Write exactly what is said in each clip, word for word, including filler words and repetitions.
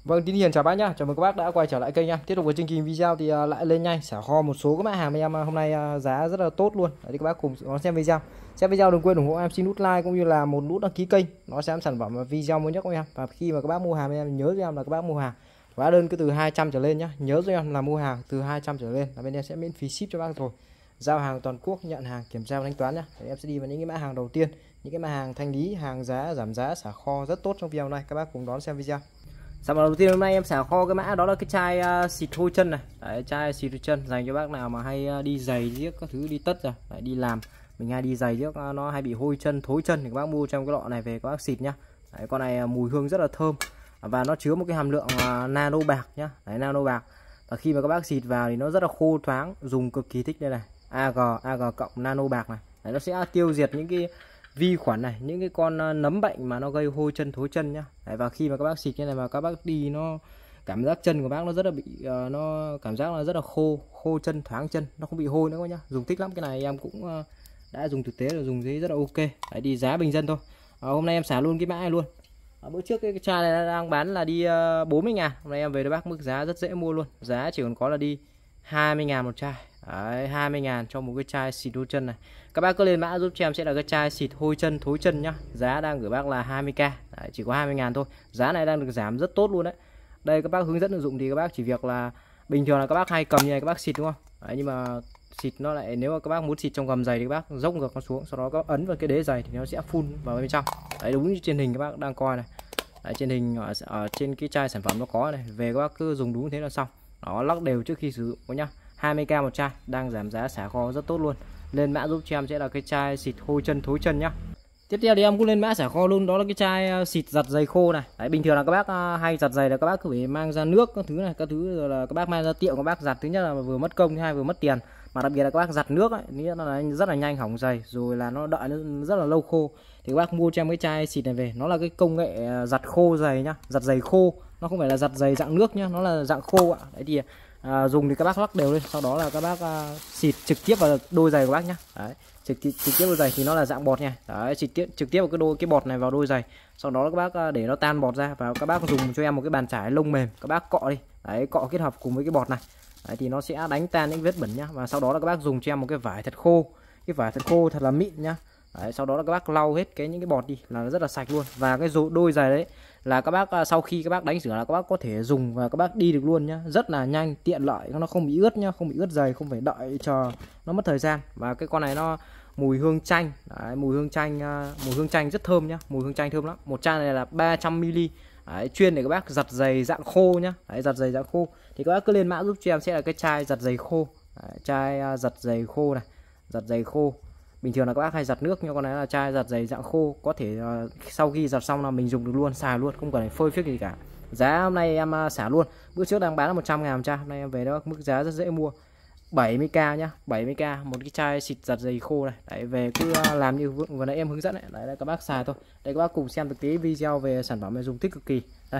Vâng, Tín Hiền chào bác nhá. Chào mừng các bác đã quay trở lại kênh em. Tiếp tục với chương trình video thì uh, lại lên nhanh xả kho một số các mã hàng với em uh, hôm nay uh, giá rất là tốt luôn. Đấy thì các bác cùng đón xem video. Xem video đừng quên ủng hộ em xin nút like cũng như là một nút đăng ký kênh. Nó sẽ sản phẩm và video mới nhất của em. Và khi mà các bác mua hàng với em nhớ cho em là các bác mua hàng hóa đơn cứ từ hai trăm trở lên nhá. Nhớ cho em là mua hàng từ hai trăm trở lên là bên em sẽ miễn phí ship cho bác rồi. Giao hàng toàn quốc, nhận hàng, kiểm tra và thanh toán nhá. Đấy, em sẽ đi vào những cái mã hàng đầu tiên, những cái mã hàng thanh lý, hàng giá giảm giá xả kho rất tốt trong video này. Các bác cùng đón xem video. Sản phẩm đầu tiên hôm nay em xả kho cái mã đó là cái chai uh, xịt hôi chân này. Đấy, chai xịt hôi chân dành cho bác nào mà hay uh, đi giày giết các thứ, đi tất rồi. Đấy, đi làm mình hay đi giày giết uh, nó hay bị hôi chân, thối chân thì các bác mua trong cái lọ này về các bác xịt nhá. Đấy, con này uh, mùi hương rất là thơm và nó chứa một cái hàm lượng uh, nano bạc nhá. Đấy, nano bạc. Và khi mà các bác xịt vào thì nó rất là khô thoáng, dùng cực kỳ thích đây này. a giê a giê cộng nano bạc này. Đấy, nó sẽ tiêu diệt những cái vi khuẩn này, những cái con nấm bệnh mà nó gây hôi chân thối chân nhá. Đấy, và khi mà các bác xịt như này mà các bác đi nó cảm giác chân của bác nó rất là bị uh, nó cảm giác là rất là khô khô chân, thoáng chân, nó không bị hôi nữa nhá. Dùng thích lắm, cái này em cũng uh, đã dùng thực tế là dùng thấy rất là ok. Đấy, đi giá bình dân thôi. uh, hôm nay em xả luôn cái mã này luôn. uh, bữa trước cái, cái chai này đang bán là đi uh, bốn mươi ngàn, hôm nay em về cho bác mức giá rất dễ mua luôn, giá chỉ còn có là đi hai mươi ngàn một chai. Đấy, hai mươi ngàn cho một cái chai xịt hôi chân này. Các bác cứ lên mã giúp cho em sẽ là cái chai xịt hôi chân thối chân nhá. Giá đang gửi bác là hai mươi k. Đấy, chỉ có hai mươi ngàn thôi. Giá này đang được giảm rất tốt luôn đấy. Đây các bác hướng dẫn sử dụng thì các bác chỉ việc là bình thường là các bác hay cầm như này các bác xịt đúng không? Đấy, nhưng mà xịt nó lại, nếu mà các bác muốn xịt trong gầm giày thì các bác dốc ngược nó xuống, sau đó các bác ấn vào cái đế giày thì nó sẽ phun vào bên trong. Đấy, đúng như trên hình các bác đang coi này. Đấy, trên hình ở, ở trên cái chai sản phẩm nó có này, về các bác cứ dùng đúng thế là xong. Đó, lắc đều trước khi sử dụng nhá. hai mươi k một chai, đang giảm giá xả kho rất tốt luôn. Lên mã giúp cho em sẽ là cái chai xịt hôi chân thối chân nhá. Tiếp theo thì em cũng lên mã xả kho luôn, đó là cái chai xịt giặt giày khô này. Đấy, bình thường là các bác hay giặt giày là các bác cứ phải mang ra nước các thứ này, các thứ rồi là các bác mang ra tiệm các bác giặt, thứ nhất là vừa mất công, thứ hai vừa mất tiền, mà đặc biệt là các bác giặt nước ấy, nghĩa là rất là nhanh hỏng giày, rồi là nó đợi nó rất là lâu khô. Thì các bác mua cho em cái chai xịt này về, nó là cái công nghệ giặt khô giày nhá, giặt giày khô, nó không phải là giặt giày dạng nước nhá, nó là dạng khô ạ. Đấy thì À, dùng thì các bác lắc đều lên, sau đó là các bác à, xịt trực tiếp vào đôi giày của bác nhá. Đấy, trực, trực tiếp vào giày thì nó là dạng bọt nha. Đấy, trực tiếp trực tiếp vào cái đôi cái bọt này vào đôi giày, sau đó các bác à, để nó tan bọt ra, và các bác dùng cho em một cái bàn chải lông mềm, các bác cọ đi. Đấy, cọ kết hợp cùng với cái bọt này. Đấy, thì nó sẽ đánh tan những vết bẩn nhá. Và sau đó là các bác dùng cho em một cái vải thật khô, cái vải thật khô thật là mịn nhá. Đấy, sau đó là các bác lau hết cái những cái bọt đi là rất là sạch luôn. Và cái đôi giày đấy là các bác sau khi các bác đánh rửa là các bác có thể dùng và các bác đi được luôn nhá, rất là nhanh, tiện lợi, nó không bị ướt nhá, không bị ướt giày, không phải đợi chờ nó mất thời gian. Và cái con này nó mùi hương chanh. Đấy, mùi hương chanh, mùi hương chanh rất thơm nhá, mùi hương chanh thơm lắm. Một chai này là ba trăm mi li lít. Chuyên để các bác giặt giày dạng khô nhá. Đấy, giặt giày dạng khô thì các bác cứ lên mã giúp cho em sẽ là cái chai giặt giày khô. Đấy, chai giặt giày khô này, giặt giày khô. Bình thường là các bác hay giặt nước, nhưng con này là chai giặt giày dạng khô, có thể uh, sau khi giặt xong là mình dùng được luôn, xài luôn, không cần phải phơi phiếc gì cả. Giá hôm nay em uh, xả luôn, bữa trước đang bán là một trăm ngàn một chai, hôm nay em về đó mức giá rất dễ mua, bảy mươi k nhá, bảy mươi k một cái chai xịt giặt giày khô này. Đấy, về cứ uh, làm như vừa nãy em hướng dẫn đấy. Đấy, đây các bác xài thôi. Đây các bác cùng xem thực tế video về sản phẩm này, dùng thích cực kỳ. Đây.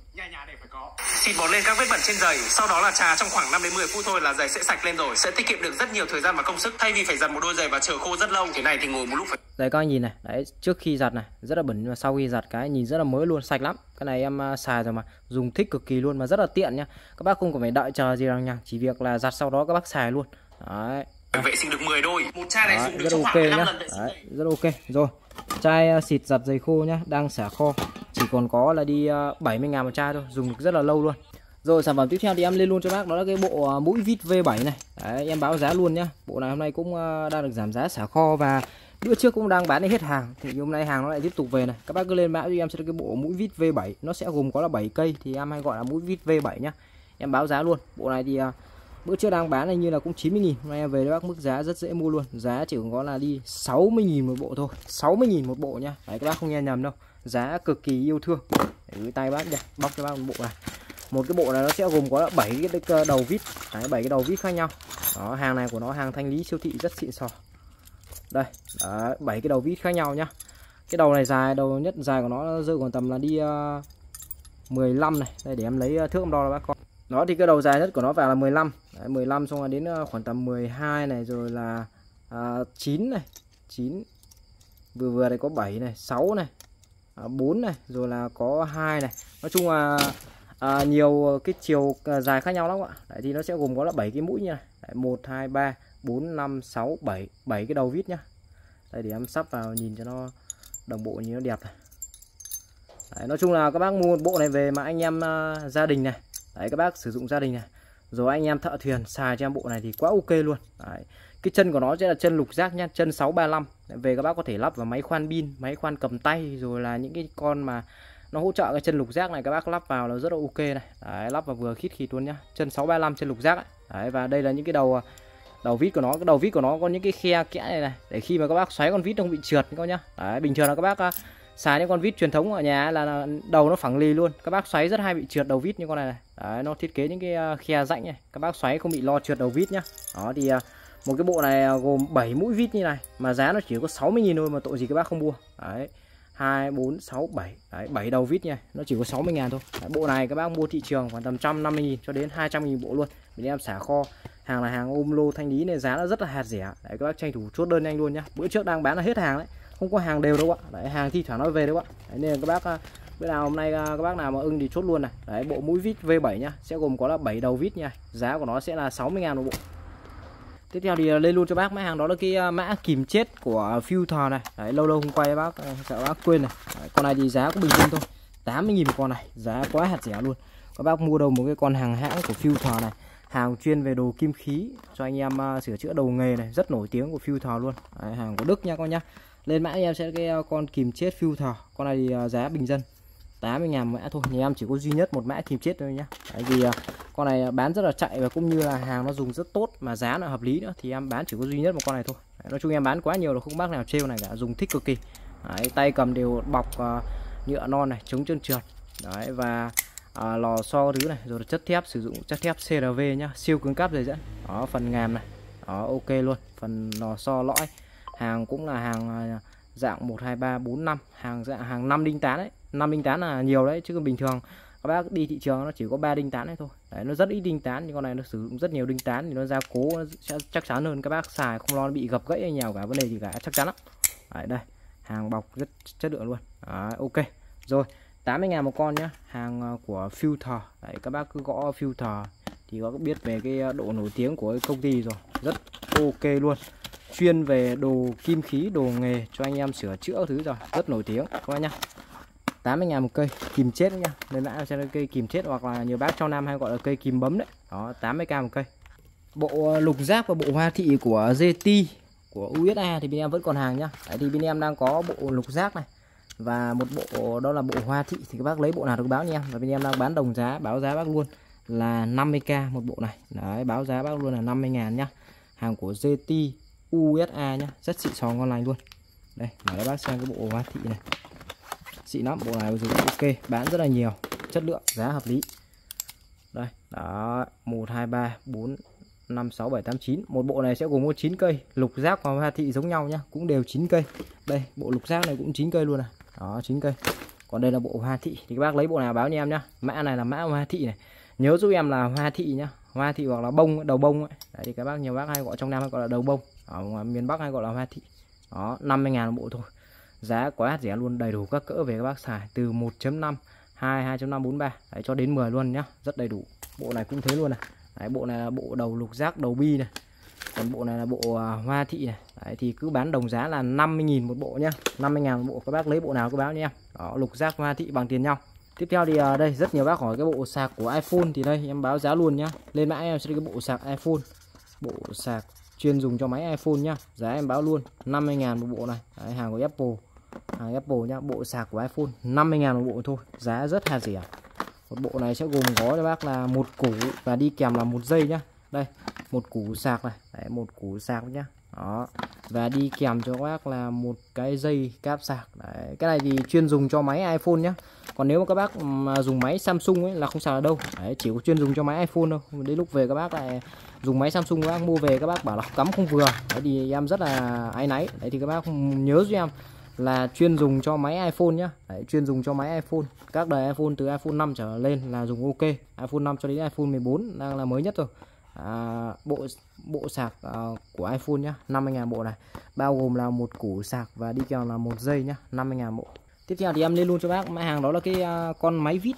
Xịt bọt lên các vết bẩn trên giày, sau đó là trà trong khoảng năm đến mười phút thôi là giày sẽ sạch lên rồi, sẽ tiết kiệm được rất nhiều thời gian và công sức, thay vì phải giặt một đôi giày và chờ khô rất lâu. Thế này thì ngồi một lúc phải. Đây các anh nhìn này, đấy, trước khi giặt này rất là bẩn, nhưng mà sau khi giặt cái nhìn rất là mới luôn, sạch lắm. Cái này em uh, xài rồi mà, dùng thích cực kỳ luôn, mà rất là tiện nhá. Các bác không cần phải đợi chờ gì đâu nha, chỉ việc là giặt sau đó các bác xài luôn. Đấy. Vệ sinh được mười đôi. Một chai này Đấy, dùng được rất trong ok khoảng nhá. lần vệ sinh. Đấy, rất ok. Rồi. Chai uh, xịt giặt giày khô nhá, đang xả kho, chỉ còn có là đi uh, bảy mươi ngàn một chai thôi, dùng được rất là lâu luôn. Rồi sản phẩm tiếp theo thì em lên luôn cho bác, đó là cái bộ uh, mũi vít V bảy này. Đấy, em báo giá luôn nhá. Bộ này hôm nay cũng uh, đang được giảm giá xả kho, và bữa trước cũng đang bán đến hết hàng, thì hôm nay hàng nó lại tiếp tục về này. Các bác cứ lên mã cho em sẽ cái bộ mũi vít V bảy, nó sẽ gồm có là bảy cây, thì em hay gọi là mũi vít V bảy nhá. Em báo giá luôn. Bộ này thì uh, bữa trước đang bán này như là cũng chín mươi nghìn, hôm nay em về cho bác mức giá rất dễ mua luôn. Giá chỉ có là đi sáu mươi nghìn một bộ thôi, sáu mươi nghìn một bộ nhá. Đấy, các bác không nghe nhầm đâu. Giá cực kỳ yêu thương. Để với tay bác nhá, bóc cho bác một bộ này. Một cái bộ này nó sẽ gồm có là bảy cái đầu vít, bảy cái đầu vít khác nhau. Đó, hàng này của nó hàng thanh lý siêu thị rất xịn sò. Đây, bảy cái đầu vít khác nhau nhá. Cái đầu này dài, đầu nhất dài của nó rơi còn tầm là đi uh, mười lăm này. Đây để em lấy thước em đo là bác con. Nó thì cái đầu dài nhất của nó vào là mười lăm. Đấy, mười lăm xong rồi đến khoảng tầm mười hai này, rồi là uh, chín này, chín. Vừa vừa đây có bảy này, sáu này, uh, bốn này, rồi là có hai này. Nói chung là à, nhiều cái chiều dài khác nhau lắm ạ. Đấy, thì nó sẽ gồm có là bảy cái mũi như này. Đấy, một hai ba bốn năm sáu bảy, bảy cái đầu vít nhá. Đây để em sắp vào nhìn cho nó đồng bộ như nó đẹp này. Đấy, nói chung là các bác mua một bộ này về mà anh em uh, gia đình này, đấy các bác sử dụng gia đình này, rồi anh em thợ thuyền xài cho em bộ này thì quá ok luôn. Đấy, cái chân của nó sẽ là chân lục giác nhá, chân sáu ba lăm. Về các bác có thể lắp vào máy khoan pin, máy khoan cầm tay, rồi là những cái con mà nó hỗ trợ cái chân lục giác này các bác lắp vào là rất là ok này. Đấy, lắp vào vừa khít khít luôn nhá, chân sáu ba lăm chân lục giác ấy. Đấy, và đây là những cái đầu đầu vít của nó, cái đầu vít của nó có những cái khe kẽ này này để khi mà các bác xoáy con vít nó không bị trượt các nhá. Đấy, bình thường là các bác uh, xài những con vít truyền thống ở nhà là, là đầu nó phẳng lì luôn, các bác xoáy rất hay bị trượt đầu vít như con này này. Đấy, nó thiết kế những cái uh, khe rãnh này, các bác xoáy không bị lo trượt đầu vít nhá. Đó thì uh, một cái bộ này uh, gồm bảy mũi vít như này mà giá nó chỉ có sáu mươi nghìn thôi mà tội gì các bác không mua. Đấy, hai bốn sáu bảy, đấy, bảy đầu vít nha, nó chỉ có sáu mươi ngàn thôi. Đấy, bộ này các bác mua thị trường khoảng tầm một trăm năm mươi nghìn cho đến hai trăm nghìn bộ luôn. Mình em xả kho, hàng là hàng ôm lô thanh lý này, giá nó rất là hạt rẻ. Đấy, các bác tranh thủ chốt đơn nhanh luôn nhá. Bữa trước đang bán là hết hàng đấy, không có hàng đều đâu ạ. Đấy, hàng thi thoảng nó về đâu ạ. Đấy, nên là các bác bữa nào hôm nay các bác nào mà ưng thì chốt luôn này. Đấy, bộ mũi vít V bảy nhá, sẽ gồm có là bảy đầu vít nha. Giá của nó sẽ là sáu mươi ngàn một bộ. Tiếp theo thì lên luôn cho bác mã hàng đó là cái mã kìm chết của Filter này. Đấy, lâu lâu không quay bác sợ bác quên này. Đấy, con này thì giá cũng bình thường thôi, tám mươi nghìn một con này, giá quá hạt rẻ luôn. Các bác mua đâu một cái con hàng hãng của Filter này, hàng chuyên về đồ kim khí cho anh em uh, sửa chữa đầu nghề này, rất nổi tiếng của Filter luôn. Đấy, hàng của Đức nha con nhá. Lên mã em sẽ cái con kìm chết Filter, con này thì uh, giá bình dân tám mươi ngàn mã thôi. Nhà em chỉ có duy nhất một mã kìm chết thôi nhá. Đấy, vì uh, con này bán rất là chạy và cũng như là hàng nó dùng rất tốt mà giá là hợp lý nữa, thì em bán chỉ có duy nhất một con này thôi. Đấy, nói chung em bán quá nhiều là không bác nào trêu này cả, dùng thích cực kỳ. Đấy, tay cầm đều bọc uh, nhựa non này, chống trơn trượt. Đấy, và à, lò xo thứ này, rồi chất thép, sử dụng chất thép xê rờ vê nhá, siêu cứng cáp dây dẫn. Đó, phần ngàm này, đó ok luôn. Phần lò xo lõi, hàng cũng là hàng dạng một hai ba bốn năm, hàng dạng hàng năm đinh tán đấy. Năm đinh tán là nhiều đấy, chứ còn bình thường các bác đi thị trường nó chỉ có ba đinh tán đấy thôi. Đấy, nó rất ít đinh tán, nhưng con này nó sử dụng rất nhiều đinh tán thì nó gia cố nó sẽ chắc chắn hơn, các bác xài không lo nó bị gập gãy hay nhào cả vấn đề gì cả, chắc chắn lắm. Đấy, đây hàng bọc rất chất lượng luôn. Đấy, ok rồi, tám mươi ngàn một con nhá, hàng của Filter. Đấy, các bác cứ gõ Filter thì có biết về cái độ nổi tiếng của cái công ty rồi, rất ok luôn, chuyên về đồ kim khí, đồ nghề cho anh em sửa chữa thứ rồi, rất nổi tiếng các bác nhá. Tám mươi ngàn một cây kìm chết nhá, nên đã cho cây kìm chết, hoặc là nhiều bác trong Nam hay gọi là cây kìm bấm đấy. Đó, tám mươi k một cây. Bộ lục giác và bộ hoa thị của giê tê của u ét a thì bên em vẫn còn hàng nhá. Đấy, thì bên em đang có bộ lục giác này và một bộ đó là bộ hoa thị, thì các bác lấy bộ nào được báo nha em. Và bên em đang bán đồng giá, báo giá bác luôn là năm mươi k một bộ này. Đấy, báo giá bác luôn là năm mươi ngàn nhá. Hàng của giê tê u ét a nhá, rất xịn sò ngon lành luôn. Đây, để bác xem cái bộ hoa thị này, xịn lắm, bộ này dùng ok, bán rất là nhiều, chất lượng, giá hợp lý. Đây, đó, một hai ba bốn năm sáu bảy tám chín. Một bộ này sẽ gồm có chín cây, lục giác và hoa thị giống nhau nhá, cũng đều chín cây. Đây, bộ lục giác này cũng chín cây luôn này. Đó, chín cây. Còn đây là bộ hoa thị, thì các bác lấy bộ nào báo nha em nhá. Mã này là mã hoa thị này. Nhớ giúp em là hoa thị nhá, hoa thị hoặc là bông, đầu bông ấy. Đấy, thì các bác nhiều bác hay gọi trong Nam hay gọi là đầu bông, ở ngoài miền Bắc hay gọi là hoa thị. Đó, năm mươi ngàn một bộ thôi. Giá quá rẻ luôn, đầy đủ các cỡ về các bác xài, từ một chấm năm, hai, hai chấm năm, bốn ba đấy, cho đến mười luôn nhá, rất đầy đủ. Bộ này cũng thế luôn này. Đấy, bộ này là bộ đầu lục giác, đầu bi này. Còn bộ này là bộ uh, hoa thị này. Đấy, thì cứ bán đồng giá là năm mươi nghìn một bộ nhá, năm mươi ngàn một bộ. Các bác lấy bộ nào cứ báo nha em. Đó, lục giác hoa thị bằng tiền nhau. Tiếp theo thì uh, đây rất nhiều bác hỏi cái bộ sạc của iPhone, thì đây em báo giá luôn nhá. Lên mã em sẽ cái bộ sạc iPhone, bộ sạc chuyên dùng cho máy iPhone nhá, giá em báo luôn năm mươi ngàn một bộ này. Đấy, hàng của Apple, hàng Apple nhá, bộ sạc của iPhone năm mươi ngàn một bộ thôi, giá rất là rẻ. Một bộ này sẽ gồm có cho bác là một củ và đi kèm là một dây nhá. Đây, một củ sạc này, đấy, một củ sạc nhá. Đó, và đi kèm cho các bác là một cái dây cáp sạc. Đấy, cái này thì chuyên dùng cho máy iPhone nhá. Còn nếu mà các bác mà dùng máy Samsung ấy là không sao đâu. Đấy, chỉ có chuyên dùng cho máy iPhone đâu. Đến lúc về các bác lại dùng máy Samsung, các bác mua về các bác bảo là cắm không vừa. Đấy thì em rất là áy náy. Đấy thì các bác nhớ giúp em là chuyên dùng cho máy iPhone nhá. Đấy, chuyên dùng cho máy iPhone. Các đời iPhone từ iPhone năm trở lên là dùng ok. iPhone năm cho đến iPhone mười bốn đang là mới nhất rồi. À, bộ bộ sạc uh, của iPhone nhá, năm mươi ngàn bộ này, bao gồm là một củ sạc và đi kèm là một dây nhá, năm mươi ngàn bộ. Tiếp theo thì em lên luôn cho bác mã hàng đó là cái uh, con máy vít này.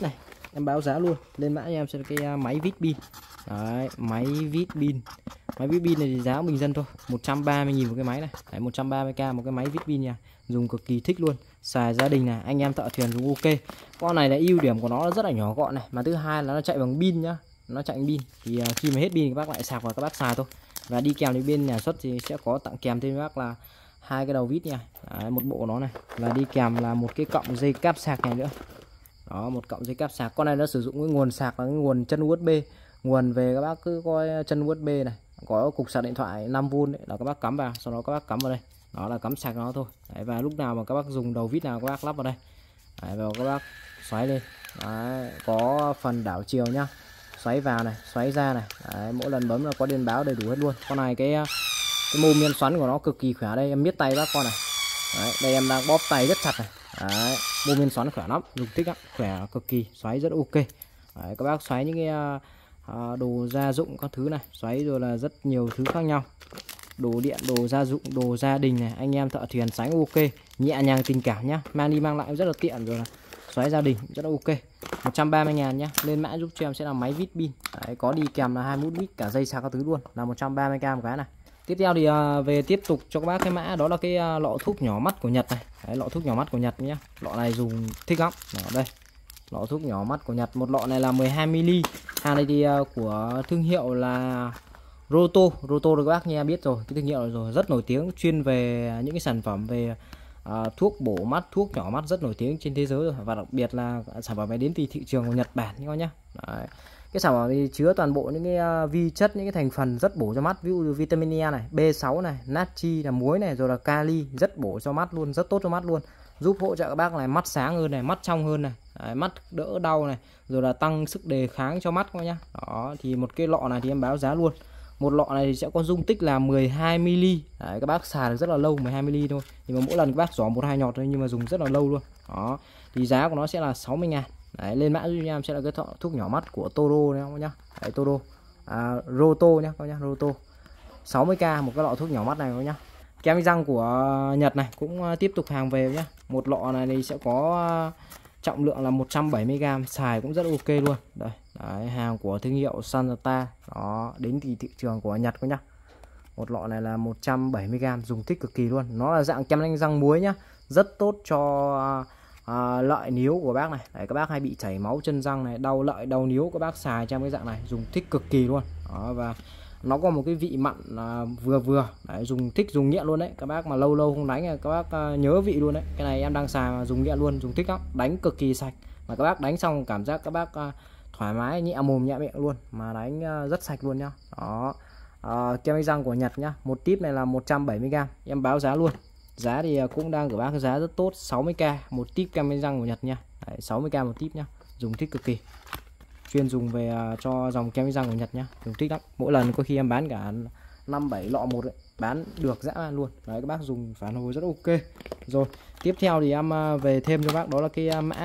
em báo giá luôn. Lên mã cho em sẽ là cái máy vít pin. Đấy, máy vít pin. Máy vít pin này thì giá bình dân thôi, một trăm ba mươi nghìn một cái máy này. Đấy, một trăm ba mươi k một cái máy vít pin nha. Dùng cực kỳ thích luôn. Xài gia đình này, anh em thợ thuyền dùng ok. Con này là ưu điểm của nó rất là nhỏ gọn này, mà thứ hai là nó chạy bằng pin nhá. Nó chạy bằng pin thì khi mà hết pin các bác lại sạc vào các bác xài thôi. Và đi kèm đến bên nhà xuất thì sẽ có tặng kèm thêm các bác là hai cái đầu vít nha. Đấy, một bộ nó này, và đi kèm là một cái cọng dây cáp sạc này nữa. Đó, một cọng dây cáp sạc. Con này nó sử dụng cái nguồn sạc là cái nguồn chân u ét bê. Nguồn về các bác cứ coi chân u ét bê này, có cục sạc điện thoại năm vôn đấy, là các bác cắm vào, sau đó các bác cắm vào đây. Đó là cắm sạc nó thôi. Đấy, và lúc nào mà các bác dùng đầu vít nào các bác lắp vào đây. Đấy, và các bác xoáy lên. Đấy, có phần đảo chiều nhá. Xoáy vào này, xoáy ra này. Đấy, mỗi lần bấm là có điện báo đầy đủ hết luôn. Con này cái cái mô men xoắn của nó cực kỳ khỏe. Đây em miết tay bác con này. Đấy, đây em đang bóp tay rất chặt này. Đấy, mô men xoắn khỏe lắm, dùng thích lắm, khỏe cực kỳ, xoáy rất ok. Đấy, các bác xoáy những cái uh, đồ gia dụng các thứ này, xoáy rồi là rất nhiều thứ khác nhau. Đồ điện, đồ gia dụng, đồ gia đình này, anh em thợ thuyền sánh ok, nhẹ nhàng tình cảm nhá, mang đi mang lại rất là tiện, rồi là xoáy gia đình rất là ok. Một trăm ba mươi ngàn nhá. Lên mã giúp cho em sẽ là máy vít pin. Đấy, có đi kèm là hai mươi mốt vít, cả dây sạc các thứ luôn, là một trăm ba mươi k một cái này. Tiếp theo thì uh, về tiếp tục cho các bác cái mã đó là cái uh, lọ thuốc nhỏ mắt của Nhật này. Đấy, lọ thuốc nhỏ mắt của Nhật nhá. Lọ này dùng thích lắm. Đó, đây. Lọ thuốc nhỏ mắt của Nhật, một lọ này là mười hai mi li. Hàng này thì uh, của thương hiệu là Roto. Roto thì các bác nghe biết rồi, cái thương hiệu này rồi, rất nổi tiếng, chuyên về những cái sản phẩm về uh, thuốc bổ mắt, thuốc nhỏ mắt rất nổi tiếng trên thế giới rồi, và đặc biệt là sản phẩm này đến từ thị trường của Nhật Bản các bác nhá. Đấy. Cái sản phẩm này chứa toàn bộ những cái uh, vi chất, những cái thành phần rất bổ cho mắt, ví dụ như vitamin E này, B sáu này, natri là muối này, rồi là kali, rất bổ cho mắt luôn, rất tốt cho mắt luôn, giúp hỗ trợ các bác này mắt sáng hơn này, mắt trong hơn này. Đấy, mắt đỡ đau này, rồi là tăng sức đề kháng cho mắt các bác nhá. Đó, thì một cái lọ này thì em báo giá luôn. Một lọ này thì sẽ có dung tích là mười hai mi li. Đấy, các bác xài được rất là lâu, mười hai mi li thôi. Nhưng mà mỗi lần các bác giỏ một hai nhọt thôi, nhưng mà dùng rất là lâu luôn. Đó, thì giá của nó sẽ là sáu mươi ngàn. Đấy, lên mã giúp em sẽ là cái thọ, thuốc nhỏ mắt của Toro nhá các nhá. Đấy, Toro. À, Roto nhá các nhá, Roto. sáu mươi k một cái lọ thuốc nhỏ mắt này các nhá. Kem răng của Nhật này cũng tiếp tục hàng về nhá. Một lọ này thì sẽ có trọng lượng là một trăm bảy mươi gam, xài cũng rất ok luôn. Đây, đấy, hàng của thương hiệu Sanata. Đó, đến từ thị trường của Nhật các nhá. Một lọ này là một trăm bảy mươi gam, dùng thích cực kỳ luôn. Nó là dạng kem đánh răng muối nhá, rất tốt cho à, lợi níu của bác này. Đấy, các bác hay bị chảy máu chân răng này, đau lợi, đau níu, các bác xài trong cái dạng này dùng thích cực kỳ luôn. Đó, và nó có một cái vị mặn à, vừa vừa. Đấy, dùng thích, dùng nghiện luôn đấy. Các bác mà lâu lâu không đánh các bác à, nhớ vị luôn đấy. Cái này em đang xài mà dùng nghiện luôn, dùng thích lắm, đánh cực kỳ sạch. Mà các bác đánh xong cảm giác các bác à, thoải mái, nhẹ mồm nhẹ miệng luôn, mà đánh à, rất sạch luôn nhá. Đó, à, kem đánh răng của Nhật nhá. Một tip này là một trăm bảy mươi gam, em báo giá luôn. Giá thì cũng đang của bác cái giá rất tốt, sáu mươi k một tip kem đánh răng của Nhật nha. Đấy, sáu mươi k một tip nhá, dùng thích cực kỳ. Chuyên dùng về uh, cho dòng kem đánh răng của Nhật nhá, dùng thích lắm. Mỗi lần có khi em bán cả năm bảy lọ một ấy, bán được dã man luôn. Đấy, các bác dùng phản hồi rất ok. Rồi, tiếp theo thì em uh, về thêm cho bác đó là cái uh, mã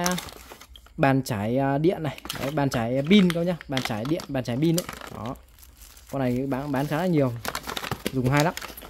bàn chải uh, điện này. Đấy, bàn chải pin các nhá, bàn chải điện, bàn chải pin đấy. Đó. Con này bán bán khá là nhiều, dùng hay lắm.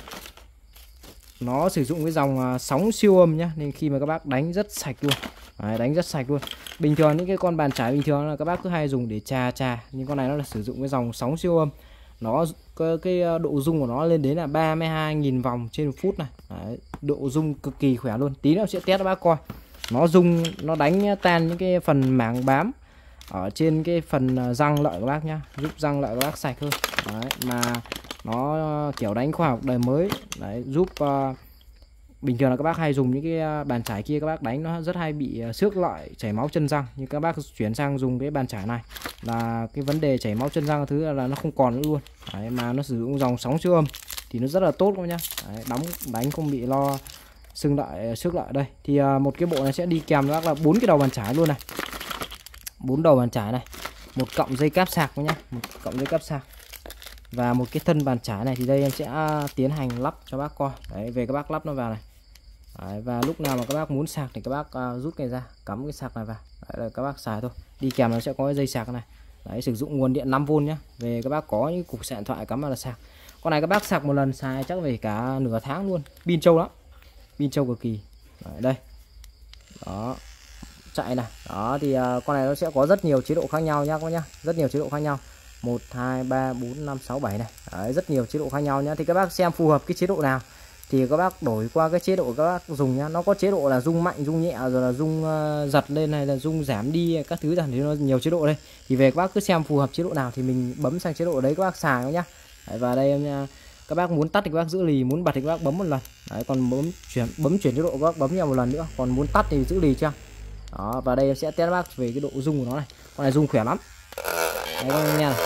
Nó sử dụng cái dòng sóng siêu âm nhá, nên khi mà các bác đánh rất sạch luôn. Đấy, đánh rất sạch luôn. Bình thường những cái con bàn chải bình thường là các bác cứ hay dùng để trà trà, nhưng con này nó là sử dụng cái dòng sóng siêu âm. Nó cái, cái độ rung của nó lên đến là ba mươi hai nghìn vòng trên một phút này. Đấy, độ rung cực kỳ khỏe luôn. Tí nữa sẽ test các bác coi. Nó rung, nó đánh tan những cái phần mảng bám ở trên cái phần răng lợi các bác nhá, giúp răng lợi các bác sạch hơn. Đấy, mà nó kiểu đánh khoa học đời mới. Đấy, giúp uh, bình thường là các bác hay dùng những cái bàn chải kia, các bác đánh nó rất hay bị xước lợi, chảy máu chân răng. Nhưng các bác chuyển sang dùng cái bàn chải này là cái vấn đề chảy máu chân răng thứ là nó không còn nữa luôn. Đấy, mà nó sử dụng dòng sóng siêu âm thì nó rất là tốt các nhá. Đấy, đóng đánh không bị lo xương lợi, xước lợi. Đây thì uh, một cái bộ này sẽ đi kèm với bác là bốn cái đầu bàn chải luôn này, bốn đầu bàn chải này, một cọng dây cáp sạc nhá, một cọng dây cáp sạc và một cái thân bàn chải này. Thì đây em sẽ tiến hành lắp cho bác coi. Đấy, về các bác lắp nó vào này. Đấy, và lúc nào mà các bác muốn sạc thì các bác uh, rút cái ra, cắm cái sạc này vào. Đấy là các bác xài thôi. Đi kèm nó sẽ có cái dây sạc này. Đấy, sử dụng nguồn điện năm vôn nhá. Về các bác có những cục sạc điện thoại cắm vào là sạc. Con này các bác sạc một lần xài chắc về cả nửa tháng luôn. Pin trâu lắm, pin trâu cực kỳ. Đấy, đây. Đó, chạy này. Đó thì uh, con này nó sẽ có rất nhiều chế độ khác nhau nhá các bác nhá, rất nhiều chế độ khác nhau, một hai ba bốn năm sáu bảy này. Đấy, rất nhiều chế độ khác nhau nhá. Thì các bác xem phù hợp cái chế độ nào thì các bác đổi qua cái chế độ các bác dùng nhá. Nó có chế độ là rung mạnh, rung nhẹ, rồi là rung uh, giật lên này, là rung giảm đi các thứ, thì nó nhiều chế độ đây. Thì về các bác cứ xem phù hợp chế độ nào thì mình bấm sang chế độ đấy các bác xài nhá. Đấy, và đây em các bác muốn tắt thì các bác giữ lì, muốn bật thì các bác bấm một lần. Đấy, còn bấm chuyển bấm chuyển chế độ các bác bấm nhau một lần nữa, còn muốn tắt thì giữ lì cho. Đó, và đây em sẽ test các bác về cái độ rung của nó này. Con này rung khỏe lắm. Đấy các bác nha.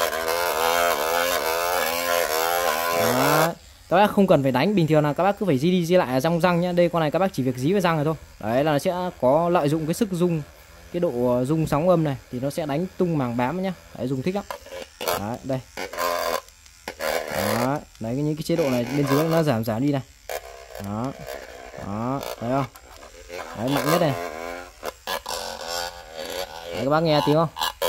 Đó. Các bác không cần phải đánh, bình thường là các bác cứ phải di đi di lại ở trong răng nhá. Đây con này các bác chỉ việc dí vào răng rồi thôi. Đấy là nó sẽ có lợi dụng cái sức rung, cái độ rung sóng âm này thì nó sẽ đánh tung màng bám nhá. Đấy, dùng thích lắm. Đấy, đây. Đó, đấy những cái chế độ này bên dưới nó giảm giảm đi này. Đó. Đó, thấy không? Đấy, mạnh nhất này. Đấy, các bác nghe tiếng không?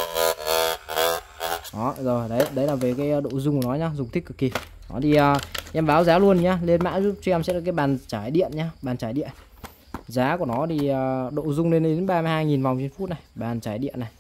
Đó, rồi đấy, đấy là về cái độ rung của nó nhá, dùng thích cực kỳ. Đó thì uh, em báo giá luôn nhá, lên mã giúp cho em sẽ là cái bàn trải điện nhá, bàn trải điện. Giá của nó thì uh, độ rung lên đến ba mươi hai nghìn vòng trên phút này, bàn trải điện này.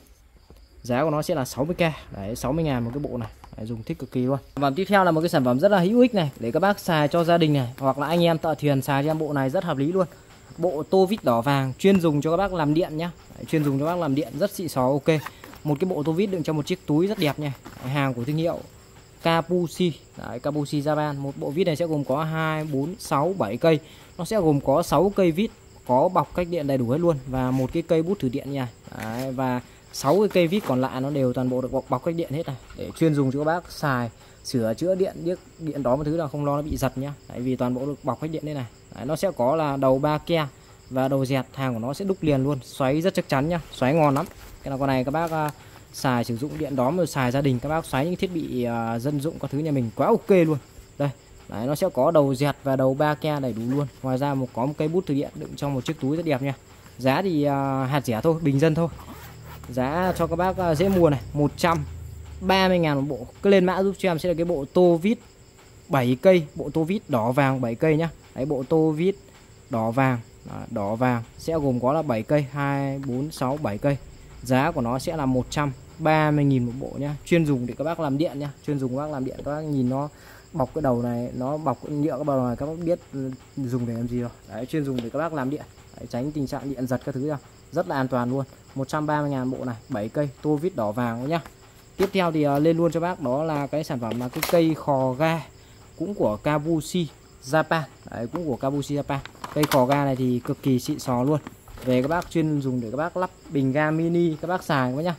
Giá của nó sẽ là sáu mươi k, đấy sáu mươi ngàn một cái bộ này. Đấy, dùng thích cực kỳ luôn. Sản phẩm tiếp theo là một cái sản phẩm rất là hữu ích này, để các bác xài cho gia đình này, hoặc là anh em thợ thuyền xài cho em bộ này rất hợp lý luôn. Bộ tô vít đỏ vàng chuyên dùng cho các bác làm điện nhá. Đấy, chuyên dùng cho các bác làm điện rất xịn sò, ok. Một cái bộ tô vít đựng trong một chiếc túi rất đẹp nha. Đấy, hàng của thương hiệu Kabushi. Đấy, Kabushi Japan. Một bộ vít này sẽ gồm có hai, bốn, sáu, bảy cây. Nó sẽ gồm có sáu cây vít có bọc cách điện đầy đủ hết luôn, và một cái cây bút thử điện nha. Đấy, và sáu cái cây vít còn lại nó đều toàn bộ được bọc, bọc cách điện hết này, để chuyên dùng cho các bác xài sửa chữa điện, điếc điện đó một thứ là không lo nó bị giật nhá. Tại vì toàn bộ được bọc cách điện đây này. Đấy, nó sẽ có là đầu ba ke và đầu dẹt, hàng của nó sẽ đúc liền luôn, xoáy rất chắc chắn nhá, xoáy ngon lắm. Cái là con này các bác uh, xài sử dụng điện đóm, rồi xài gia đình các bác xoáy những thiết bị uh, dân dụng các thứ nhà mình quá ok luôn. Đây, đấy, nó sẽ có đầu dẹt và đầu ba ke đầy đủ luôn. Ngoài ra một có một cây bút thử điện đựng trong một chiếc túi rất đẹp nha. Giá thì uh, hạt rẻ thôi, bình dân thôi. Giá cho các bác uh, dễ mua này, một trăm ba mươi ngàn một bộ. Cứ lên mã giúp cho em sẽ là cái bộ tô vít bảy cây, bộ tô vít đỏ vàng bảy cây nhá. Đấy, bộ tô vít đỏ vàng, đó, đỏ vàng sẽ gồm có là bảy cây, hai, bốn, sáu, bảy cây. Giá của nó sẽ là một trăm ba mươi nghìn một bộ nhá. Chuyên dùng để các bác làm điện nhá, chuyên dùng các bác làm điện. Các bác nhìn nó bọc cái đầu này, nó bọc cái nhựa cái đầu này, các bác biết dùng để làm gì rồi. Đấy, chuyên dùng để các bác làm điện. Đấy, tránh tình trạng điện giật các thứ ra. Rất là an toàn luôn. một trăm ba mươi ngàn bộ này, bảy cây, tô vít đỏ vàng nhá. Tiếp theo thì uh, lên luôn cho bác đó là cái sản phẩm là cái cây khò ga, cũng của Kabushi Japan. Đấy, cũng của Kabushi Japan. Cây khò ga này thì cực kỳ xịn sò luôn. Về các bác chuyên dùng để các bác lắp bình ga mini các bác xài các bác nhá.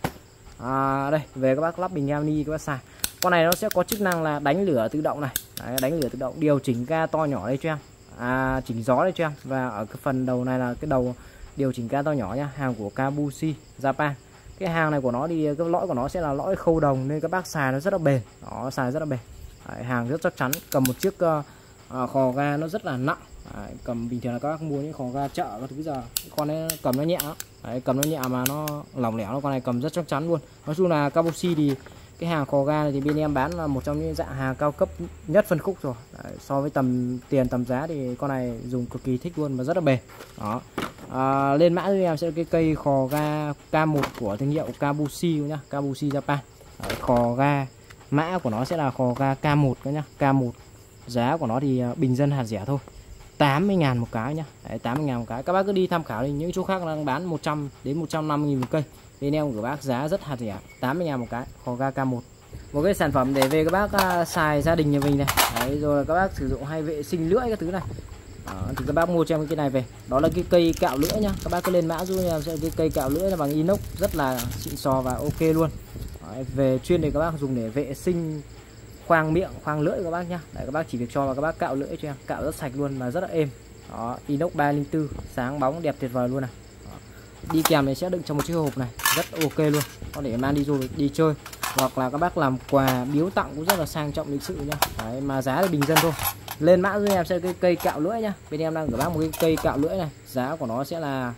À, đây, về các bác lắp bình ga mini các bác xài. Con này nó sẽ có chức năng là đánh lửa tự động này. Đấy, đánh lửa tự động, điều chỉnh ga to nhỏ đây cho em. À, chỉnh gió đây cho em. Và ở cái phần đầu này là cái đầu điều chỉnh ga to nhỏ nhá, hàng của Kabushi Japan. Cái hàng này của nó thì cái lõi của nó sẽ là lõi khâu đồng, nên các bác xài nó rất là bền. Nó xài rất là bền. Đấy, hàng rất chắc chắn. Cầm một chiếc uh, uh, khò ga nó rất là nặng. Đấy, cầm bình thường là các bác mua những khò ga chợ các thứ giờ con ấy cầm nó nhẹ lắm. Đấy, cầm nó nhẹ mà nó lỏng lẻo, con này cầm rất chắc chắn luôn. Nói chung là Kabushi thì cái hàng khò ga này thì bên em bán là một trong những dạng hàng cao cấp nhất phân khúc rồi. Đấy, so với tầm tiền tầm giá thì con này dùng cực kỳ thích luôn và rất là bền. Đó. À, lên mã thì em sẽ cái cây khò ga K một của thương hiệu Kabushi nhá, Kabushi Japan. Đấy, khò ga mã của nó sẽ là khò ga K một nhá, K một. Giá của nó thì bình dân hạt rẻ thôi, tám mươi ngàn một cái nhá. Đấy, tám mươi ngàn một cái. Các bác cứ đi tham khảo đi, những chỗ khác đang bán một trăm đến một trăm năm mươi nghìn một cây. Bên em của bác giá rất hạt rẻ, tám mươi ngàn một cái, khò ga K một. Một cái sản phẩm để về các bác uh, xài gia đình nhà mình này. Đấy, rồi các bác sử dụng hay vệ sinh lưỡi các thứ này. Đó, thì các bác mua cho em cái này về. Đó là cái cây cạo lưỡi nhá. Các bác cứ lên mã giúp em sẽ cái cây cạo lưỡi là bằng inox, rất là xịn sò và ok luôn. Đấy, về chuyên để các bác dùng để vệ sinh khoang miệng, khoang lưỡi các bác nhá. Đấy, các bác chỉ việc cho vào các bác cạo lưỡi cho em, cạo rất sạch luôn mà rất là êm. Đó, inox ba không bốn, sáng bóng đẹp tuyệt vời luôn này. Đó. Đi kèm này sẽ đựng trong một chiếc hộp này, rất ok luôn. Có để mang đi du lịch, đi chơi, hoặc là các bác làm quà biếu tặng cũng rất là sang trọng lịch sự nhá. Đấy, mà giá thì bình dân thôi. Lên mã với em sẽ cái cây cạo lưỡi nhá. Bên em đang gửi bác một cái cây cạo lưỡi này, giá của nó sẽ là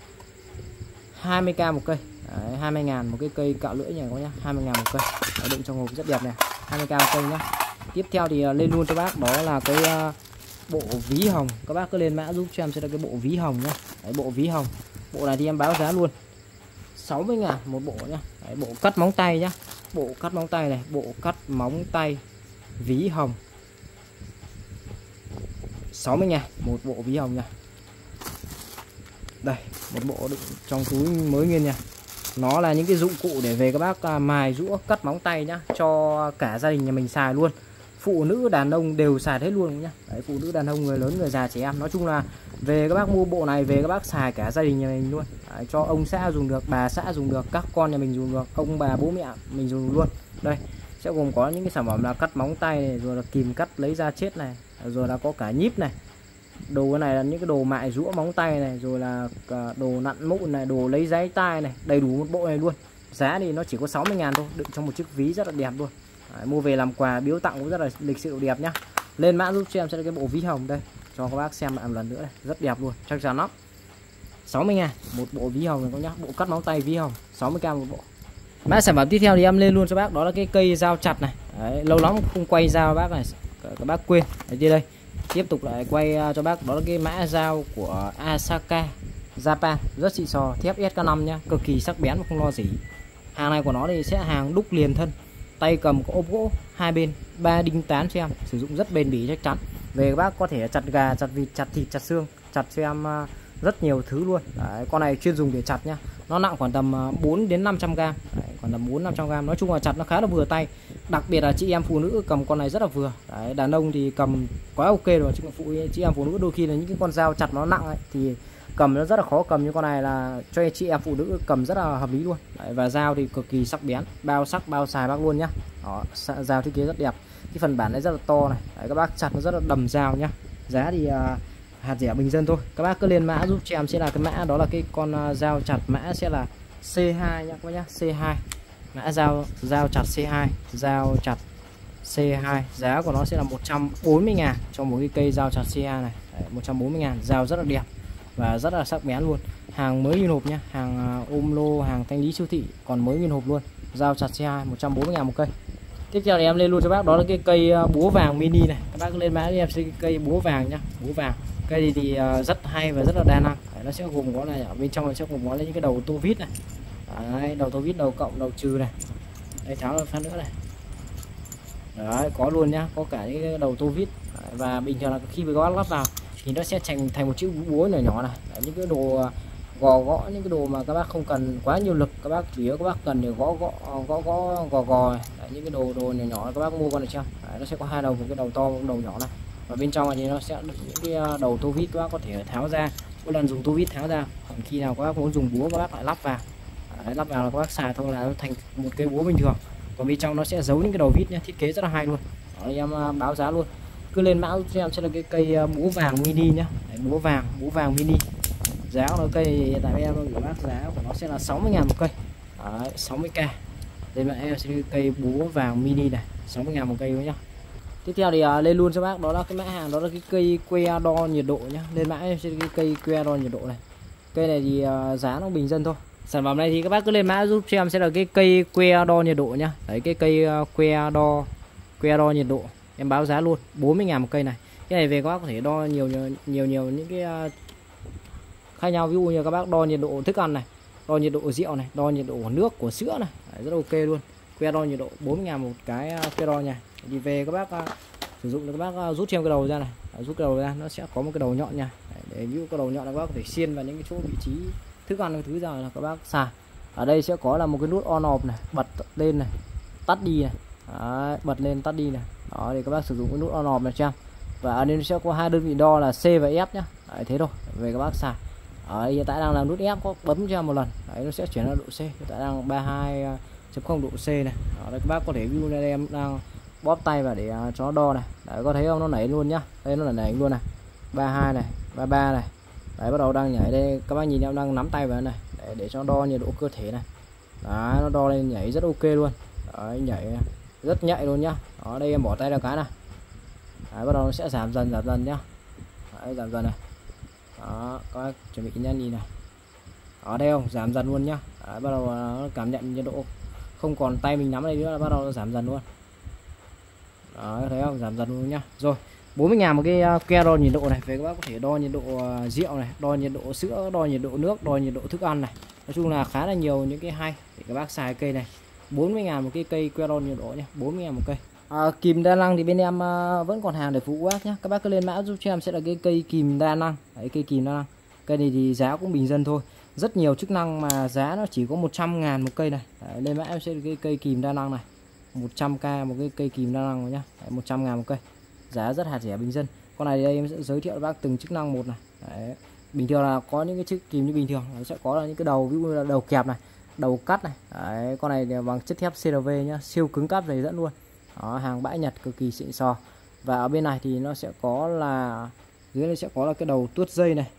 hai mươi k một cây. Đấy, hai mươi ngàn một cái cây cạo lưỡi này các nhá, hai mươi ngàn một cây. Đấy, đựng trong hộp rất đẹp này, hai mươi k một cây nhá. Tiếp theo thì uh, lên luôn cho bác đó là cái uh, bộ ví hồng. Các bác cứ lên mã giúp cho em sẽ là cái bộ ví hồng nhá. Đấy, bộ ví hồng. Bộ này thì em báo giá luôn, sáu mươi ngàn một bộ nhá. Đấy, bộ cắt móng tay nhá. Bộ cắt móng tay này, bộ cắt móng tay ví hồng. sáu mươi ngàn một bộ ví hồng nha. Đây, một bộ đựng trong túi mới nguyên nha. Nó là những cái dụng cụ để về các bác mài rũa cắt móng tay nhá, cho cả gia đình nhà mình xài luôn. Phụ nữ đàn ông đều xài hết luôn nhá. Đấy, phụ nữ đàn ông, người lớn, người già, trẻ em, nói chung là về các bác mua bộ này về các bác xài cả gia đình nhà mình luôn. Đấy, cho ông xã dùng được, bà xã dùng được, các con nhà mình dùng được, ông bà bố mẹ mình dùng luôn. Đây sẽ gồm có những cái sản phẩm là cắt móng tay này, rồi là kìm cắt lấy da chết này, rồi là có cả nhíp này. Đồ cái này là những cái đồ mại rũa móng tay này, rồi là đồ nặn mụn này, đồ lấy giấy tai này, đầy đủ một bộ này luôn. Giá thì nó chỉ có sáu mươi ngàn thôi, đựng trong một chiếc ví rất là đẹp luôn. Đấy, mua về làm quà biếu tặng cũng rất là lịch sự đẹp nhá. Lên mã giúp cho em sẽ là cái bộ ví hồng đây, cho các bác xem lại một lần nữa đây, rất đẹp luôn, chắc chắn lắm. sáu mươi ngàn một bộ ví hồng này có nhá, bộ cắt móng tay ví hồng, sáu mươi k một bộ. Mã sản phẩm tiếp theo thì em lên luôn cho bác, đó là cái cây dao chặt này. Đấy, lâu lắm không quay dao bác này, các bác quên. Đấy, đi đây tiếp tục lại quay cho bác, đó là cái mã dao của Asaka Japan, rất xịn sò, thép S K năm nhá, cực kỳ sắc bén và không lo gì. Hàng này của nó thì sẽ hàng đúc liền thân, tay cầm có ốp gỗ hai bên, ba đinh tán cho em, sử dụng rất bền bỉ chắc chắn. Về các bác có thể chặt gà, chặt vịt, chặt thịt, chặt xương, chặt cho em rất nhiều thứ luôn. Đấy, con này chuyên dùng để chặt nhá. Nó nặng khoảng tầm bốn đến năm trăm gram. Đấy, khoảng tầm bốn năm trăm gram. Nói chung là chặt nó khá là vừa tay. Đặc biệt là chị em phụ nữ cầm con này rất là vừa. Đấy, đàn ông thì cầm quá ok rồi, chứ phụ chị em phụ nữ đôi khi là những cái con dao chặt nó nặng ấy, thì cầm nó rất là khó cầm, như con này là cho chị em phụ nữ cầm rất là hợp lý luôn. Đấy, và dao thì cực kỳ sắc bén, bao sắc bao xài bác luôn nhá. Đó, dao thiết kế rất đẹp, cái phần bản này rất là to này. Đấy, các bác chặt nó rất là đầm dao nhá. Giá thì uh, hạt rẻ bình dân thôi, các bác cứ lên mã giúp cho em sẽ là cái mã, đó là cái con uh, dao chặt mã sẽ là C hai nhá các bác nhá, C hai, mã dao dao chặt C hai, dao chặt C hai, giá của nó sẽ là một trăm bốn mươi ngàn cho một cái cây dao chặt C hai này. Đấy, một trăm bốn mươi ngàn, dao rất là đẹp và rất là sắc bén luôn, hàng mới nguyên hộp nhá, hàng ôm lô, hàng thanh lý siêu thị còn mới nguyên hộp luôn. Dao chặt C hai một trăm bốn mươi ngàn một cây. Tiếp theo thì em lên luôn cho bác, đó là cái cây búa vàng mini này, các bác lên mã em sẽ cái cây búa vàng nhá, búa vàng. Cây thì, thì rất hay và rất là đa năng. Đấy, nó sẽ gồm có này, ở bên trong nó sẽ gồm có những cái đầu tô vít này. Đấy, đầu tô vít, đầu cộng, đầu trừ này. Đây, tháo ra phát nữa này. Đấy, có luôn nhá, có cả những cái đầu tô vít. Đấy, và bình thường là khi mà các bác lắp vào thì nó sẽ thành thành một chiếc búa nhỏ nhỏ này. Đấy, những cái đồ gò gõ, những cái đồ mà các bác không cần quá nhiều lực, các bác chủ yếu các bác cần để gõ gõ gõ gõ gò gò này. Đấy, những cái đồ đồ nhỏ nhỏ các bác mua con này chưa. Đấy, nó sẽ có hai đầu, một cái đầu to, một đầu nhỏ này. Và bên trong này thì nó sẽ những cái đầu tô vít các bác có thể tháo ra, mỗi lần dùng tô vít tháo ra. Còn khi nào các bác muốn dùng búa các bác lại lắp vào. Đấy, lắp vào là các bác xài thôi là nó thành một cái búa bình thường. Còn bên trong nó sẽ giấu những cái đầu vít nhá, thiết kế rất là hay luôn. Đó, em báo giá luôn, cứ lên mã cho em sẽ là cái cây búa vàng mini nhá. Đấy, búa vàng búa vàng mini, giá của nó cây hiện tại em của bác giá của nó sẽ là sáu mươi ngàn một cây. Đấy, sáu mươi k. Đây mà em sẽ cái cây búa vàng mini này, sáu mươi ngàn một cây nhá. Tiếp theo thì uh, lên luôn cho bác, đó là cái mã hàng, đó là cái cây que đo nhiệt độ nhá. Lên mã em sẽ cái cây que đo nhiệt độ này. Cây này thì uh, giá nó bình dân thôi. Sản phẩm này thì các bác cứ lên mã giúp cho em sẽ là cái cây que đo nhiệt độ nhá. Đấy, cái cây uh, que đo que đo nhiệt độ em báo giá luôn bốn mươi ngàn một cây này. Cái này về các bác có thể đo nhiều nhiều nhiều, nhiều những cái uh, khác nhau, ví dụ như các bác đo nhiệt độ thức ăn này, đo nhiệt độ rượu này, đo nhiệt độ của nước, của sữa này. Đấy, rất ok luôn. Que đo nhiệt độ bốn mươi ngàn một cái que đo nha. Thì về các bác uh, sử dụng thì các bác uh, rút thêm cái đầu ra này. Đấy, rút cái đầu ra nó sẽ có một cái đầu nhọn nha. Đấy, để ví dụ cái đầu nhọn là các bác có thể xiên vào những cái chỗ vị trí thức ăn, cái thứ ra là các bác xài. Ở đây sẽ có là một cái nút on off này, bật lên này, tắt đi này. Đấy, bật lên tắt đi này. Đó thì các bác sử dụng cái nút on off này cho em. Và ở đây sẽ có hai đơn vị đo là C và F nhá. Đấy, thế thôi về các bác xài. Đấy, hiện tại đang làm nút F, có bấm cho em một lần. Đấy, nó sẽ chuyển ra độ C. Hiện tại đang ba mươi hai chấm không độ C này. Đó, đây các bác có thể view đây, em đang bóp tay vào để uh, cho nó đo này. Đấy, có thấy không, nó nảy luôn nhá. Đây nó là nảy luôn này. ba mươi hai này, ba mươi ba này. Đấy, bắt đầu đang nhảy đây, các bác nhìn em đang nắm tay vào này để để cho đo nhiệt độ cơ thể này. Đấy, nó đo lên nhảy rất ok luôn. Đấy, nhảy rất nhạy luôn nhá. Đó, đây em bỏ tay ra cái này. Đấy, bắt đầu nó sẽ giảm dần giảm dần nhá. Đấy, giảm dần này. Đó, các bác chuẩn bị nhanh nhìn này. Ở đây không, giảm dần luôn nhá. Đấy, bắt đầu nó cảm nhận nhiệt độ không còn tay mình nắm đây nữa là bắt đầu nó giảm dần luôn. Đó, thấy không, giảm dần luôn nhá. Rồi, bốn mươi ngàn một cái que đo nhiệt độ này. Về các bác có thể đo nhiệt độ rượu này, đo nhiệt độ sữa, đo nhiệt độ nước, đo nhiệt độ thức ăn này. Nói chung là khá là nhiều những cái hay để các bác xài cây này. Bốn mươi ngàn một cái cây Queron nhiệt độ nhé, bốn mươi ngàn một cây. À, kìm đa năng thì bên em uh, vẫn còn hàng để phục vụ bác nhé. Các bác cứ lên mã giúp cho em sẽ là cái cây kìm đa năng. Đấy, cây kìm đa năng. Cây này thì giá cũng bình dân thôi. Rất nhiều chức năng mà giá nó chỉ có một trăm ngàn một cây này. Đấy, lên mã em sẽ là cái cây kìm đa năng này. một trăm k một cái cây kìm đa năng nhá. Đấy, một trăm ngàn một cây. Giá rất hạt rẻ bình dân. Con này đây em sẽ giới thiệu cho bác từng chức năng một này. Đấy. Bình thường là có những cái chiếc kìm như bình thường nó sẽ có là những cái đầu, ví dụ như là đầu kẹp này, đầu cắt này. Đấy, con này bằng chất thép xê rờ vê nhá, siêu cứng cáp dày dẫn luôn. Đó, hàng bãi Nhật cực kỳ xịn sò. Và ở bên này thì nó sẽ có là dưới này sẽ có là cái đầu tuốt dây này.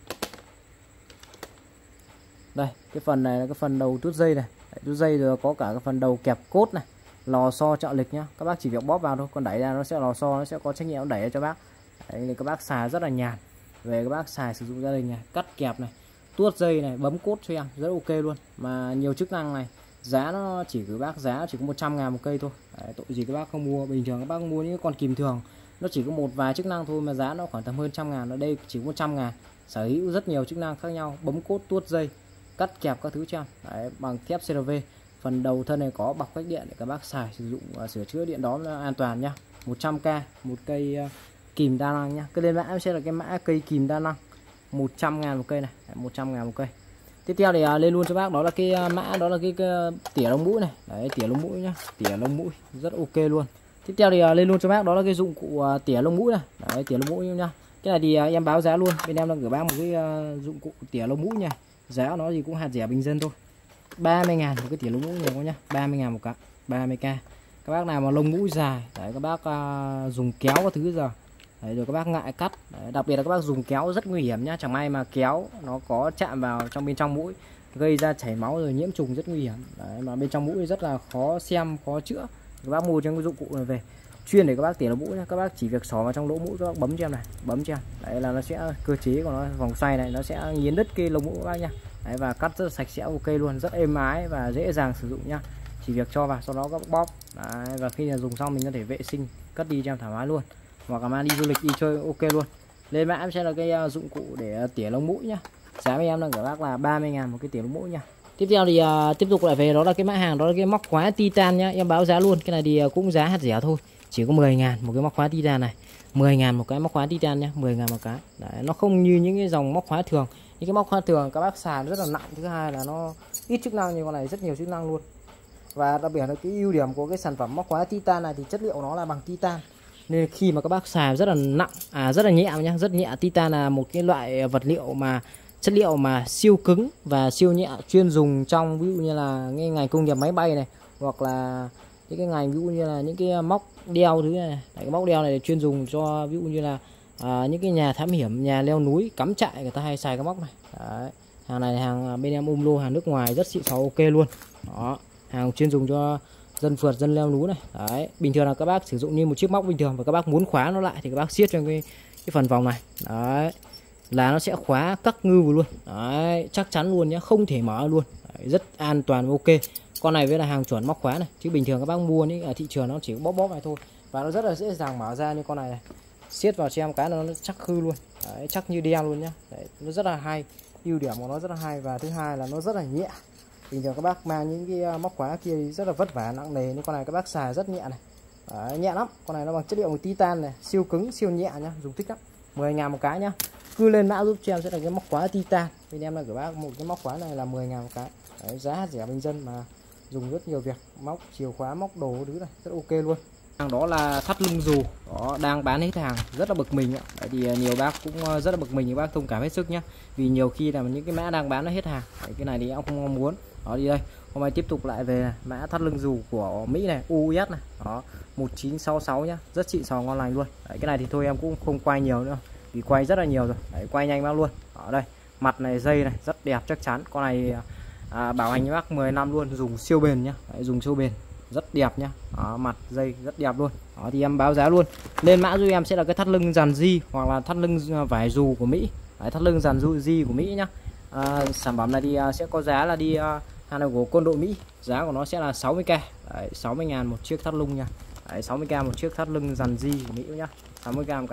Đây, cái phần này là cái phần đầu tuốt dây này. Đấy, tuốt dây rồi có cả cái phần đầu kẹp cốt này, lò xo trợ lực nhá. Các bác chỉ việc bóp vào thôi, còn đẩy ra nó sẽ lò xo, nó sẽ có trách nhiệm đẩy ra cho bác. Đấy, thì các bác xài rất là nhàn. Về các bác xài sử dụng gia đình này, cắt kẹp này, tuốt dây này, bấm cốt cho em rất ok luôn. Mà nhiều chức năng này, giá nó chỉ cứ bác giá chỉ có một trăm ngàn một cây thôi. Đấy, tội gì các bác không mua. Bình thường các bác mua những con kìm thường nó chỉ có một vài chức năng thôi mà giá nó khoảng tầm hơn trăm ngàn. Ở đây chỉ có một trăm ngàn, sở hữu rất nhiều chức năng khác nhau, bấm cốt, tuốt dây, cắt kẹp các thứ cho em. Đấy, bằng thép xê rờ vê. Phần đầu thân này có bọc cách điện để các bác xài sử dụng uh, sửa chữa điện đóm an toàn nhá. một trăm k một cây uh, kìm đa năng nhá. Cái lên mã em sẽ là cái mã cây kìm đa năng một trăm ngàn một cây này. Đấy, một trăm ngàn một cây. Tiếp theo thì uh, lên luôn cho bác đó là cái uh, mã đó là cái, cái uh, tỉa lông mũi này. Đấy, tỉa lông mũi nhá, tỉa lông mũi rất ok luôn. Tiếp theo thì uh, lên luôn cho bác đó là cái dụng cụ uh, tỉa lông mũi này. Đấy, tỉa lông mũi nhá. Cái này thì uh, em báo giá luôn, bên em đang gửi bác một cái uh, dụng cụ tỉa lông mũi nha. Giá nó thì cũng hạt rẻ bình dân thôi, ba mươi ngàn một cái tỉa lông mũi nhiều nhá, ba mươi ngàn một cái, ba mươi k. Các bác nào mà lông mũi dài, đấy, các bác uh, dùng kéo các thứ giờ, đấy, rồi các bác ngại cắt, đấy, đặc biệt là các bác dùng kéo rất nguy hiểm nhá. Chẳng may mà kéo nó có chạm vào trong bên trong mũi gây ra chảy máu rồi nhiễm trùng rất nguy hiểm. Đấy, mà bên trong mũi rất là khó xem, khó chữa. Các bác mua cho cái dụng cụ này về chuyên để các bác tỉa lông mũi nhá. Các bác chỉ việc xỏ vào trong lỗ mũi, các bác bấm cho em này, bấm cho em. Đấy là nó sẽ cơ chế của nó vòng xoay này nó sẽ nghiến đứt cái lông mũi các bác nhá. Đấy, và cắt rất là sạch sẽ ok luôn, rất êm ái và dễ dàng sử dụng nhá. Chỉ việc cho vào sau đó các bác bóp. Đấy, và khi là dùng xong mình có thể vệ sinh cất đi cho em thoải mái luôn, hoặc là mang đi du lịch đi chơi ok luôn. Lên mã em sẽ là cái dụng cụ để tỉa lông mũi nhá. Giá với em đang gửi bác là ba mươi ngàn một cái tỉa lông mũi nha. Tiếp theo thì uh, tiếp tục lại về đó là cái mã hàng đó là cái móc khóa titan nhá. Em báo giá luôn, cái này thì uh, cũng giá hạt rẻ thôi, chỉ có mười ngàn một cái móc khóa titan này, mười ngàn một cái móc khóa titan nhá, mười ngàn một cái. Đấy, nó không như những cái dòng móc khóa thường. Những cái móc khóa thường các bác xài rất là nặng, thứ hai là nó ít chức năng, như con này rất nhiều chức năng luôn. Và đặc biệt là cái ưu điểm của cái sản phẩm móc khóa titan này thì chất liệu nó là bằng titan, nên khi mà các bác xài rất là nặng, à rất là nhẹ nhá, rất nhẹ. Titan là một cái loại vật liệu mà chất liệu mà siêu cứng và siêu nhẹ, chuyên dùng trong ví dụ như là cái ngành công nghiệp máy bay này, hoặc là những cái ngành ví dụ như là những cái móc đeo thứ này, này. Đấy, cái móc đeo này chuyên dùng cho ví dụ như là à, những cái nhà thám hiểm, nhà leo núi, cắm trại người ta hay xài cái móc này. Đấy. Hàng này hàng bên em um lô, hàng nước ngoài rất xịn xò ok luôn. Đó, hàng chuyên dùng cho dân phượt, dân leo núi này. Đấy, bình thường là các bác sử dụng như một chiếc móc bình thường và các bác muốn khóa nó lại thì các bác siết trong cái cái phần vòng này. Đấy, là nó sẽ khóa các ngư vào luôn. Đấy, chắc chắn luôn nhé, không thể mở luôn. Đấy, rất an toàn và ok. Con này với là hàng chuẩn móc khóa này, chứ bình thường các bác mua những ở thị trường nó chỉ có bóp bóp này thôi, và nó rất là dễ dàng mở ra. Như con này này, siết vào cho em cái nó chắc khư luôn. Đấy, chắc như đeo luôn nhá. Đấy, nó rất là hay, ưu điểm của nó rất là hay, và thứ hai là nó rất là nhẹ. Bình thường các bác mang những cái móc khóa kia thì rất là vất vả nặng nề, nhưng con này các bác xài rất nhẹ này. Đấy, nhẹ lắm. Con này nó bằng chất liệu titan này, siêu cứng, siêu nhẹ nhá, dùng thích lắm. mười ngàn một cái nhá. Cứ lên mã giúp cho em sẽ là cái móc khóa titan. Bên em là gửi bác một cái móc khóa này là mười ngàn một cái. Đấy, giá rẻ bình dân mà dùng rất nhiều việc, móc chìa khóa, móc đồ thứ này rất ok luôn. Hàng đó là thắt lưng dù, đó đang bán hết hàng, rất là bực mình ạ. Đấy thì nhiều bác cũng rất là bực mình, nhiều bác thông cảm hết sức nhá, vì nhiều khi là những cái mã đang bán nó hết hàng. Đấy, cái này thì em không mong muốn. Đó, đi đây, hôm nay tiếp tục lại về mã thắt lưng dù của Mỹ này, u ét này, đó một chín sáu sáu nhá, rất xịn sò ngon lành luôn. Đấy, cái này thì thôi em cũng không quay nhiều nữa, vì quay rất là nhiều rồi. Đấy, quay nhanh bác luôn. Ở đây mặt này, dây này rất đẹp chắc chắn. Con này à, bảo hành với bác mười năm luôn, dùng siêu bền nhá. Đấy, dùng siêu bền rất đẹp nhá. Đó, mặt dây rất đẹp luôn. Đó thì em báo giá luôn. Lên mã giúp em sẽ là cái thắt lưng dàn di hoặc là thắt lưng vải dù của Mỹ. Đấy, thắt lưng dàn du di của Mỹ nhá. À, sản phẩm này thì sẽ có giá là đi uh, hàng này của quân đội Mỹ, giá của nó sẽ là sáu mươi k. Đấy, sáu mươi ngàn một chiếc thắt lưng nha. Đấy, sáu mươi k một chiếc thắt lưng dàn di của Mỹ nhá, sáu mươi k một cái.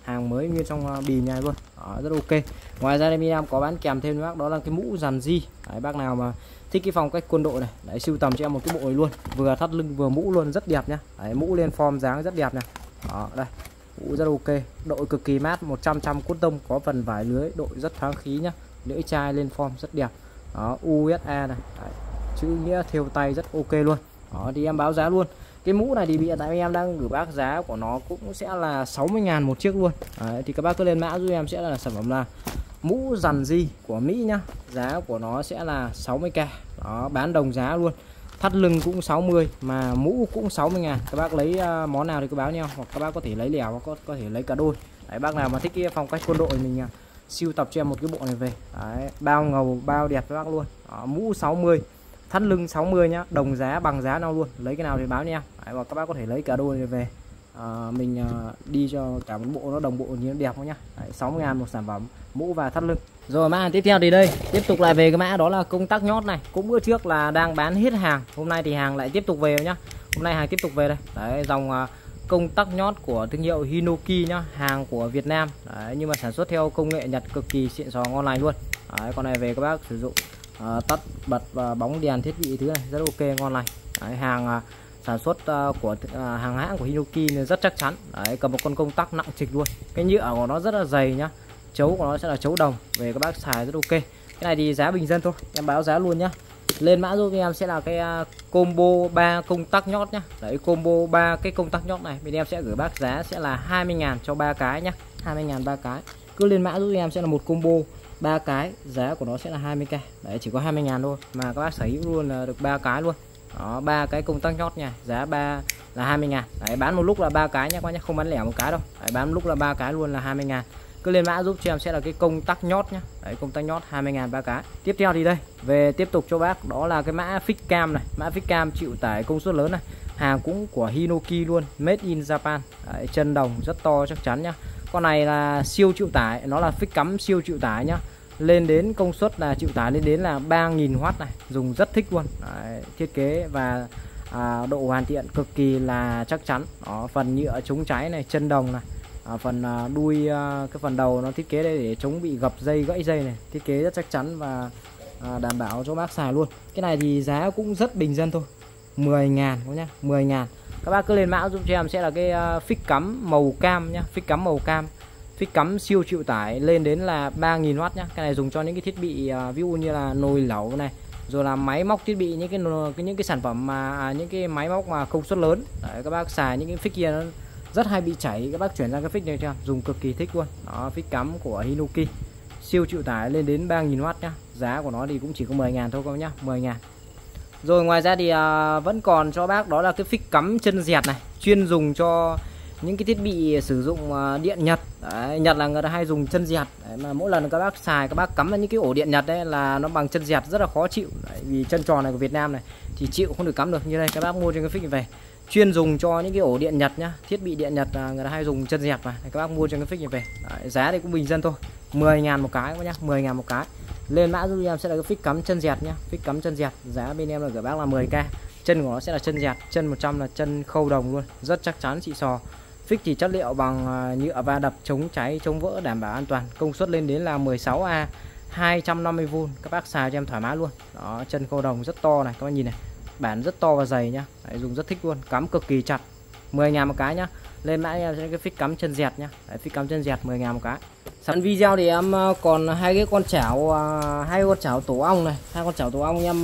hàng mới nguyên trong bìm này luôn. Đó, rất ok. Ngoài ra đây mình em có bán kèm thêm bác đó là cái mũ dàn di. Đấy, bác nào mà thích cái phong cách quân đội này, đấy sưu tầm cho em một cái bộ này luôn, vừa thắt lưng vừa mũ luôn, rất đẹp nhá. Đấy, mũ lên form dáng rất đẹp này. Đó, đây mũ rất ok, độ cực kỳ mát, một trăm trăm cốt tông, có phần vải lưới, độ rất thoáng khí nhá, lưỡi chai lên form rất đẹp. Đó, u ét a này, đấy, chữ nghĩa thêu tay rất ok luôn. Đó thì em báo giá luôn. Cái mũ này thì hiện tại em đang gửi bác giá của nó cũng sẽ là sáu mươi ngàn một chiếc luôn. Đấy, thì các bác cứ lên mã giúp em sẽ là sản phẩm là mũ dằn di của Mỹ nhá. Giá của nó sẽ là sáu mươi k. Đó, bán đồng giá luôn. Thắt lưng cũng sáu mươi mà mũ cũng sáu mươi ngàn. Các bác lấy uh, món nào thì cứ báo nhau, hoặc các bác có thể lấy lẻ hoặc có, có thể lấy cả đôi. Đấy, bác nào mà thích cái phong cách quân đội mình uh, siêu tập cho em một cái bộ này về. Đấy, bao ngầu bao đẹp các bác luôn. Đó, mũ sáu mươi, thắt lưng sáu mươi nhá, đồng giá bằng giá nào luôn. Lấy cái nào thì báo nha. Đấy, và các bác có thể lấy cả đôi này về. À, mình à, đi cho cả một bộ nó đồng bộ như nó đẹp không nhá. Đấy, sáu mươi ngàn một sản phẩm mũ và thắt lưng. Rồi mã tiếp theo thì đây tiếp tục lại về cái mã đó là công tắc nhót này, cũng bữa trước là đang bán hết hàng, hôm nay thì hàng lại tiếp tục về nhá. Hôm nay hàng tiếp tục về đây. Đấy, dòng à, công tắc nhót của thương hiệu Hinoki nhá, hàng của Việt Nam. Đấy, nhưng mà sản xuất theo công nghệ Nhật cực kỳ xịn sò ngon lành luôn. Đấy, con này về các bác sử dụng à, tắt bật và bóng đèn thiết bị thứ này rất ok ngon lành. Đấy, hàng à, sản xuất uh, của uh, hàng hãng của Hinoki nên rất chắc chắn. Đấy, cầm một con công tắc nặng trịch luôn, cái nhựa của nó rất là dày nhá, chấu của nó sẽ là chấu đồng, về các bác xài rất ok. Cái này thì giá bình dân thôi, em báo giá luôn nhá. Lên mã giúp em sẽ là cái uh, combo ba công tắc nhót nhá. Đấy, combo ba cái công tắc nhót này bên em sẽ gửi bác giá sẽ là hai mươi ngàn cho ba cái nhá, hai mươi ngàn ba cái. Cứ lên mã giúp em sẽ là một combo ba cái, giá của nó sẽ là hai mươi k. Đấy, chỉ có hai mươi ngàn thôi mà các bác sở hữu luôn là được ba cái luôn. Đó, ba cái công tắc nhót nha, giá ba là hai mươi ngàn. Đấy, bán một lúc là ba cái nhé các bác nhé, không bán lẻ một cái đâu. Đấy, bán một lúc là ba cái luôn là hai mươi ngàn. Cứ lên mã giúp cho em sẽ là cái công tắc nhót nhá. Đấy, công tắc nhót hai mươi ngàn ba cái. Tiếp theo thì đây về tiếp tục cho bác đó là cái mã fix cam này, mã fix cam chịu tải công suất lớn này, hàng cũng của Hinoki luôn, made in Japan. Đấy, chân đồng rất to chắc chắn nhá. Con này là siêu chịu tải, nó là fix cắm siêu chịu tải nhá, lên đến công suất là chịu tải lên đến là ba nghìn oát này, dùng rất thích luôn. Đấy, thiết kế và à, độ hoàn thiện cực kỳ là chắc chắn. Đó, phần nhựa chống cháy này, chân đồng này, à, phần à, đuôi à, cái phần đầu nó thiết kế đây để chống bị gập dây gãy dây này, thiết kế rất chắc chắn và à, đảm bảo cho bác xài luôn. Cái này thì giá cũng rất bình dân thôi, mười ngàn nhá, mười ngàn. Các bác cứ lên mã giúp cho em sẽ là cái uh, phích cắm màu cam nhá, phích cắm màu cam, phích cắm siêu chịu tải lên đến là ba nghìn oát nhá. Cái này dùng cho những cái thiết bị uh, ví dụ như là nồi lẩu này, rồi là máy móc thiết bị, những cái những cái sản phẩm mà à, những cái máy móc mà công suất lớn. Đấy, các bác xài những cái phích kia nó rất hay bị chảy, các bác chuyển sang cái phích này cho dùng cực kỳ thích luôn. Đó, phích cắm của Hinoki siêu chịu tải lên đến ba nghìn oát nhá. Giá của nó thì cũng chỉ có mười ngàn thôi các bác nhá, mười ngàn. Rồi ngoài ra thì à, vẫn còn cho bác đó là cái phích cắm chân dẹt này, chuyên dùng cho những cái thiết bị sử dụng à, điện Nhật. Đấy, Nhật là người ta hay dùng chân dẹt. Đấy, mà mỗi lần các bác xài, các bác cắm vào những cái ổ điện Nhật đấy là nó bằng chân dẹt rất là khó chịu. Đấy, vì chân tròn này của Việt Nam này thì chịu không được cắm được. Như đây các bác mua trên cái phích này về, chuyên dùng cho những cái ổ điện Nhật nhá, thiết bị điện Nhật là người ta hay dùng chân dẹt mà. Đấy, các bác mua trên cái phích này về. Đấy, giá thì cũng bình dân thôi, mười ngàn một cái nhá, mười ngàn một cái. Lên mã giúp em sẽ là cái phích cắm chân dẹt nhá, phích cắm chân dẹt, giá bên em là gửi bác là mười k. Chân của nó sẽ là chân dẹt, chân một trăm là chân khâu đồng luôn, rất chắc chắn xịn sò. Phích thì chất liệu bằng nhựa va đập, chống cháy chống vỡ, đảm bảo an toàn. Công suất lên đến là mười sáu A, hai trăm năm mươi vôn, các bác xài cho em thoải mái luôn. Đó, chân khâu đồng rất to này, các bác nhìn này, bản rất to và dày nhá. Đấy, dùng rất thích luôn, cắm cực kỳ chặt, mười ngàn một cái nhá. Lên mã em sẽ cái phích cắm chân dẹt nhá. Đấy, phích cắm chân dẹt mười ngàn một cái. Sẵn video thì em còn hai cái con chảo, hai con chảo tổ ong này, hai con chảo tổ ong em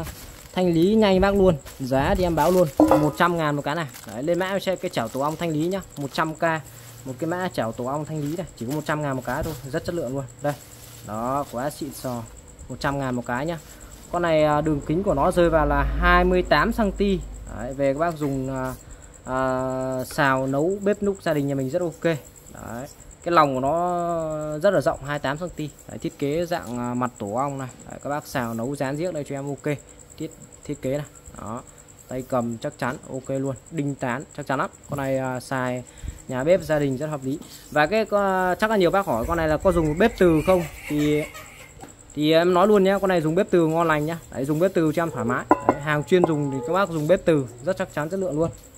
thanh lý nhanh bác luôn. Giá thì em báo luôn một trăm ngàn một cái này. Đấy, lên mã em sẽ cái chảo tổ ong thanh lý nhá, một trăm k một cái mã chảo tổ ong thanh lý này, chỉ có một trăm ngàn một cái thôi, rất chất lượng luôn. Đây, đó, quá xịn sò, một trăm ngàn một cái nhá. Con này đường kính của nó rơi vào là hai mươi tám xăng ti mét. Đấy, về các bác dùng à, à, xào nấu bếp núc gia đình nhà mình rất ok. Đấy, cái lòng của nó rất là rộng, hai mươi tám xăng ti mét. Đấy, thiết kế dạng mặt tổ ong này. Đấy, các bác xào nấu rán giếc đây cho em ok. Thiết thiết kế này. Đó, tay cầm chắc chắn ok luôn, đinh tán chắc chắn lắm. Con này à, xài nhà bếp gia đình rất hợp lý. Và cái có, chắc là nhiều bác hỏi con này là có dùng bếp từ không, thì thì em nói luôn nhé, con này dùng bếp từ ngon lành nhá. Đấy, dùng bếp từ cho em thoải mái. Đấy, hàng chuyên dùng thì các bác dùng bếp từ rất chắc chắn chất lượng luôn. Đó,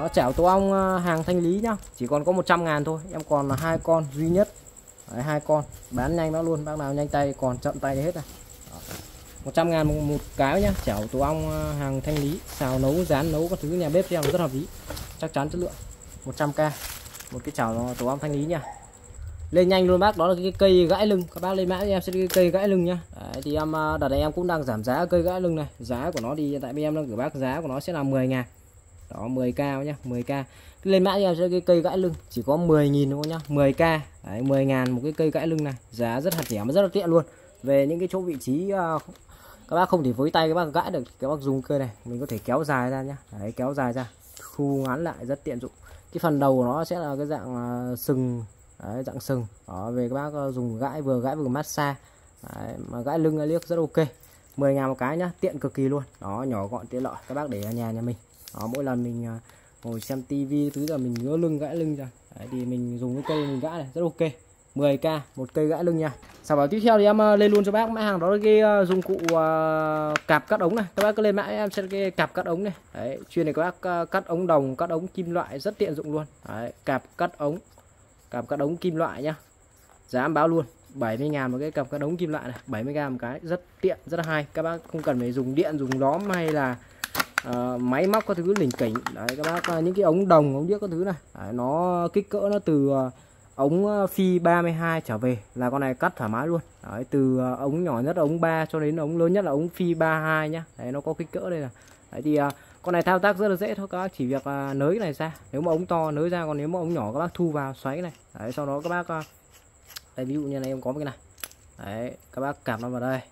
Đó, chảo tổ ong hàng thanh lý nhá, chỉ còn có một trăm ngàn thôi, em còn là hai con duy nhất. Đấy, hai con bán nhanh nó luôn, bác nào nhanh tay còn chậm tay thì hết rồi. một trăm ngàn một, một cái nhá, chảo tổ ong hàng thanh lý, xào nấu rán nấu các thứ nhà bếp em rất hợp lý, chắc chắn chất lượng. Một trăm k một cái chảo tổ ong thanh lý nha. Lên nhanh luôn bác, đó là cái cây gãi lưng, các bác lên mã em sẽ cái cây gãi lưng nhá. Đấy, thì em đợt này em cũng đang giảm giá cây gãi lưng này, giá của nó thì hiện tại bên em đang gửi bác giá của nó sẽ là mười ngàn. Đó, mười k nhá, mười k. Lên mã em sẽ cái cây gãi lưng chỉ có mười nghìn thôi nhá, mười k. Đấy, mười ngàn một cái cây gãi lưng này, giá rất hạt rẻ mà rất là tiện luôn. Về những cái chỗ vị trí uh, các bác không thể với tay các bác gãi được, các bác dùng cây này mình có thể kéo dài ra nhá. Đấy, kéo dài ra, thu ngắn lại rất tiện dụng. Cái phần đầu của nó sẽ là cái dạng uh, sừng. Đấy, dạng sừng. Đó, về các bác uh, dùng gãi vừa gãi vừa massage. Đấy, mà gãi lưng liếc rất ok. mười ngàn một cái nhá, tiện cực kỳ luôn. Đó, nhỏ gọn tiện lợi, các bác để ở nhà nhà mình. Đó, mỗi lần mình uh, ngồi xem tivi thứ giờ mình ngứa lưng gãi lưng ra. Đấy, thì mình dùng cái cây mình gãi này rất ok. mười k một cây gãi lưng nha. Sản phẩm tiếp theo thì em uh, lên luôn cho bác mã hàng, đó là cái uh, dụng cụ uh, cạp cắt ống này. Các bác cứ lên mã em sẽ cái cạp cắt ống này. Đấy, chuyên này các bác uh, cắt ống đồng, cắt ống kim loại rất tiện dụng luôn. Đấy, cạp cắt ống, cạp cắt ống kim loại nhá. Giá em báo luôn bảy mươi ngàn một cái cặp cắt ống kim loại này, bảy mươi ngàn một cái, rất tiện, rất là hay. Các bác không cần phải dùng điện, dùng đóm hay là uh, máy móc các thứ lỉnh kỉnh. Đấy, các bác uh, những cái ống đồng, ống điếc các thứ này. Đấy, nó kích cỡ nó từ uh, ống phi ba mươi hai trở về là con này cắt thoải mái luôn. Đấy, từ uh, ống nhỏ nhất ống ba cho đến ống lớn nhất là ống phi ba mươi hai nhá. Đấy, nó có kích cỡ đây là. Đấy thì uh, con này thao tác rất là dễ thôi, các bác chỉ việc uh, nới cái này ra. Nếu mà ống to nới ra, còn nếu mà ống nhỏ các bác thu vào xoáy cái này. Đấy, sau đó các bác uh, đây ví dụ như này em có cái này. Đấy, các bác cạp nó vào đây,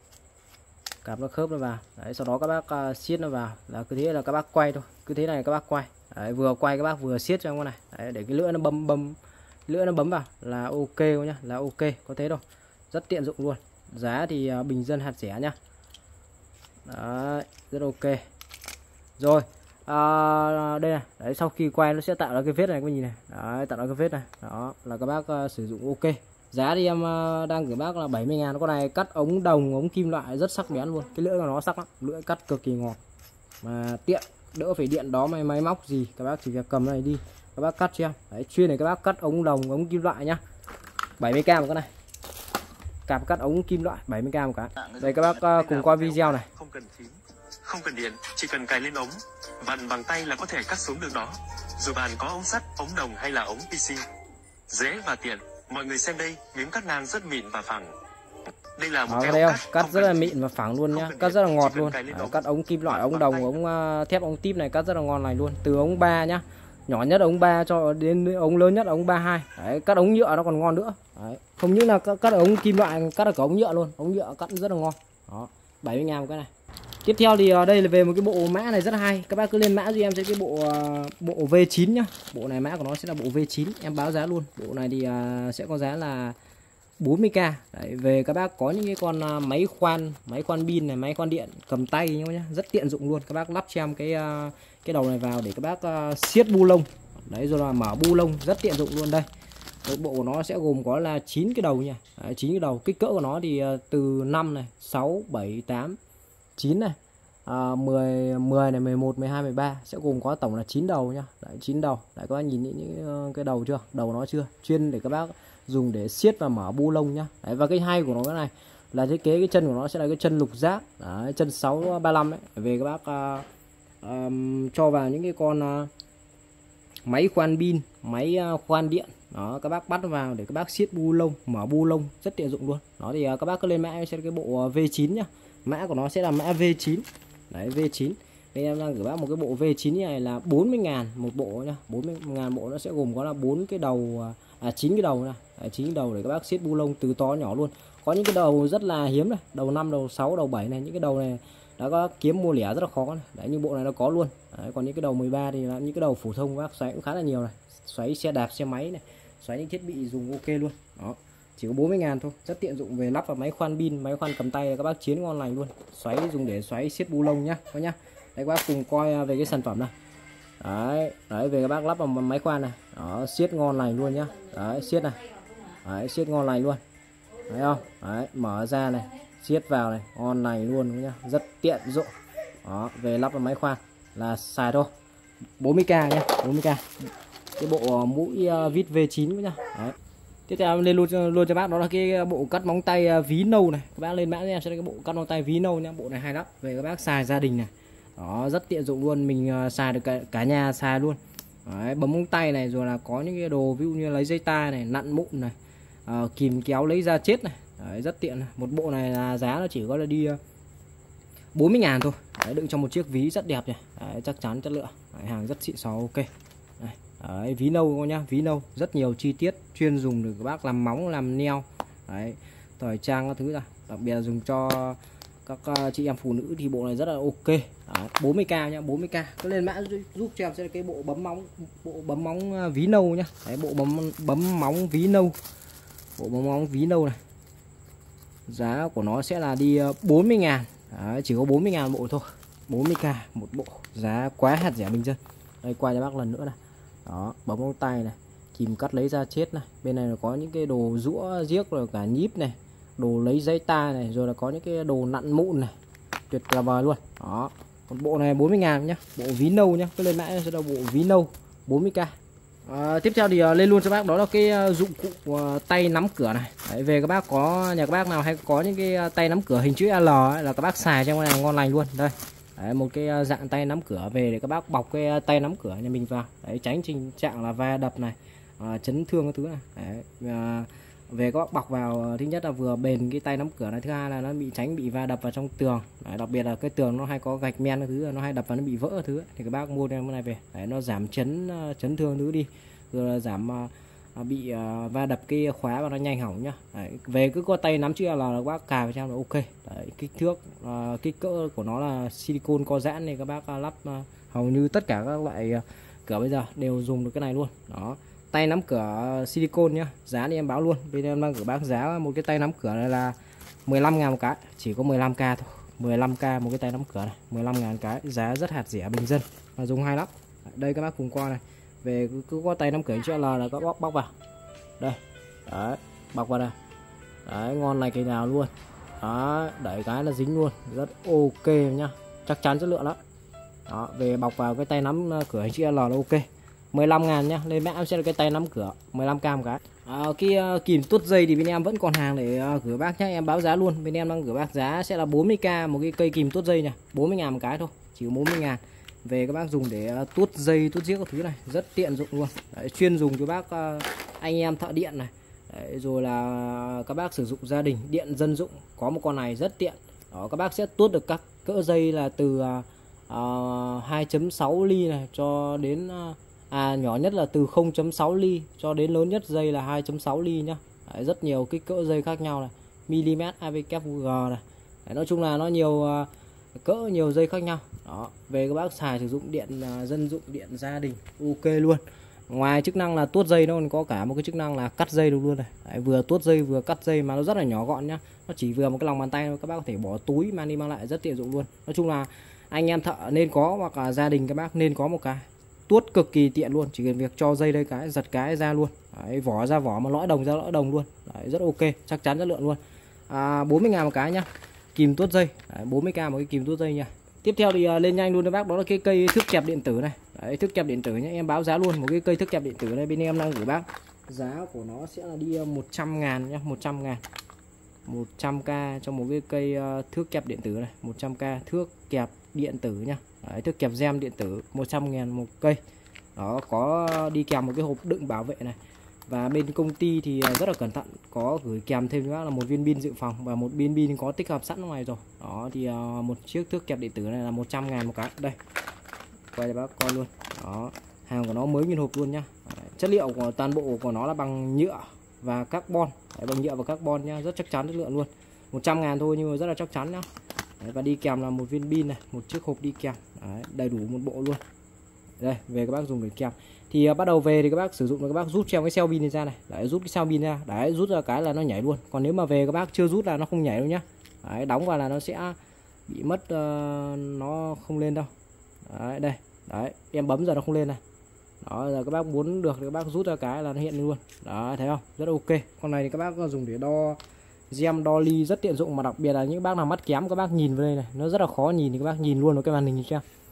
cạp nó khớp nó vào. Đấy, sau đó các bác uh, siết nó vào, là cứ thế là các bác quay thôi, cứ thế này các bác quay. Đấy, vừa quay các bác vừa siết cho con này. Đấy, để cái lưỡi nó bấm bấm lưỡi nó bấm vào là ok nhá, là ok, có thế đâu, rất tiện dụng luôn. Giá thì uh, bình dân hạt rẻ nhá. Đấy, rất ok. Rồi à, đây này, đấy, sau khi quay nó sẽ tạo ra cái vết này, các bạn nhìn này. Đấy, tạo ra cái vết này, đó là các bác uh, sử dụng ok. Giá thì em uh, đang gửi bác là bảy mươi ngàn. Con này cắt ống đồng, ống kim loại rất sắc bén luôn, cái lưỡi của nó sắc lắm, lưỡi cắt cực kỳ ngọt mà tiện, đỡ phải điện đó máy máy móc gì, các bác chỉ việc cầm này đi các bác cắt cho em. Đấy, chuyên này các bác cắt ống đồng, ống kim loại nhá. bảy mươi k một cái này, cạp cắt ống kim loại bảy mươi k một cái. Đây các bác uh, cùng coi video này. Không cần phím, không cần điện, chỉ cần cài lên ống, vặn bằng tay là có thể cắt xuống được đó. Dù bàn có ống sắt, ống đồng hay là ống pê xê, dễ và tiện. Mọi người xem đây, miếng cắt ngang rất mịn và phẳng. Đây là một đó, cái đây ống cắt, cắt rất là mịn và phẳng luôn nhá, cắt rất là ngọt luôn. Đấy, cắt ống kim loại, ống đồng, ống uh, thép, ống típ này cắt rất là ngon này luôn. Từ ống ba nhá, nhỏ nhất ống ba cho đến ống lớn nhất ống ba mươi hai. Đấy, cắt ống nhựa nó còn ngon nữa. Đấy, không những là cắt, cắt ống kim loại, cắt được cả ống nhựa luôn, ống nhựa cắt rất là ngon. Đó, bảy mươi ngàn một cái này. Tiếp theo thì uh, đây là về một cái bộ mã này rất là hay. Các bác cứ lên mã cho em sẽ cái bộ uh, bộ V chín nhá. Bộ này mã của nó sẽ là bộ V chín, em báo giá luôn. Bộ này thì uh, sẽ có giá là bốn mươi k. Đấy, về các bác có những cái con uh, máy khoan, máy khoan pin này, máy khoan điện cầm tay nhá, rất tiện dụng luôn. Các bác lắp cho em cái uh, cái đầu này vào để các bác uh, siết bu lông. Đấy, rồi là mở bu lông rất tiện dụng luôn đây. Cái bộ của nó sẽ gồm có là chín cái đầu nha. Đấy, chín cái đầu, kích cỡ của nó thì uh, từ năm này, sáu, bảy, tám, chín này, à, mười, mười này, mười một, mười hai, mười ba sẽ gồm có tổng là chín đầu nhá. Đấy, chín đầu. Đấy, các bác nhìn những, những cái đầu chưa? Đầu nó chưa? Chuyên để các bác dùng để siết và mở bu lông nhá. Đấy, và cái hay của nó cái này là thiết kế cái chân của nó sẽ là cái chân lục giác. Đấy, chân sáu ba mươi lăm ấy. Về các bác uh, um, cho vào những cái con uh, máy khoan pin, máy uh, khoan điện. Đó, các bác bắt vào để các bác siết bu lông, mở bu lông rất tiện dụng luôn. Đó thì uh, các bác cứ lên mã sẽ cái bộ V chín nhá. Mã của nó sẽ là mã V chín. Đấy, V chín. Đây em đang gửi bác một cái bộ V chín này là bốn mươi ngàn một bộ nhá. bốn mươi ngàn bộ, nó sẽ gồm có là bốn cái đầu, à chín cái đầu này, chín cái đầu để các bác siết bu lông từ to nhỏ luôn. Có những cái đầu rất là hiếm này, đầu năm, đầu sáu, đầu bảy này, những cái đầu này đã có kiếm mua lẻ rất là khó này. Đấy, nhưng bộ này nó có luôn. Đấy, còn những cái đầu mười ba thì là những cái đầu phổ thông các bác xoáy cũng khá là nhiều này. Xoáy xe đạp, xe máy này, xoáy những thiết bị dùng ok luôn. Đó. Chỉ có bốn mươi ngàn thôi, rất tiện dụng. Về lắp vào máy khoan pin, máy khoan cầm tay là các bác chiến ngon lành luôn. Xoáy dùng để xoáy siết bu lông nhá, các nhá. Đây các bác cùng coi về cái sản phẩm này. Đấy, đấy về các bác lắp vào máy khoan này. Đó, siết ngon lành luôn nhá. Đấy, siết này. Đấy, siết ngon lành luôn. Thấy không? Đấy, mở ra này, siết vào này, ngon lành luôn nhá, rất tiện dụng. Đó, về lắp vào máy khoan là xài thôi. bốn mươi k nhá, bốn mươi k. Cái bộ mũi uh, vít V chín nhá. Đấy. Tiếp theo lên luôn luôn cho bác đó là cái bộ cắt móng tay ví nâu này. Các bác lên mã em sẽ cái bộ cắt móng tay ví nâu nhá. Bộ này hay lắm. Về các bác xài gia đình này. Đó, rất tiện dụng luôn, mình uh, xài được cả, cả nhà xài luôn. Đấy, bấm móng tay này, rồi là có những cái đồ ví dụ như lấy dây tai này, nặn mụn này, uh, kìm kéo lấy ra chết này. Đấy, rất tiện này. Một bộ này là giá nó chỉ có là đi uh, bốn mươi ngàn thôi. Đấy, đựng trong một chiếc ví rất đẹp này. Đấy, chắc chắn chất lượng. Đấy, hàng rất xịn xò, ok. Đấy, đấy, ví nâu nhá, ví nâu rất nhiều chi tiết, chuyên dùng được các bác làm móng, làm neo. Đấy, thời trang các thứ ra, đặc biệt là dùng cho các uh, chị em phụ nữ thì bộ này rất là ok. Đấy, bốn mươi k nhá, bốn mươi k. Cứ lên mã giúp cho em sẽ là cái bộ bấm móng, bộ bấm móng uh, ví nâu nhá. Đấy, bộ bấm bấm móng ví nâu. Bộ bấm móng ví nâu này. Giá của nó sẽ là đi uh, bốn mươi ngàn. Đấy, chỉ có bốn mươi ngàn bộ thôi. bốn mươi k một bộ, giá quá hạt rẻ bình dân. Đây, quay cho bác lần nữa này. Đó, bấm móng tay này, kìm cắt lấy ra chết này. Bên này là có những cái đồ rũa giếc rồi cả nhíp này, đồ lấy giấy tai này, rồi là có những cái đồ nặn mụn này. Tuyệt vời luôn. Đó. Còn bộ này bốn mươi ngàn nhá, bộ ví nâu nhá. Cứ lên mã sẽ là bộ ví nâu bốn mươi k. À, tiếp theo thì uh, lên luôn cho bác đó là cái uh, dụng cụ uh, tay nắm cửa này. Đấy, về các bác có nhà các bác nào hay có những cái uh, tay nắm cửa hình chữ L ấy, là các bác xài trong này ngon lành luôn. Đây. Đấy, một cái uh, dạng tay nắm cửa về để các bác bọc cái uh, tay nắm cửa nhà mình vào. Đấy, tránh tình trạng là va đập này, uh, chấn thương các thứ này. Đấy, uh, về các bác bọc vào, uh, thứ nhất là vừa bền cái tay nắm cửa này, thứ hai là nó bị tránh bị va đập vào trong tường. Đấy, đặc biệt là cái tường nó hay có gạch men các thứ, nó hay đập vào nó bị vỡ các thứ ấy. Thì các bác mua đem cái này về. Đấy, nó giảm chấn uh, chấn thương thứ đi, rồi là giảm uh, bị uh, va đập cái khóa và nó nhanh hỏng nhá. Đấy, về cứ có tay nắm chữ L là các bác cài vào trong là ok. Đấy, kích thước uh, kích cỡ của nó là silicon co giãn này, các bác uh, lắp uh, hầu như tất cả các loại uh, cửa bây giờ đều dùng được cái này luôn. Đó, tay nắm cửa silicon nhá. Giá thì em báo luôn, bên em đang gửi bác giá một cái tay nắm cửa này là mười lăm ngàn một cái, chỉ có mười lăm k thôi. mười lăm k một cái tay nắm cửa này, mười lăm ngàn cái, giá rất hạt rẻ bình dân và dùng hay lắm. Đây các bác cùng qua này. Về cứ, cứ có tay nắm cửa chữ L là các bóc bóc vào. Đây. Đấy, bọc vào đây. Đấy, ngon này cái nào luôn. Đó, đẩy cái là dính luôn, rất ok nhá. Chắc chắn chất lượng lắm. Đó, về bọc vào cái tay nắm cửa hình chữ L là ok. mười lăm ngàn nhá, lên mã em sẽ là cái tay nắm cửa mười lăm k một cái. À, cái uh, kìm tuốt dây thì bên em vẫn còn hàng để uh, gửi bác nhá, em báo giá luôn. Bên em đang gửi bác giá sẽ là bốn mươi k một cái cây kìm tuốt dây nha, bốn mươi ngàn một cái thôi, chỉ có bốn mươi ngàn. Về các bác dùng để uh, tuốt dây, tuốt giếc các thứ này, rất tiện dụng luôn. Đấy, chuyên dùng cho bác uh, anh em thợ điện này. Đấy, rồi là các bác sử dụng gia đình, điện dân dụng, có một con này rất tiện. Đó, các bác sẽ tuốt được các cỡ dây là từ uh, uh, hai chấm sáu ly này cho đến uh, à nhỏ nhất là từ không chấm sáu ly cho đến lớn nhất dây là hai chấm sáu ly nhá. Đấy, rất nhiều kích cỡ dây khác nhau này, mm, a vê kép, g này. Đấy, nói chung là nó nhiều uh, cỡ, nhiều dây khác nhau. Đó, về các bác xài sử dụng điện uh, dân dụng, điện gia đình ok luôn. Ngoài chức năng là tuốt dây nó còn có cả một cái chức năng là cắt dây được luôn này. Đấy, vừa tuốt dây vừa cắt dây mà nó rất là nhỏ gọn nhá. Nó chỉ vừa một cái lòng bàn tay thôi, các bác có thể bỏ túi mang đi mang lại, rất tiện dụng luôn. Nói chung là anh em thợ nên có, hoặc là gia đình các bác nên có một cái. Tuốt cực kỳ tiện luôn, chỉ cần việc cho dây đây cái, giật cái ra luôn. Đấy, vỏ ra vỏ, mà lõi đồng ra lõi đồng luôn. Đấy, rất ok, chắc chắn chất lượng luôn. À, bốn mươi ngàn một cái nhá. Kìm tuốt dây. Đấy, bốn mươi k một cái kìm tuốt dây nha. Tiếp theo thì uh, lên nhanh luôn cho bác, đó là cái cây thước kẹp điện tử này. Đấy, thước kẹp điện tử nhé, em báo giá luôn. Một cái cây thước kẹp điện tử này bên em đang gửi bác, giá của nó sẽ là đi uh, một trăm ngàn nhá, một trăm ngàn. một trăm k cho một cái cây uh, thước kẹp điện tử này, một trăm k thước kẹp điện tử nhá. Đấy, thước kẹp gem điện tử một trăm ngàn một cây. Đó, có đi kèm một cái hộp đựng bảo vệ này. Và bên công ty thì rất là cẩn thận, có gửi kèm thêm cho bác là một viên pin dự phòng và một viên pin có tích hợp sẵn ngoài rồi. Đó thì uh, một chiếc thước kẹp điện tử này là một trăm ngàn một cái. Đây, quay cho bác coi luôn. Đó, hàng của nó mới nguyên hộp luôn nhá. Đấy, chất liệu của toàn bộ của nó là bằng nhựa và carbon. Đấy, bằng nhựa và carbon nhá, rất chắc chắn chất lượng luôn. một trăm ngàn thôi nhưng mà rất là chắc chắn nhá. Đấy, và đi kèm là một viên pin này, một chiếc hộp đi kèm. Đấy, đầy đủ một bộ luôn. Đây, về các bác dùng để kèm. Thì uh, bắt đầu về thì các bác sử dụng là các bác rút treo cái cell pin này ra này. Đấy, rút cái cell pin ra. Đấy, rút ra cái là nó nhảy luôn. Còn nếu mà về các bác chưa rút là nó không nhảy đâu nhá. Đấy, đóng vào là nó sẽ bị mất, uh, nó không lên đâu. Đấy, đây. Đấy, em bấm giờ nó không lên này. Đó, giờ các bác muốn được thì các bác rút ra cái là nó hiện lên luôn. Đó, thấy không? Rất ok. Con này thì các bác dùng để đo gem, đo ly, rất tiện dụng, mà đặc biệt là những bác nào mắt kém các bác nhìn vào đây này, nó rất là khó nhìn thì các bác nhìn luôn vào cái màn hình cho em.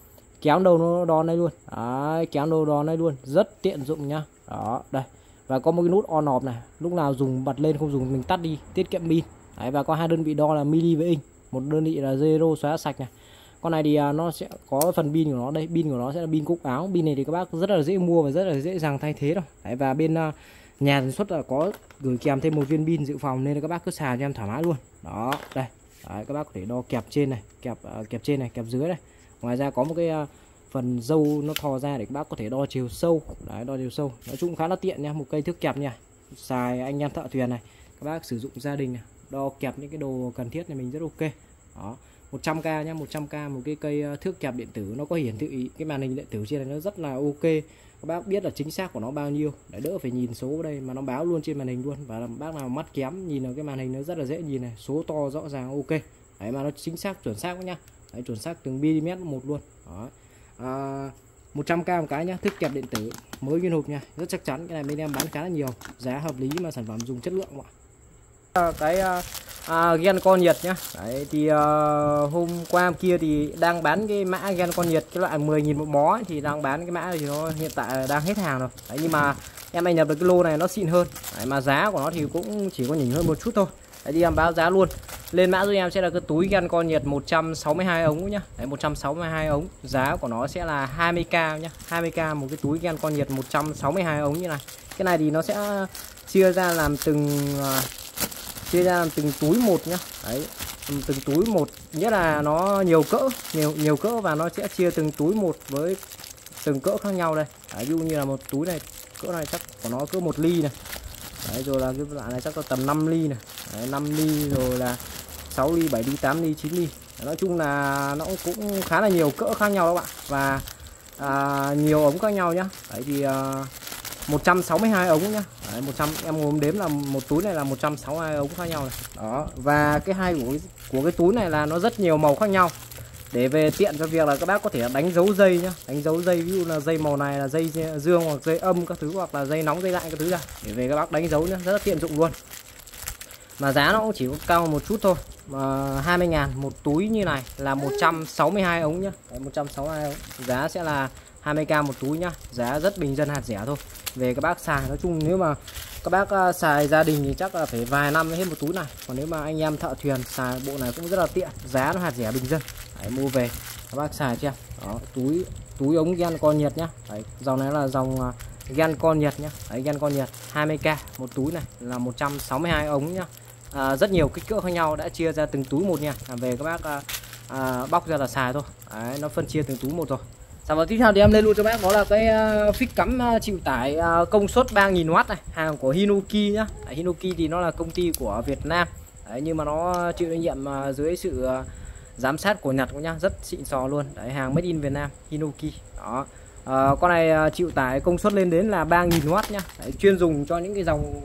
kéo đầu nó đòn đây luôn. Đấy, kéo đầu đòn đây luôn, rất tiện dụng nhá. Đó, đây. Và có một cái nút on off này, lúc nào dùng bật lên, không dùng mình tắt đi, tiết kiệm pin. Đấy, và có hai đơn vị đo là mili với inch, một đơn vị là zero xóa sạch này. Con này thì nó sẽ có phần pin của nó đây, pin của nó sẽ là pin cúc áo. Pin này thì các bác rất là dễ mua và rất là dễ dàng thay thế đâu. Đấy, và bên uh, nhà sản xuất là có gửi kèm thêm một viên pin dự phòng, nên là các bác cứ xài cho em thoải mái luôn. Đó, đây. Đấy, các bác có thể đo kẹp trên này, kẹp uh, kẹp trên này, kẹp dưới này. Ngoài ra có một cái uh, phần dâu nó thò ra để các bác có thể đo chiều sâu. Đấy, đo chiều sâu. Nói chung khá là tiện nha, một cây thước kẹp nha. Xài anh em thợ thuyền này, các bác sử dụng gia đình này, đo kẹp những cái đồ cần thiết này mình rất ok. Đó, một trăm k nhá, một trăm k một cái cây thước kẹp điện tử, nó có hiển thị cái màn hình điện tử trên này, nó rất là ok. Các bác biết là chính xác của nó bao nhiêu, để đỡ phải nhìn số ở đây mà nó báo luôn trên màn hình luôn. Và làm bác nào mắt kém nhìn vào cái màn hình nó rất là dễ nhìn này, số to rõ ràng ok. Đấy, mà nó chính xác chuẩn xác nhá. Đấy, chuẩn xác từng mm một luôn. Đó. À, một trăm k một cái nhá, thước kẹp điện tử mới nguyên hộp nha, rất chắc chắn. Cái này bên em bán khá là nhiều, giá hợp lý mà sản phẩm dùng chất lượng ạ. Cái à, gen con nhiệt nhá. Đấy, thì uh, hôm qua kia thì đang bán cái mã gen con nhiệt, cái loại mười nghìn một bó ấy, thì đang bán cái mã này thì nó hiện tại đang hết hàng rồi. Đấy, nhưng mà em anh nhập được cái lô này nó xịn hơn. Đấy, mà giá của nó thì cũng chỉ có nhỉnh hơn một chút thôi. Đấy, thì em báo giá luôn. Lên mã giúp em sẽ là cái túi gen con nhiệt một trăm sáu mươi hai ống nhá. Đấy, một trăm sáu mươi hai ống, giá của nó sẽ là hai mươi k nhá. hai mươi k một cái túi gen con nhiệt một trăm sáu mươi hai ống như này. Cái này thì nó sẽ chia ra làm từng uh, chia ra làm từng túi một nhá. Đấy, từng túi một, nghĩa là nó nhiều cỡ, nhiều nhiều cỡ và nó sẽ chia từng túi một với từng cỡ khác nhau đây. Đấy, ví dụ như là một túi này, cỡ này chắc của nó cỡ một ly này. Đấy, rồi là cái loại này chắc có tầm năm ly này. Đấy, năm ly, rồi là sáu ly, bảy ly, tám ly, chín ly. Đấy, nói chung là nó cũng khá là nhiều cỡ khác nhau các bạn. Và à, nhiều ống khác nhau nhá. Đấy thì à, một trăm sáu mươi hai ống nhá. Đấy, một trăm em ngồi đếm là một túi này là một trăm sáu mươi hai ống khác nhau này. Đó, và cái hay của của cái túi này là nó rất nhiều màu khác nhau. Để về tiện cho việc là các bác có thể đánh dấu dây nhá, đánh dấu dây, ví dụ là dây màu này là dây dương hoặc dây âm các thứ, hoặc là dây nóng dây lạnh các thứ ra, để về các bác đánh dấu nhá, rất là tiện dụng luôn. Mà giá nó cũng chỉ có cao một chút thôi, mà hai mươi ngàn một túi như này là một trăm sáu mươi hai ống nhá. Đấy, một trăm sáu mươi hai ống, giá sẽ là hai mươi k một túi nhá, giá rất bình dân hạt rẻ thôi. Về các bác xài, nói chung nếu mà các bác uh, xài gia đình thì chắc là phải vài năm mới hết một túi này. Còn nếu mà anh em thợ thuyền xài bộ này cũng rất là tiện, giá nó hạt rẻ bình dân. Đấy, mua về các bác xài chưa. Đó, túi túi ống gen con nhiệt nhá. Đấy, dòng này là dòng uh, gen con nhiệt nhá. Đấy, gen con nhiệt hai mươi k một túi này là một trăm sáu mươi hai ống nhá. À, rất nhiều kích cỡ khác nhau, đã chia ra từng túi một nha. À, về các bác uh, uh, bóc ra là xài thôi. Đấy, nó phân chia từng túi một rồi. Sản phẩm tiếp theo thì em lên luôn cho bác đó là cái uh, phích cắm uh, chịu tải uh, công suất ba nghìn oát này, hàng của Hinoki nhá. Đấy, Hinoki thì nó là công ty của Việt Nam. Đấy, nhưng mà nó chịu trách nhiệm uh, dưới sự uh, giám sát của Nhật nhá, rất xịn sò luôn. Đấy, hàng made in Việt Nam, Hinoki. Đó. Uh, con này uh, chịu tải công suất lên đến là ba nghìn oát nhá. Đấy, chuyên dùng cho những cái dòng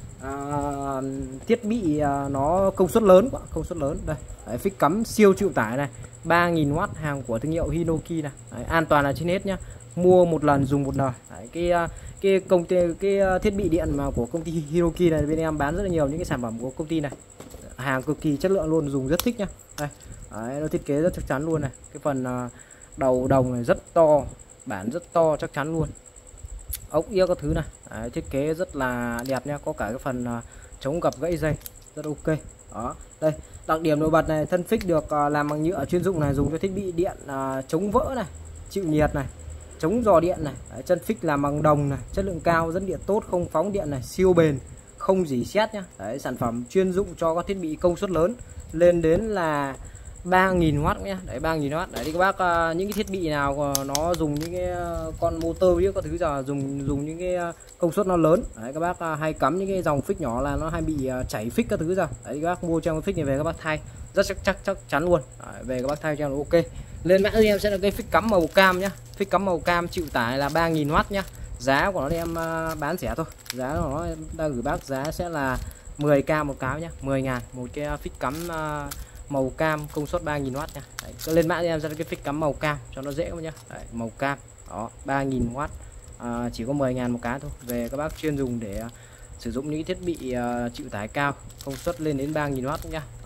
uh, thiết bị uh, nó công suất lớn, công suất lớn. Đây, đấy, phích cắm siêu chịu tải này, ba nghìn oát, hàng của thương hiệu Hinoki này. Đấy, an toàn là trên hết nhá, mua một lần dùng một đời. Đấy, cái cái công ty cái thiết bị điện mà của công ty Hinoki này bên em bán rất là nhiều những cái sản phẩm của công ty này, hàng cực kỳ chất lượng luôn, dùng rất thích nhá. Đây, đấy, nó thiết kế rất chắc chắn luôn này, cái phần đầu đồng này rất to, bản rất to chắc chắn luôn, ốc yếc các thứ này. Đấy, thiết kế rất là đẹp nha, có cả cái phần chống gập gãy dây rất ok. Đó, đây đặc điểm nổi bật này, thân phích được uh, làm bằng nhựa chuyên dụng này, dùng cho thiết bị điện uh, chống vỡ này, chịu nhiệt này, chống rò điện này. Đấy, chân phích làm bằng đồng này, chất lượng cao, dẫn điện tốt, không phóng điện này, siêu bền, không rỉ sét nhá. Đấy, sản phẩm chuyên dụng cho các thiết bị công suất lớn lên đến là ba nghìn oát nhá. Đấy, ba nghìn oát. Đấy thì các bác uh, những cái thiết bị nào nó dùng những cái uh, con motor biết các thứ giờ dùng dùng những cái uh, công suất nó lớn. Đấy, các bác uh, hay cắm những cái dòng phích nhỏ là nó hay bị uh, chảy phích các thứ giờ. Đấy, các bác mua trong cái phích này về các bác thay rất chắc chắc chắc chắn luôn. Đấy, về các bác thay cho nó ok. Lên mã em sẽ là cái phích cắm màu cam nhá. Phích cắm màu cam chịu tải là ba nghìn oát nhá. Giá của nó thì em uh, bán rẻ thôi. Giá của nó em đang gửi bác giá sẽ là mười k một cái nhá, mười ngàn một cái phích cắm uh, màu cam công suất ba nghìn oát nha. Đấy, lên mã em ra cái phích cắm màu cam cho nó dễ các nhá. Đấy, màu cam đó, ba nghìn oát, à, chỉ có mười ngàn một cái thôi. Về các bác chuyên dùng để uh, sử dụng những thiết bị uh, chịu tải cao, công suất lên đến ba nghìn oát nhá. Đó.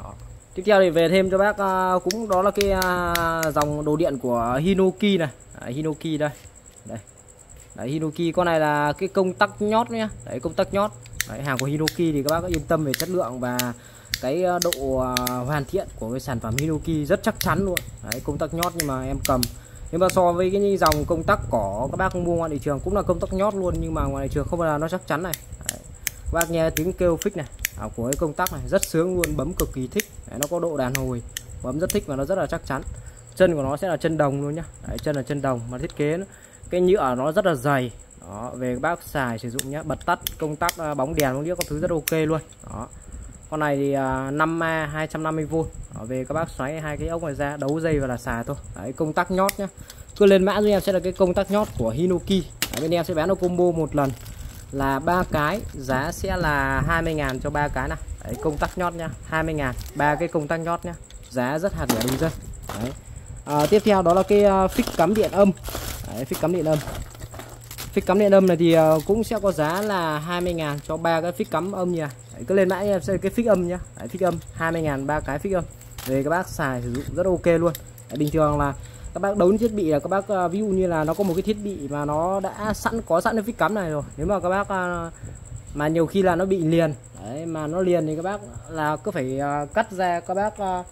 Tiếp theo thì về thêm cho bác uh, cũng đó là cái uh, dòng đồ điện của Hinoki này. Đấy, Hinoki đây. Đây. Đấy, Hinoki con này là cái công tắc nhót nhá. Đấy, công tắc nhót. Đấy, hàng của Hinoki thì các bác yên tâm về chất lượng và cái độ uh, hoàn thiện của cái sản phẩm Hinoki rất chắc chắn luôn. Đấy, công tắc nhót nhưng mà em cầm, nhưng mà so với cái dòng công tắc cỏ các bác mua ngoài thị trường cũng là công tắc nhót luôn, nhưng mà ngoài thị trường không bao giờ nó chắc chắn này. Đấy, các bác nghe tiếng kêu phích này à, của cái công tắc này rất sướng luôn, bấm cực kỳ thích. Đấy, nó có độ đàn hồi, bấm rất thích và nó rất là chắc chắn. Chân của nó sẽ là chân đồng luôn nhá. Đấy, chân là chân đồng mà thiết kế cái nhựa nó rất là dày. Đó, về các bác xài sử dụng nhá, bật tắt công tắc, bóng đèn bóng đĩa các thứ rất ok luôn. Đó. Con này thì năm A hai trăm năm mươi vôn. Đó, về các bác xoáy hai cái ốc này ra, đấu dây và là xài thôi. Đấy, công tắc nhót nhá. Cứ lên mã giúp em sẽ là cái công tắc nhót của Hinoki. Đấy, bên em sẽ bán nó combo một lần là ba cái, giá sẽ là hai mươi ngàn cho ba cái này. Đấy, công tắc nhót nhá, hai mươi ngàn, ba cái công tắc nhót nhá. Giá rất hạt rẻ bình dân. Đấy. À, tiếp theo đó là cái uh, phích cắm điện âm. Đấy, phích cắm điện âm. Phích cắm điện âm này thì uh, cũng sẽ có giá là hai mươi ngàn cho ba cái phích cắm âm nha. Đấy, cứ lên mã em sẽ cái phích âm nhá. Đấy, phích âm hai mươi ngàn ba cái phích âm. Về các bác xài sử dụng rất ok luôn. Đấy, bình thường là các bác đấu thiết bị là các bác uh, ví dụ như là nó có một cái thiết bị mà nó đã sẵn có sẵn cái phích cắm này rồi. Nếu mà các bác uh, mà nhiều khi là nó bị liền, đấy, mà nó liền thì các bác là cứ phải uh, cắt ra, các bác uh,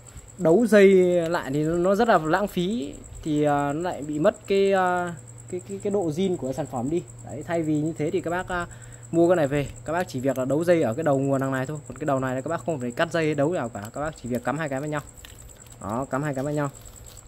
đấu dây lại thì nó rất là lãng phí, thì uh, nó lại bị mất cái, uh, cái cái cái độ zin của sản phẩm đi. Đấy, thay vì như thế thì các bác uh, mua cái này về, các bác chỉ việc là đấu dây ở cái đầu nguồn đằng này thôi, còn cái đầu này là các bác không phải cắt dây đấu nào cả, các bác chỉ việc cắm hai cái với nhau. Đó, cắm hai cái với nhau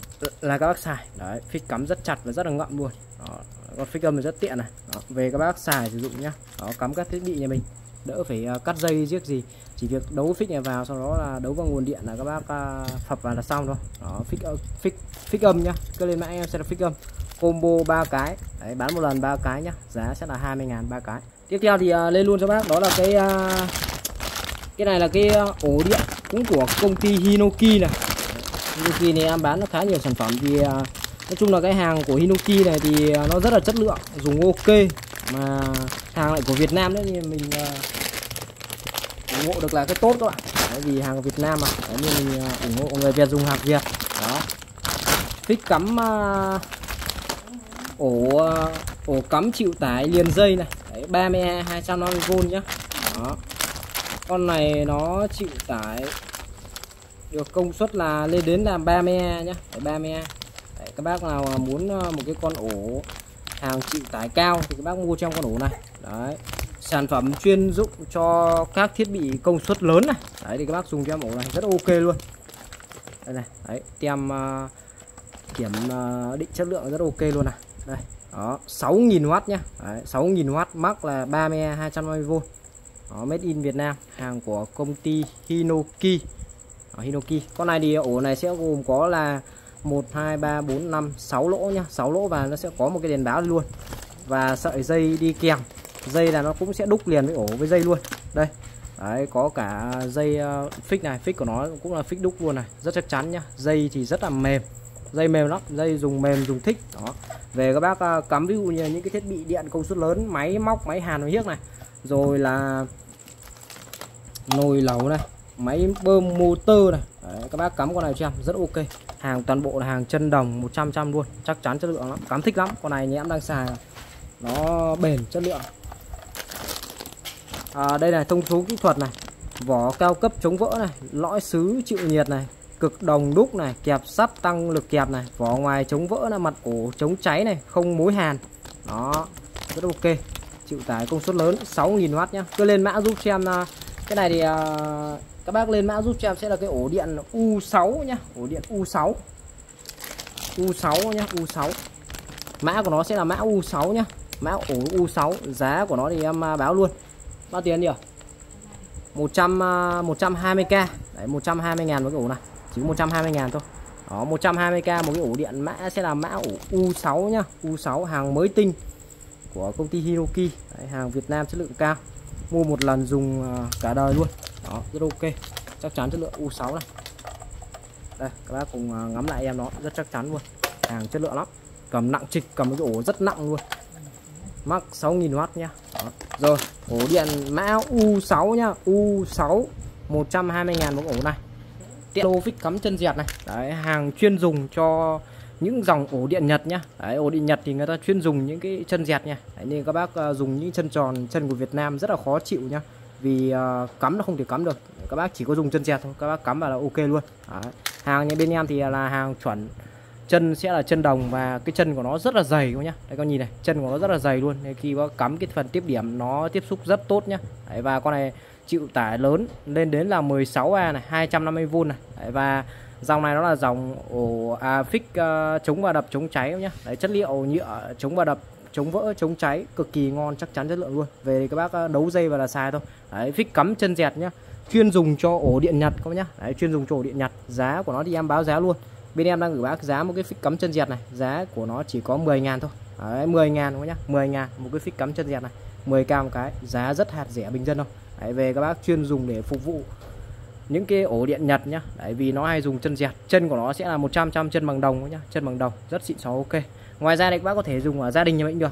là các bác xài. Đấy, phích cắm rất chặt và rất là ngậm luôn. Đó, con phích âm thì rất tiện này. Đó, về các bác xài sử dụng nhá. Đó, cắm các thiết bị nhà mình đỡ phải uh, cắt dây giết gì, chỉ việc đấu phích này vào, sau đó là đấu vào nguồn điện là các bác uh, phập vào là xong thôi. Đó, phích phích phích âm nhá, cứ lên mã em sẽ là phích âm combo ba cái. Đấy, bán một lần ba cái nhá, giá sẽ là hai mươi ngàn ba cái. Tiếp theo thì uh, lên luôn cho bác đó là cái uh, cái này là cái uh, ổ điện cũng của công ty Hinoki này. Hinoki này em bán nó khá nhiều sản phẩm, thì uh, nói chung là cái hàng của Hinoki này thì uh, nó rất là chất lượng, dùng ok, mà hàng lại của Việt Nam nữa thì mình uh, ủng hộ được là cái tốt các bạn. Đấy, vì hàng của Việt Nam mà, đấy, nên mình uh, ủng hộ người Việt dùng hàng Việt. Đó, phích cắm uh, ổ uh, ổ cắm chịu tải liền dây này. Đấy, ba mươi A hai trăm năm mươi vôn nhá. Đó, con này nó chịu tải được công suất là lên đến là ba mươi A nhá. Đấy, ba mươi A. Đấy, các bác nào muốn một cái con ổ hàng chịu tải cao thì các bác mua trong con ổ này. Đấy, sản phẩm chuyên dụng cho các thiết bị công suất lớn này. Đấy, thì các bác dùng cho em ổ này rất ok luôn. Đây này, đấy, tem uh, kiểm uh, định chất lượng rất ok luôn này. Đây, đó, sáu nghìn oát nhá. Đấy, sáu nghìn oát, mắc là ba mươi A hai trăm năm mươi vôn. Đó, made in Việt Nam, hàng của công ty Hinoki. Đó, Hinoki. Con này thì ổ này sẽ gồm có là một hai ba bốn năm sáu lỗ nhá, sáu lỗ, và nó sẽ có một cái đèn báo luôn. Và sợi dây đi kèm. Dây là nó cũng sẽ đúc liền với ổ với dây luôn. Đây. Đấy, có cả dây uh, phích này, phích của nó cũng là phích đúc luôn này, rất chắc chắn nhá. Dây thì rất là mềm. Dây mềm lắm, dây dùng mềm dùng thích. Đó. Về các bác uh, cắm ví dụ như những cái thiết bị điện công suất lớn, máy móc, máy hàn, máy hiếc này, rồi là nồi lẩu này, máy bơm motor này. Đấy, các bác cắm con này cho em rất ok. Hàng toàn bộ là hàng chân đồng một trăm trăm luôn, chắc chắn chất lượng lắm, cắm thích lắm. Con này em đang xài nó bền, chất lượng. À, đây là thông số kỹ thuật này, vỏ cao cấp chống vỡ này, lõi sứ chịu nhiệt này, cực đồng đúc này, kẹp sắt tăng lực kẹp này, vỏ ngoài chống vỡ là mặt ổ chống cháy này, không mối hàn. Đó, rất ok, chịu tải công suất lớn, sáu nghìn oát nhá. Cứ lên mã giúp cho em. Cái này thì uh, các bác lên mã giúp cho em sẽ là cái ổ điện U sáu nhá, ổ điện U sáu. U sáu nhá, U sáu. Mã của nó sẽ là mã U sáu nhá, mã ổ U sáu. Giá của nó thì em uh, báo luôn. Bao tiền nhỉ? một trăm, uh, một trăm hai mươi k. Đấy, một trăm hai mươi ngàn một cái ổ này. Chỉ một trăm hai mươi ngàn thôi. Đó, một trăm hai mươi k một cái ổ điện, mã sẽ là mã ổ U sáu nhá, U sáu, hàng mới tinh của công ty Hinoki. Đấy, hàng Việt Nam chất lượng cao. Mua một lần dùng uh, cả đời luôn. Đó, rất ok. Chắc chắn chất lượng U sáu này. Đây, các bác cùng uh, ngắm lại em nó, rất chắc chắn luôn. Hàng chất lượng lắm. Cầm nặng trịch, cầm cái ổ rất nặng luôn. Mắc sáu nghìn oát nhá. Đó. Rồi, ổ điện mã U sáu nhá, U sáu, một trăm hai mươi ngàn một ổ này. lô phích cắm chân dẹt này. Đấy, hàng chuyên dùng cho những dòng ổ điện Nhật nhá. Đấy, ổ điện Nhật thì người ta chuyên dùng những cái chân dẹt nha. Đấy, nên các bác uh, dùng những chân tròn, chân của Việt Nam rất là khó chịu nhá. Vì uh, cắm nó không thể cắm được. Các bác chỉ có dùng chân dẹt thôi, các bác cắm vào là ok luôn. Đấy. Hàng nhà bên em thì là hàng chuẩn, chân sẽ là chân đồng và cái chân của nó rất là dày các nhá. Đây con nhìn này, chân của nó rất là dày luôn. Nên khi có cắm cái phần tiếp điểm nó tiếp xúc rất tốt nhá. Đấy, và con này chịu tải lớn lên đến là mười sáu A này, hai trăm năm mươi vôn này. Đấy, và dòng này nó là dòng ổ à, phích uh, chống va đập, chống cháy nhá. Đấy, chất liệu nhựa chống va đập, chống vỡ, chống cháy, cực kỳ ngon, chắc chắn chất lượng luôn. Về thì các bác đấu dây và là xài thôi. Đấy, phích cắm chân dẹt nhá, chuyên dùng cho ổ điện Nhật các bác nhá. Đấy, chuyên dùng cho ổ điện Nhật. Giá của nó thì em báo giá luôn. Bên em đang gửi bác giá một cái phích cắm chân dẹt này, giá của nó chỉ có mười ngàn thôi. Đấy, mười ngàn các bác nhá, mười ngàn một cái phích cắm chân dẹt này, mười k một cái, giá rất hạt rẻ bình dân thôi. Đấy, về các bác chuyên dùng để phục vụ những cái ổ điện Nhật nhá. Đấy, vì nó hay dùng chân dẹt, chân của nó sẽ là một trăm trăm chân bằng đồng nhá, chân bằng đồng rất xịn xó ok. Ngoài ra đây các bác có thể dùng ở gia đình nhà mình được.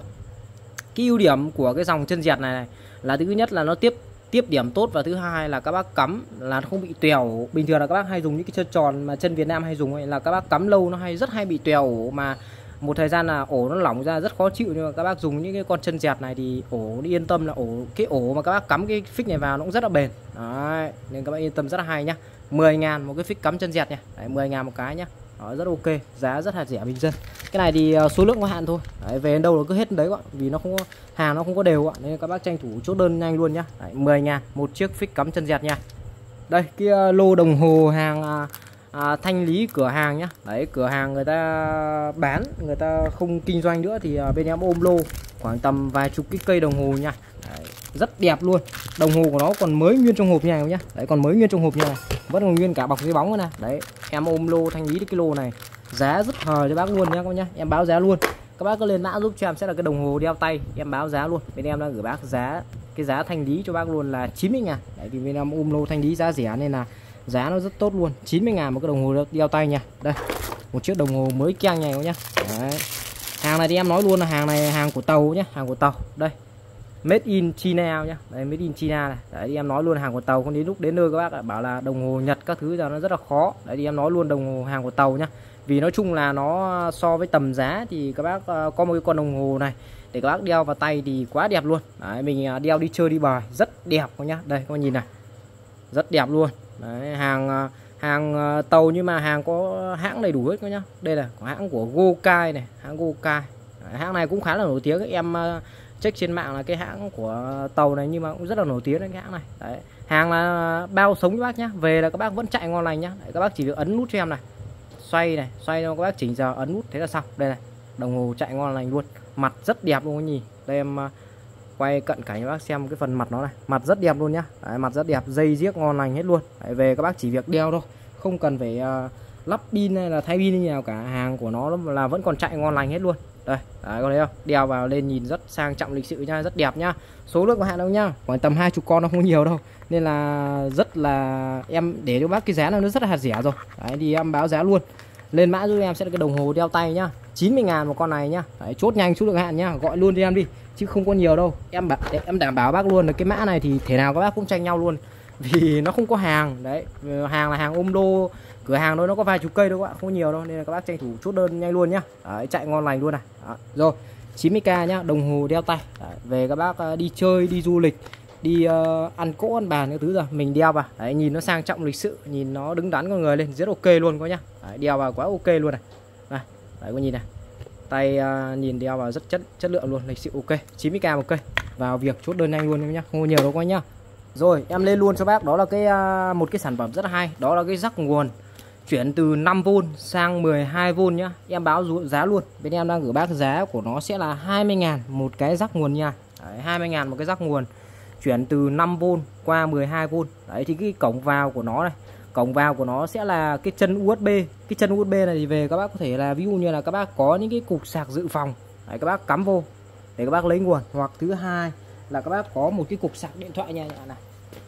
Cái ưu điểm của cái dòng chân dẹt này, này là thứ nhất là nó tiếp tiếp điểm tốt, và thứ hai là các bác cắm là nó không bị tèo. Bình thường là các bác hay dùng những cái chân tròn mà chân Việt Nam hay dùng ấy, là các bác cắm lâu nó hay rất hay bị tèo ổ, mà một thời gian là ổ nó lỏng ra rất khó chịu. Nhưng mà các bác dùng những cái con chân dẹt này thì ổ yên tâm là ổ cái ổ mà các bác cắm cái phích này vào nó cũng rất là bền. Đấy, nên các bác yên tâm rất là hay nhá. Mười ngàn một cái phích cắm chân dẹt nha. Đấy, mười ngàn một cái nhá. Đó, rất ok, giá rất là rẻ bình dân. Cái này thì số lượng có hạn thôi. Đấy, về đến đâu nó cứ hết đấy các bạn, vì nó không có hàng, nó không có đều ạ, nên các bác tranh thủ chốt đơn nhanh luôn nhá. Đấy, mười ngàn một chiếc phích cắm chân dẹt nha. Đây, cái lô đồng hồ hàng à, à, thanh lý cửa hàng nhá. Đấy, cửa hàng người ta bán, người ta không kinh doanh nữa thì à, bên em ôm lô khoảng tầm vài chục cái cây đồng hồ nha. Đấy, rất đẹp luôn. Đồng hồ của nó còn mới nguyên trong hộp như này nhá. Đấy, còn mới nguyên trong hộp như này, vẫn còn nguyên cả bọc giấy bóng này. Đấy, em ôm lô thanh lý cái lô này, giá rất hời cho bác luôn nhá các bác nhá. Em báo giá luôn. Các bác cứ lên mã giúp cho em sẽ là cái đồng hồ đeo tay, em báo giá luôn. Bên em đang gửi bác giá cái giá thanh lý cho bác luôn là chín mươi ngàn. Đấy, vì bên em ôm lô thanh lý giá rẻ nên là giá nó rất tốt luôn. chín mươi ngàn một cái đồng hồ đeo tay nha. Đây, một chiếc đồng hồ mới keng này nhá. Đấy. Hàng này thì em nói luôn là hàng này hàng của Tàu nhá, hàng của Tàu. Đây, made in China nhá. Đây, made in China này. Đấy, thì em nói luôn hàng của Tàu, không đến lúc đến nơi các bác bảo là đồng hồ Nhật các thứ giờ nó rất là khó. Đấy, thì em nói luôn đồng hồ hàng của Tàu nhá. Vì nói chung là nó so với tầm giá thì các bác có một cái con đồng hồ này để các bác đeo vào tay thì quá đẹp luôn. Đấy, mình đeo đi chơi đi bài rất đẹp các nhá. Đây các bác nhìn này, rất đẹp luôn. Đấy, hàng hàng Tàu nhưng mà hàng có hãng đầy đủ hết các nhá. Đây là hãng của Gokai này, hãng Gokai. Đấy, hãng này cũng khá là nổi tiếng. Em check trên mạng là cái hãng của Tàu này nhưng mà cũng rất là nổi tiếng đấy cái hãng này. Đấy, hàng là bao sống các bác nhá. Về là các bác vẫn chạy ngon lành nhá. Đấy, các bác chỉ việc ấn nút cho em này, xoay này, xoay cho các bác chỉnh giờ, ấn nút thế là xong. Đây này, đồng hồ chạy ngon lành luôn, mặt rất đẹp luôn nhỉ. Đây em quay cận cảnh cho bác xem cái phần mặt nó này, mặt rất đẹp luôn nhá. Đấy, mặt rất đẹp, dây giếc ngon lành hết luôn. Đấy, về các bác chỉ việc đeo thôi, không cần phải uh, lắp pin hay là thay pin như nào cả. Hàng của nó là vẫn còn chạy ngon lành hết luôn. Đây, đấy, có thấy không? Đeo vào lên nhìn rất sang trọng lịch sự nha, rất đẹp nhá. Số lượng có hạn đâu nhá, khoảng tầm hai chục con, nó không nhiều đâu. Nên là rất là em để cho bác cái giá nó rất là hạt rẻ rồi. Đấy, thì em báo giá luôn. Lên mã giúp em sẽ là cái đồng hồ đeo tay nhá, chín mươi ngàn một con này nhá. Đấy, chốt nhanh số lượng hạn nhá, gọi luôn cho em đi chứ không có nhiều đâu. Em bảo em đảm bảo bác luôn là cái mã này thì thể nào các bác cũng tranh nhau luôn. Vì nó không có hàng. Đấy, hàng là hàng ôm đô, cửa hàng thôi, nó có vài chục cây đâu các bạn, không nhiều đâu, nên là các bác tranh thủ chốt đơn nhanh luôn nhá. Đấy, chạy ngon lành luôn này. Đó. Rồi, chín mươi k nhá, đồng hồ đeo tay. Đấy, về các bác đi chơi, đi du lịch, đi uh, ăn cỗ ăn bàn những thứ rồi mình đeo vào. Đấy, nhìn nó sang trọng lịch sự, nhìn nó đứng đắn con người lên, rất ok luôn quá nhá. Đấy, đeo vào quá ok luôn này. Đây, đấy có nhìn này, tay uh, nhìn đeo vào rất chất chất lượng luôn, lịch sự ok. chín mươi k một cây, vào việc chốt đơn nhanh luôn em nhá, không có nhiều đâu quá nhá. Rồi em lên luôn cho bác đó là cái uh, một cái sản phẩm rất là hay, đó là cái rắc nguồn chuyển từ năm vôn sang mười hai vôn nhá. Em báo giá luôn, bên em đang gửi bác giá của nó sẽ là hai mươi ngàn một cái rắc nguồn nha. Đấy, hai mươi ngàn một cái rắc nguồn chuyển từ năm vôn qua mười hai vôn. Đấy, thì cái cổng vào của nó này, cổng vào của nó sẽ là cái chân u ét bê. Cái chân u ét bê này thì về các bác có thể là ví dụ như là các bác có những cái cục sạc dự phòng. Đấy, các bác cắm vô để các bác lấy nguồn, hoặc thứ hai là các bác có một cái cục sạc điện thoại nha này.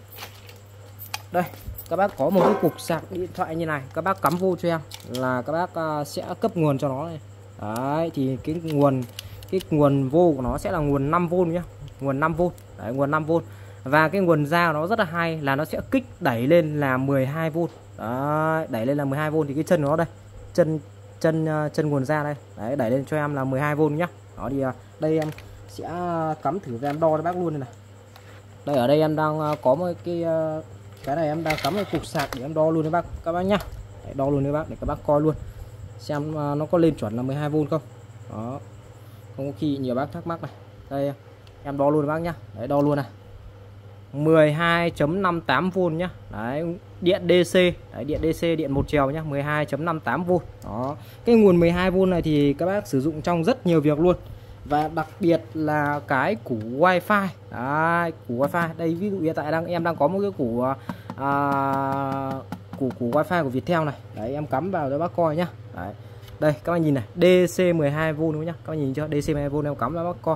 Đây, các bác có một cái cục sạc điện thoại như này, các bác cắm vô cho em là các bác sẽ cấp nguồn cho nó này. Đấy, thì cái nguồn cái nguồn vô của nó sẽ là nguồn năm vôn nhá, nguồn năm vôn. Đấy, nguồn năm vôn. Và cái nguồn ra nó rất là hay là nó sẽ kích đẩy lên là mười hai vôn. Đấy, đẩy lên là mười hai vôn thì cái chân nó đây, chân chân chân nguồn ra đây. Đấy, đẩy lên cho em là mười hai vôn nhá. Đó thì đây em sẽ cắm thử và em đo cho bác luôn đây này. Đây ở đây em đang có một cái cái này em đang cắm cái cục sạc để em đo luôn với bác các bác nhá. Đấy, đo luôn với bác để các bác coi luôn xem nó có lên chuẩn là mười hai vôn không. Đó, không có khi nhiều bác thắc mắc này. Đây em đo luôn với bác nhá. Đấy, đo luôn này, mười hai chấm năm tám vôn nhá. Đấy, điện đê xê, đấy, điện đê xê, điện một chiều nhá, mười hai chấm năm tám vôn. Đó, cái nguồn mười hai vôn này thì các bác sử dụng trong rất nhiều việc luôn. Và đặc biệt là cái củ wifi. Đấy, củ wifi đây, ví dụ hiện tại đang em đang có một cái củ à, củ củ wifi của Viettel này. Đấy, em cắm vào cho bác coi nhá. Đấy, đây các bác nhìn này, đê xê mười hai vôn đúng nhá. Các bác nhìn chưa, đê xê mười hai vôn em cắm vào bác coi.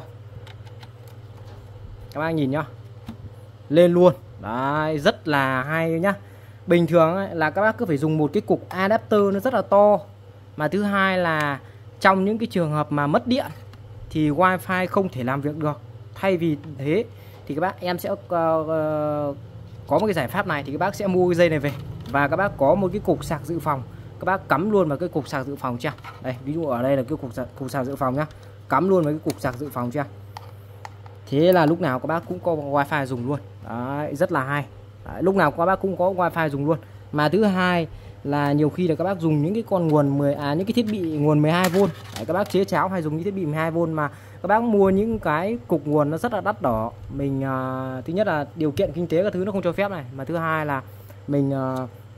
Các bác nhìn nhá, lên luôn. Đấy, rất là hay nhá. Bình thường ấy, là các bác cứ phải dùng một cái cục adapter nó rất là to. Mà thứ hai là trong những cái trường hợp mà mất điện thì wifi không thể làm việc được. Thay vì thế thì các bác em sẽ uh, uh, có một cái giải pháp này, thì các bác sẽ mua cái dây này về và các bác có một cái cục sạc dự phòng, các bác cắm luôn vào cái cục sạc dự phòng chưa. Đây, ví dụ ở đây là cái cục sạc, cục sạc dự phòng nhá, cắm luôn với cái cục sạc dự phòng chưa. Thế là lúc nào các bác cũng có wifi dùng luôn. Đấy, rất là hay. Đấy, lúc nào các bác cũng có wifi dùng luôn. Mà thứ hai là nhiều khi là các bác dùng những cái con nguồn mười à những cái thiết bị nguồn mười hai vôn. Đấy, các bác chế cháo hay dùng những thiết bị mười hai vôn mà các bác mua những cái cục nguồn nó rất là đắt đỏ. Mình à, thứ nhất là điều kiện kinh tế các thứ nó không cho phép này, mà thứ hai là mình à,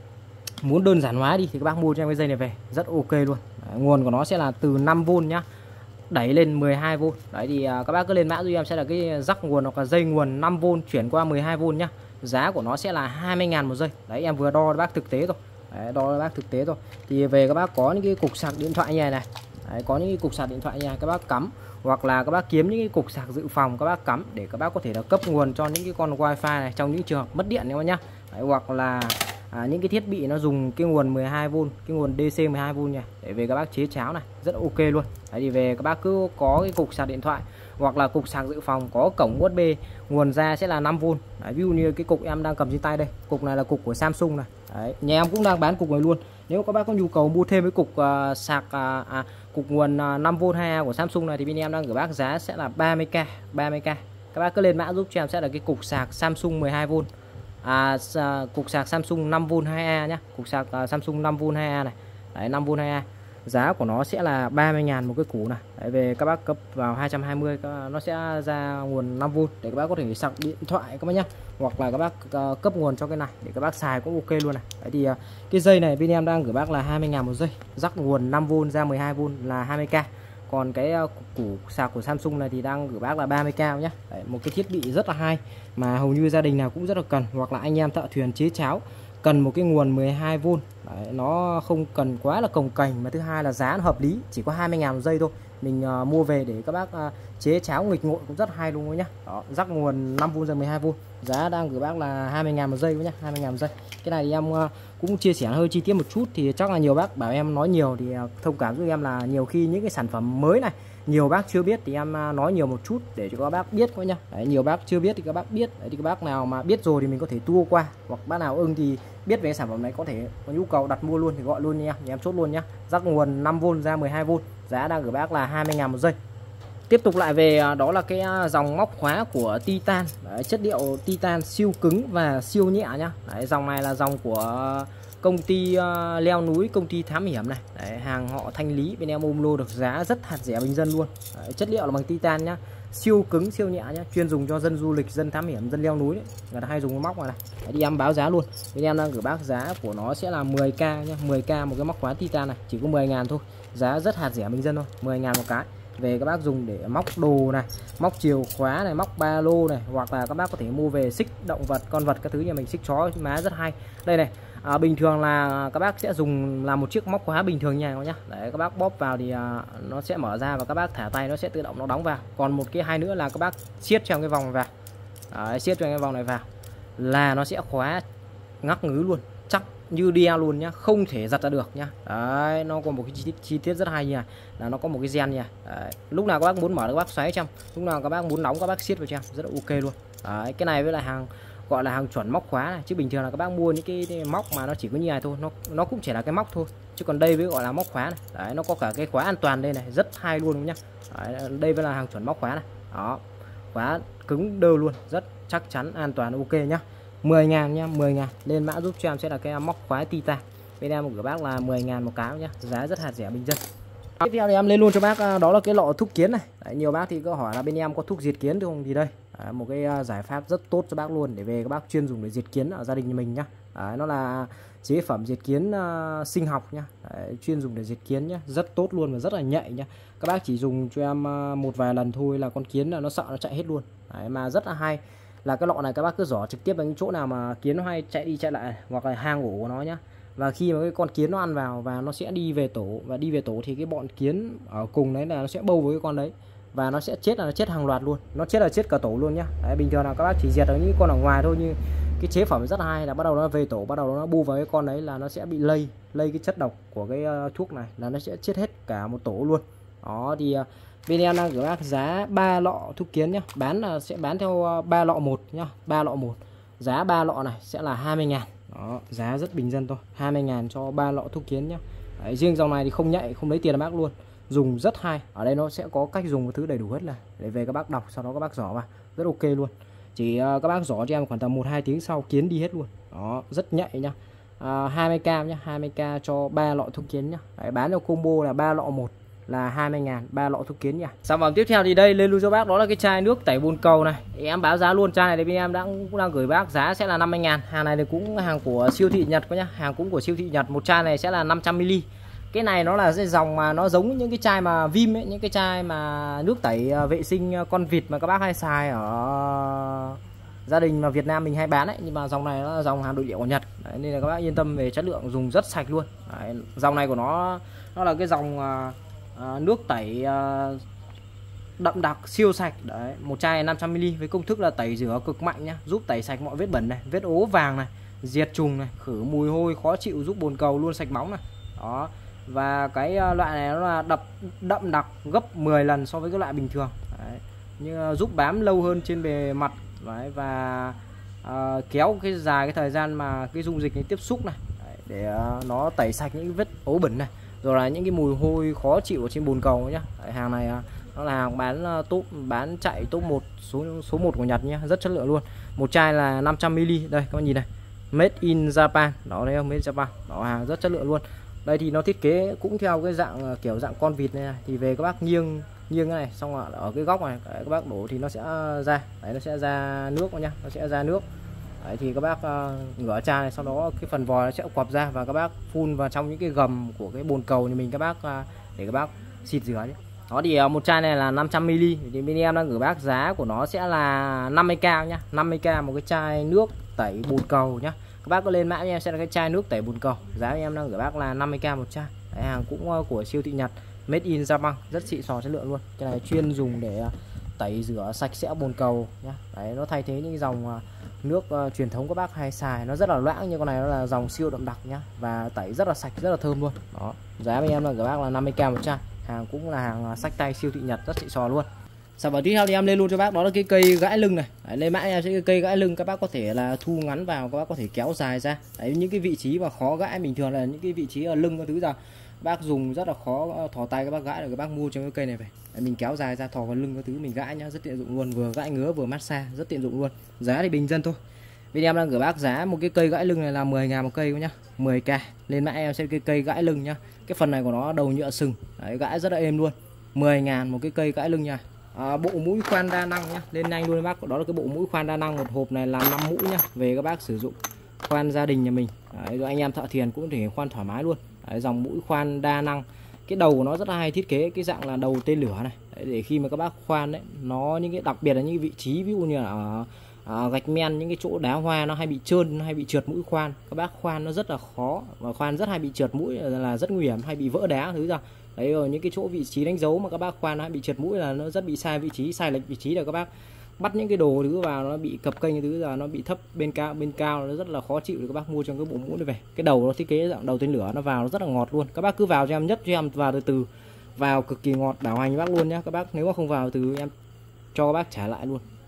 muốn đơn giản hóa đi thì các bác mua cho em cái dây này về rất ok luôn. Đấy, nguồn của nó sẽ là từ năm vôn nhá, đẩy lên mười hai vôn. Đấy thì à, các bác cứ lên mã giúp em sẽ là cái rắc nguồn hoặc là dây nguồn năm vôn chuyển qua mười hai vôn nhá. Giá của nó sẽ là hai mươi ngàn một giây. Đấy, em vừa đo bác thực tế thôi. Đấy, đo cho bác thực tế thôi. Thì về các bác có những cái cục sạc điện thoại như này này. Đấy, có những cái cục sạc điện thoại như này các bác cắm, hoặc là các bác kiếm những cái cục sạc dự phòng các bác cắm để các bác có thể là cấp nguồn cho những cái con wifi này trong những trường hợp mất điện nhá. Đấy, hoặc là à, những cái thiết bị nó dùng cái nguồn mười hai vôn, cái nguồn đê xê mười hai vôn này để về các bác chế cháo này rất ok luôn. Đấy, thì về các bác cứ có cái cục sạc điện thoại hoặc là cục sạc dự phòng có cổng u ét bê, nguồn ra sẽ là năm vôn. Đấy, ví dụ như cái cục em đang cầm trên tay đây, cục này là cục của Samsung này. Đấy, nhà em cũng đang bán cục này luôn. Nếu các bác có nhu cầu mua thêm cái cục uh, sạc uh, à, cục nguồn uh, năm vôn hai A của Samsung này thì bên em đang gửi bác giá sẽ là ba mươi k, ba mươi k. Các bác cứ lên mã giúp cho em sẽ là cái cục sạc Samsung mười hai vôn. À, cục sạc Samsung năm vôn hai A nhá, cục sạc uh, Samsung năm vôn hai A này. Đấy, năm vôn hai A. Giá của nó sẽ là ba mươi ngàn một cái củ này. Đấy, về các bác cấp vào hai trăm hai mươi nó sẽ ra nguồn năm vôn để các bác có thể sạc điện thoại các bác nhá. Hoặc là các bác uh, cấp nguồn cho cái này để các bác xài cũng ok luôn này. Đấy thì uh, cái dây này bên em đang gửi bác là hai mươi ngàn một giây, rắc nguồn năm vôn ra mười hai vôn là hai mươi k. Còn cái uh, củ sạc của Samsung này thì đang gửi bác là ba mươi k nhá. Đấy, một cái thiết bị rất là hay mà hầu như gia đình nào cũng rất là cần, hoặc là anh em thợ thuyền chế cháo cần một cái nguồn mười hai vôn. Đấy, nó không cần quá là cồng kềnh, mà thứ hai là giá nó hợp lý, chỉ có hai mươi ngàn một giây thôi. Mình uh, mua về để các bác uh, chế cháo nghịch ngội cũng rất hay luôn nhá. Đó, rắc nguồn năm vôn ra mười hai vôn, giá đang gửi bác là hai mươi ngàn một giây nhá, hai mươi ngàn một giây. Cái này thì em uh, cũng chia sẻ hơi chi tiết một chút, thì chắc là nhiều bác bảo em nói nhiều thì uh, thông cảm giúp em là nhiều khi những cái sản phẩm mới này nhiều bác chưa biết thì em uh, nói nhiều một chút để cho các bác biết thôi nhá. Đấy, nhiều bác chưa biết thì các bác biết. Đấy, thì các bác nào mà biết rồi thì mình có thể tua qua, hoặc bác nào ưng thì biết về cái sản phẩm này có thể có nhu cầu đặt mua luôn thì gọi luôn nha, thì em chốt luôn nhá. Rắc nguồn năm vôn ra mười hai vôn, giá đang gửi bác là hai mươi ngàn một giây. Tiếp tục lại về đó là cái dòng móc khóa của Titan. Đấy, chất liệu Titan siêu cứng và siêu nhẹ nhá. Đấy, dòng này là dòng của công ty uh, leo núi, công ty thám hiểm này. Đấy, hàng họ thanh lý, bên em ôm lô được giá rất hạt rẻ bình dân luôn. Đấy, chất liệu là bằng Titan nhá, siêu cứng siêu nhẹ nhá, chuyên dùng cho dân du lịch, dân thám hiểm, dân leo núi đấy. Người ta hay dùng cái móc này này. Đấy, đi em báo giá luôn. Bên em đang gửi bác giá của nó sẽ là mười k nhá, mười k một cái móc khóa Titan này, chỉ có mười ngàn thôi. Giá rất hạt rẻ bình dân thôi, mười ngàn một cái. Về các bác dùng để móc đồ này, móc chìa khóa này, móc ba lô này, hoặc là các bác có thể mua về xích động vật, con vật các thứ, nhà mình xích chó má rất hay. Đây này, à, bình thường là các bác sẽ dùng làm một chiếc móc khóa bình thường nha nhá. Đấy, các bác bóp vào thì à, nó sẽ mở ra và các bác thả tay nó sẽ tự động nó đóng vào. Còn một cái hay nữa là các bác siết trong cái vòng này vào. Đấy, siết trong cái vòng này vào là nó sẽ khóa ngắc ngứ luôn, chắc như đeo luôn nhá, không thể giật ra được nhá. Đấy, nó có một cái chi tiết, chi tiết rất hay nha, là nó có một cái gen nha. Đấy, lúc nào các bác muốn mở các bác xoáy trong, lúc nào các bác muốn đóng các bác siết vào trong, rất là ok luôn. Đấy, cái này với lại hàng gọi là hàng chuẩn móc khóa này, chứ bình thường là các bác mua những cái, cái móc mà nó chỉ có như này thôi, nó nó cũng chỉ là cái móc thôi, chứ còn đây với gọi là móc khóa này. Đấy, nó có cả cái khóa an toàn đây này, rất hay luôn nhá. Đấy, đây với là hàng chuẩn móc khóa này. Đó, khóa cứng đơ luôn, rất chắc chắn, an toàn, ok nhá. Mười ngàn nha, mười ngàn. Lên mã giúp cho em sẽ là cái móc khóa Titan. Bên em gửi bác là mười ngàn một cái nhá, giá rất hạt rẻ bình dân. Tiếp theo thì em lên luôn cho bác đó là cái lọ thuốc kiến này. Đấy, nhiều bác thì có hỏi là bên em có thuốc diệt kiến không, thì đây đấy, một cái giải pháp rất tốt cho bác luôn, để về các bác chuyên dùng để diệt kiến ở gia đình nhà mình nhá. Đấy, nó là chế phẩm diệt kiến uh, sinh học nhá. Đấy, chuyên dùng để diệt kiến nhá, rất tốt luôn và rất là nhạy nhá. Các bác chỉ dùng cho em uh, một vài lần thôi là con kiến là nó sợ nó chạy hết luôn. Đấy, mà rất là hay là cái lọ này các bác cứ giỏ trực tiếp vào những chỗ nào mà kiến nó hay chạy đi chạy lại, hoặc là hang ổ của nó nhá. Và khi mà cái con kiến nó ăn vào và nó sẽ đi về tổ, và đi về tổ thì cái bọn kiến ở cùng đấy là nó sẽ bâu với cái con đấy, và nó sẽ chết, là nó chết hàng loạt luôn, nó chết là chết cả tổ luôn nhá. Đấy, bình thường là các bác chỉ diệt ở những con ở ngoài thôi, nhưng cái chế phẩm rất là hay là bắt đầu nó về tổ, bắt đầu nó bu vào cái con đấy là nó sẽ bị lây lây cái chất độc của cái uh, thuốc này, là nó sẽ chết hết cả một tổ luôn. Đó thì uh, bên em đang gửi bác giá ba lọ thuốc kiến nhá, bán là sẽ bán theo ba lọ một nhá, ba lọ một, giá ba lọ này sẽ là hai mươi ngàn. Đó, giá rất bình dân thôi, hai mươi ngàn cho ba lọ thuốc kiến nhá. Đấy, riêng dòng này thì không nhạy, không lấy tiền bác luôn, dùng rất hay. Ở đây nó sẽ có cách dùng một thứ đầy đủ hết, là để về các bác đọc, sau đó các bác giỏ vào rất ok luôn. Chỉ uh, các bác giỏ cho em khoảng tầm một hai tiếng sau kiến đi hết luôn. Đó, rất nhạy nhá. Uh, hai mươi k nhá, hai mươi k cho ba lọ thuốc kiến nhá. Đấy, bán theo combo là ba lọ một là hai mươi ngàn, ba lọ thuốc kiến nha. Sản phẩm tiếp theo thì đây lên luôn cho bác đó là cái chai nước tẩy bồn cầu này. Em báo giá luôn, chai này thì bên em đang cũng đang gửi bác giá sẽ là năm mươi ngàn. Hàng này thì cũng hàng của siêu thị Nhật quá nhá, hàng cũng của siêu thị Nhật. Một chai này sẽ là năm trăm mi li. Cái này nó là cái dòng mà nó giống những cái chai mà Vim ấy, những cái chai mà nước tẩy vệ sinh con vịt mà các bác hay xài ở gia đình mà Việt Nam mình hay bán ấy, nhưng mà dòng này nó là dòng hàng nội địa của Nhật. Đấy, nên là các bác yên tâm về chất lượng, dùng rất sạch luôn. Đấy, dòng này của nó nó là cái dòng À, nước tẩy à, đậm đặc siêu sạch. Đấy, một chai năm trăm mi li với công thức là tẩy rửa cực mạnh nhá, giúp tẩy sạch mọi vết bẩn này, vết ố vàng này, diệt trùng này, khử mùi hôi khó chịu, giúp bồn cầu luôn sạch bóng này. Đó, và cái loại này nó là đậm đậm đặc gấp mười lần so với cái loại bình thường. Đấy, nhưng giúp bám lâu hơn trên bề mặt. Đấy, và à, kéo cái dài cái thời gian mà cái dung dịch này tiếp xúc này. Đấy, để à, nó tẩy sạch những vết ố bẩn này, rồi là những cái mùi hôi khó chịu ở trên bồn cầu nhá. Đấy, hàng này nó là hàng bán top, bán chạy top một, số số một của Nhật nhá, rất chất lượng luôn. Một chai là năm trăm mi li. Đây các bạn nhìn này, made in Japan. Đó, thấy không, made in Japan. Đó, hàng rất chất lượng luôn. Đây thì nó thiết kế cũng theo cái dạng kiểu dạng con vịt này, này. Thì về các bác nghiêng nghiêng cái này, xong rồi ở cái góc này đấy, các bác đổ thì nó sẽ ra, đấy, nó sẽ ra nước nhá, nó sẽ ra nước. Đấy, thì các bác uh, ngửa chai này, sau đó cái phần vòi nó sẽ quặp ra và các bác phun vào trong những cái gầm của cái bồn cầu như mình, các bác uh, để các bác xịt rửa nhé. Đó thì uh, một chai này là năm trăm mi li, thì bên em đang gửi bác giá của nó sẽ là năm mươi k nhá, năm mươi k một cái chai nước tẩy bồn cầu nhá. Các bác có lên mã em sẽ là cái chai nước tẩy bồn cầu, giá em đang gửi bác là năm mươi k một chai. Đấy, hàng cũng uh, của siêu thị Nhật, made in Japan, rất xịn sò chất lượng luôn. Cái này chuyên dùng để uh, tẩy rửa sạch sẽ bồn cầu nhá. Đấy, nó thay thế những dòng uh, nước uh, truyền thống các bác hay xài, nó rất là loãng, nhưng con này nó là dòng siêu đậm đặc nhá, và tẩy rất là sạch, rất là thơm luôn. Đó, giá bên em là các bác là năm mươi k một chai, hàng cũng là hàng uh, xách tay siêu thị Nhật, rất xịn sò luôn. Sản phẩm tiếp theo thì em lên luôn cho bác đó là cái cây gãi lưng này. Đấy, lên mã em sẽ cái cây gãi lưng, các bác có thể là thu ngắn vào, các bác có thể kéo dài ra. Đấy, những cái vị trí mà khó gãi bình thường là những cái vị trí ở lưng các thứ ra, bác dùng rất là khó thò tay các bác gãi, rồi các bác mua cho cái cây này về. Đấy, mình kéo dài ra thò vào lưng các thứ mình gãi nhá, rất tiện dụng luôn, vừa gãi ngứa vừa massage, rất tiện dụng luôn. Giá thì bình dân thôi. Bên em đang gửi bác giá một cái cây gãi lưng này là mười ngàn một cây nhá, mười k. Lên mã em sẽ cái cây gãi lưng nhá. Cái phần này của nó đầu nhựa sừng. Đấy, gãi rất là êm luôn. mười ngàn một cái cây gãi lưng nha. À, bộ mũi khoan đa năng nhá, lên nhanh luôn bác. Đó là cái bộ mũi khoan đa năng, một hộp này là năm mũi nhá, về các bác sử dụng khoan gia đình nhà mình. Đấy, rồi anh em thợ thiền cũng thể khoan thoải mái luôn. Đấy, dòng mũi khoan đa năng. Cái đầu của nó rất là hay, thiết kế cái dạng là đầu tên lửa này. Đấy, để khi mà các bác khoan đấy, nó những cái đặc biệt là những vị trí ví dụ như là ở à, gạch men, những cái chỗ đá hoa nó hay bị trơn, nó hay bị trượt mũi khoan, các bác khoan nó rất là khó, và khoan rất hay bị trượt mũi là rất nguy hiểm, hay bị vỡ đá thứ ra. Đấy, rồi những cái chỗ vị trí đánh dấu mà các bác khoan nó hay bị trượt mũi là nó rất bị sai vị trí, sai lệch vị trí, là các bác bắt những cái đồ thứ vào nó bị cập kênh thứ là nó bị thấp bên cao bên cao, nó rất là khó chịu. Thì các bác mua trong cái bộ mũ này về, cái đầu nó thiết kế dạng đầu tên lửa, nó vào nó rất là ngọt luôn. Các bác cứ vào cho em, nhất cho em vào từ từ, vào cực kỳ ngọt, bảo hành bác luôn nhá. Các bác nếu mà không vào từ em cho các bác trả lại luôn,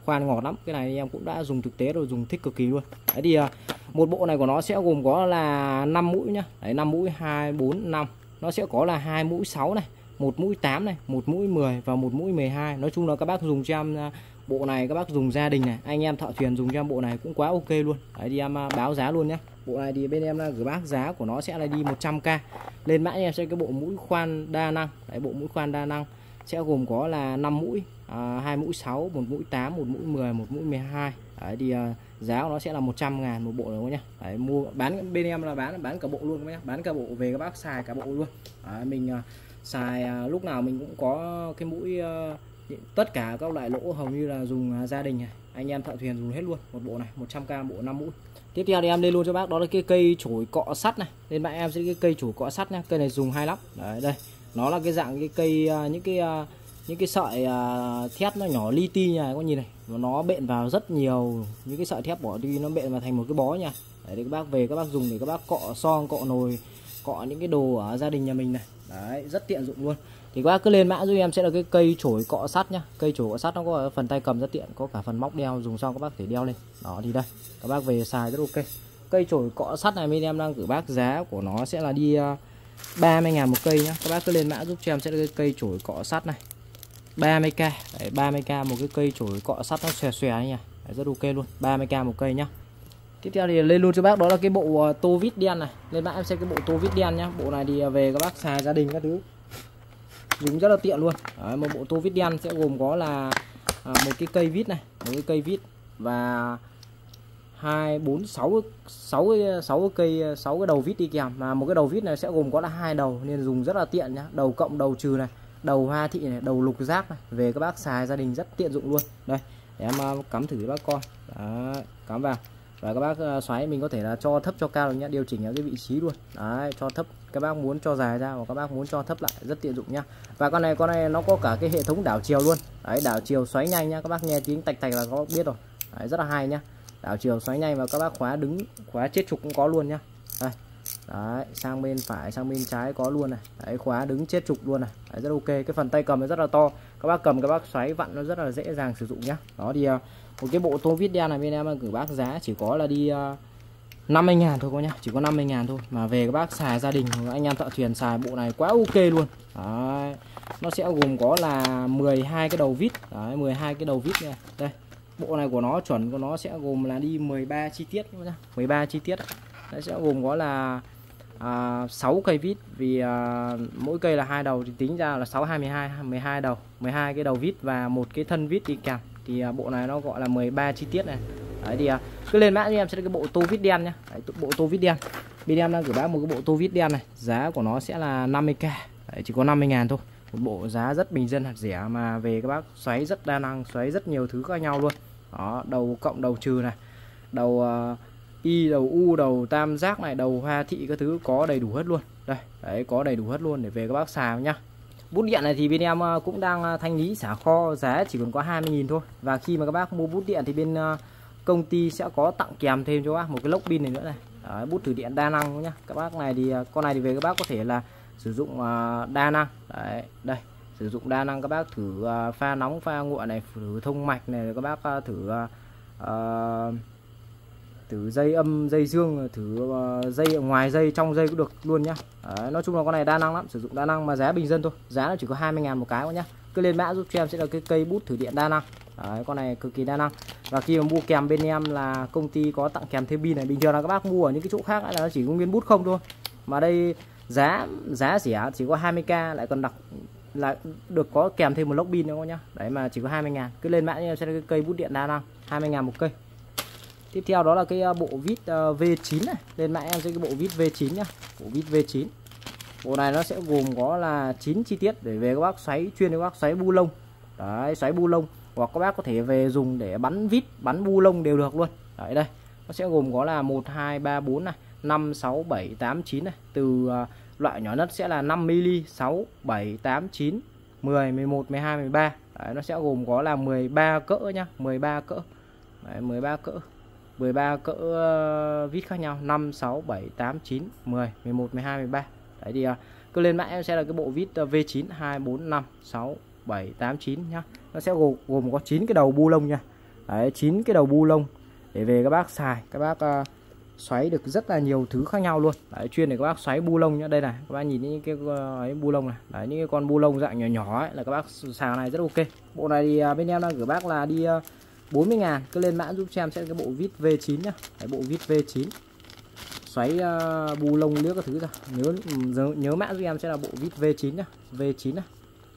khoan ngọt lắm. Cái này em cũng đã dùng thực tế rồi, dùng thích cực kỳ luôn. Đấy thì một bộ này của nó sẽ gồm có là năm mũi nhá. Đấy, năm mũi, hai, bốn, năm. Nó sẽ có là hai mũi sáu này, một mũi tám này, một mũi mười và một mũi mười hai. Nói chung là các bác dùng cho em bộ này, các bác dùng gia đình này, anh em thợ thuyền dùng cho em bộ này cũng quá ok luôn. Đấy thì em báo giá luôn nhé. Bộ này thì bên em gửi bác giá của nó sẽ là đi một trăm k. Lên mã em sẽ cái bộ mũi khoan đa năng. Đấy, bộ mũi khoan đa năng sẽ gồm có là năm mũi, à, hai mũi sáu, một mũi tám, một mũi mười, một mũi mười hai. Đấy thì uh, giá của nó sẽ là một trăm ngàn một bộ rồi nhá. Đấy, mua bán bên em là bán bán cả bộ luôn nhá, bán cả bộ về các bác xài cả bộ luôn. Đấy, mình uh, xài uh, lúc nào mình cũng có cái mũi uh, tất cả các loại lỗ hầu như là dùng uh, gia đình này, anh em thợ thuyền dùng hết luôn. Một bộ này một trăm k, bộ năm mũi. Tiếp theo thì em lên luôn cho bác đó là cái cây chổi cọ sắt này. Lên bạn em sẽ cái cây chổi cọ sắt nhá. Cây này dùng hay lắm. Đấy đây. Nó là cái dạng cái cây uh, những cái uh, những cái sợi uh, thép nó nhỏ li ti nha, có nhìn này, nó bện vào rất nhiều những cái sợi thép bỏ đi, nó bện vào thành một cái bó nha. Đấy, để các bác về các bác dùng để các bác cọ son, cọ nồi, cọ những cái đồ ở gia đình nhà mình này. Đấy, rất tiện dụng luôn. Thì các bác cứ lên mã giúp em sẽ là cái cây chổi cọ sắt nhá. Cây chổi cọ sắt nó có phần tay cầm rất tiện, có cả phần móc đeo, dùng xong các bác thể đeo lên. Đó thì đây, các bác về xài rất ok. Cây chổi cọ sắt này bên em đang gửi bác giá của nó sẽ là đi uh, ba mươi ngàn một cây nhá. Các bác cứ lên mã giúp cho em sẽ là cái cây chổi cọ sắt này. ba mươi k. Đấy, ba mươi k một cái cây chổi cọ sắt nó xòe xòe nhỉ. Đấy, rất ok luôn. ba mươi k một cây nhá. Tiếp theo thì lên luôn cho bác đó là cái bộ uh, tô vít đen này. Lên bác em xem cái bộ tô vít đen nhá. Bộ này thì về các bác xài gia đình các thứ dùng rất là tiện luôn. Đấy, một bộ tô vít đen sẽ gồm có là à, một cái cây vít này, một cái cây vít và hai, bốn, sáu, sáu, sáu cây, sáu cái đầu vít đi kèm. Mà một cái đầu vít này sẽ gồm có là hai đầu nên dùng rất là tiện nhá. Đầu cộng, đầu trừ này, đầu hoa thị này, đầu lục giác này, về các bác xài gia đình rất tiện dụng luôn. Đây, để em cắm thử cho bác coi. Đấy, cắm vào. Và các bác xoáy mình có thể là cho thấp cho cao được nhá, điều chỉnh ở cái vị trí luôn. Đấy, cho thấp các bác muốn cho dài ra, hoặc các bác muốn cho thấp lại, rất tiện dụng nhá. Và con này con này nó có cả cái hệ thống đảo chiều luôn. Đấy, đảo chiều xoáy nhanh nhá, các bác nghe tiếng tạch tạch là có biết rồi. Đấy, rất là hay nhá. Đảo chiều xoáy nhanh và các bác khóa đứng, khóa chết trục cũng có luôn nhá. Đây. Đấy, sang bên phải, sang bên trái có luôn này. Đấy, khóa đứng chết trục luôn này. Đấy, rất ok. Cái phần tay cầm nó rất là to. Các bác cầm các bác xoáy vặn nó rất là dễ dàng sử dụng nhá. Đó thì một cái bộ tô vít đen này bên em gửi bác giá chỉ có là đi uh, năm mươi ngàn thôi cô nhá, chỉ có năm mươi ngàn thôi. Mà về các bác xài gia đình, anh em thợ thuyền xài bộ này quá ok luôn. Đấy, nó sẽ gồm có là mười hai cái đầu vít. Đấy, mười hai cái đầu vít này. Đây, bộ này của nó chuẩn của nó sẽ gồm là đi mười ba chi tiết nhá, mười ba chi tiết. Đấy, sẽ gồm có là à, sáu cây vít, vì à, mỗi cây là hai đầu thì tính ra là sáu, hai, mười hai, mười hai đầu, mười hai cái đầu vít và một cái thân vít đi kèm. Thì à, bộ này nó gọi là mười ba chi tiết này. Đấy thì à, cứ lên mã cho em sẽ là cái bộ tô vít đen nhá. Đấy, bộ tô vít đen bên em đang gửi bác một cái bộ tô vít đen này, giá của nó sẽ là năm mươi k. Đấy, chỉ có năm mươi ngàn thôi. Một bộ giá rất bình dân hạt rẻ mà về các bác xoáy rất đa năng, xoáy rất nhiều thứ khác nhau luôn. Đó, đầu cộng, đầu trừ này, đầu uh, y, đầu u, đầu tam giác này, đầu hoa thị các thứ có đầy đủ hết luôn. Đây, đấy, có đầy đủ hết luôn để về các bác xài nhá. Bút điện này thì bên em cũng đang thanh lý xả kho, giá chỉ còn có hai mươi nghìn thôi. Và khi mà các bác mua bút điện thì bên công ty sẽ có tặng kèm thêm cho bác một cái lốc pin này nữa này. Đấy, bút thử điện đa năng nhá. Các bác này thì con này thì về các bác có thể là sử dụng đa năng. Đấy, đây, sử dụng đa năng các bác thử pha nóng, pha nguội này, thử thông mạch này, các bác thử uh, thử dây âm, dây dương, thử uh, dây ngoài dây, trong dây cũng được luôn nhá. Đấy, nói chung là con này đa năng lắm, sử dụng đa năng mà giá bình dân thôi, giá nó chỉ có hai mươi ngàn một cái thôi nhá. Cứ lên mã giúp cho em sẽ là cái cây bút thử điện đa năng. Đấy, con này cực kỳ đa năng. Và khi mà mua kèm bên em là công ty có tặng kèm thêm pin này. Bình thường là các bác mua ở những cái chỗ khác là nó chỉ có nguyên bút không thôi, mà đây giá giá rẻ chỉ có hai mươi k, lại còn đặc là được có kèm thêm một lốc pin nữa nhá. Đấy mà chỉ có hai mươi ngàn. Cứ lên mã cho em sẽ là cái cây bút điện đa năng, hai mươi ngàn một cây. Tiếp theo đó là cái bộ vít uh, vê chín này. Lên mã em sẽ cái bộ vít vê chín nhá. Bộ vít vê chín. Bộ này nó sẽ gồm có là chín chi tiết để về các bác xoáy, chuyên cho các bác xoáy bu lông. Đấy, xoáy bu lông, hoặc các bác có thể về dùng để bắn vít, bắn bu lông đều được luôn. Đấy đây. Nó sẽ gồm có là một, hai, ba, bốn này, năm, sáu, bảy, tám, chín này. Từ uh, loại nhỏ nhất sẽ là năm mi-li, sáu, bảy, tám, chín, mười, mười một, mười hai, mười ba. Đấy, nó sẽ gồm có là mười ba cỡ nhá, mười ba cỡ. Đấy, mười ba cỡ. mười ba cỡ uh, vít khác nhau, năm, sáu, bảy, tám, chín, mười, mười một, mười hai, mười ba. Đấy thì uh, cứ lên mã em sẽ là cái bộ vít uh, vê chín hai, bốn, năm, sáu, bảy, tám, chín nhá. Nó sẽ gồm, gồm có chín cái đầu bu lông nha. Đấy, chín cái đầu bu lông để về các bác xài, các bác uh, xoáy được rất là nhiều thứ khác nhau luôn. Đấy, chuyên để các bác xoáy bu lông nhá. Đây này, các bác nhìn những cái ấy, bu lông này. Đấy, những cái con bu lông dạng nhỏ nhỏ ấy là các bác xài này rất ok. Bộ này thì bên em đang gửi bác là đi bốn mươi ngàn, cứ lên mã giúp cho em sẽ cái bộ vít V chín nhá. Đấy, bộ vít V chín xoáy uh, bu lông liếc các thứ ra. Nhớ nhớ mã giúp em sẽ là bộ vít V chín nhá. V chín này.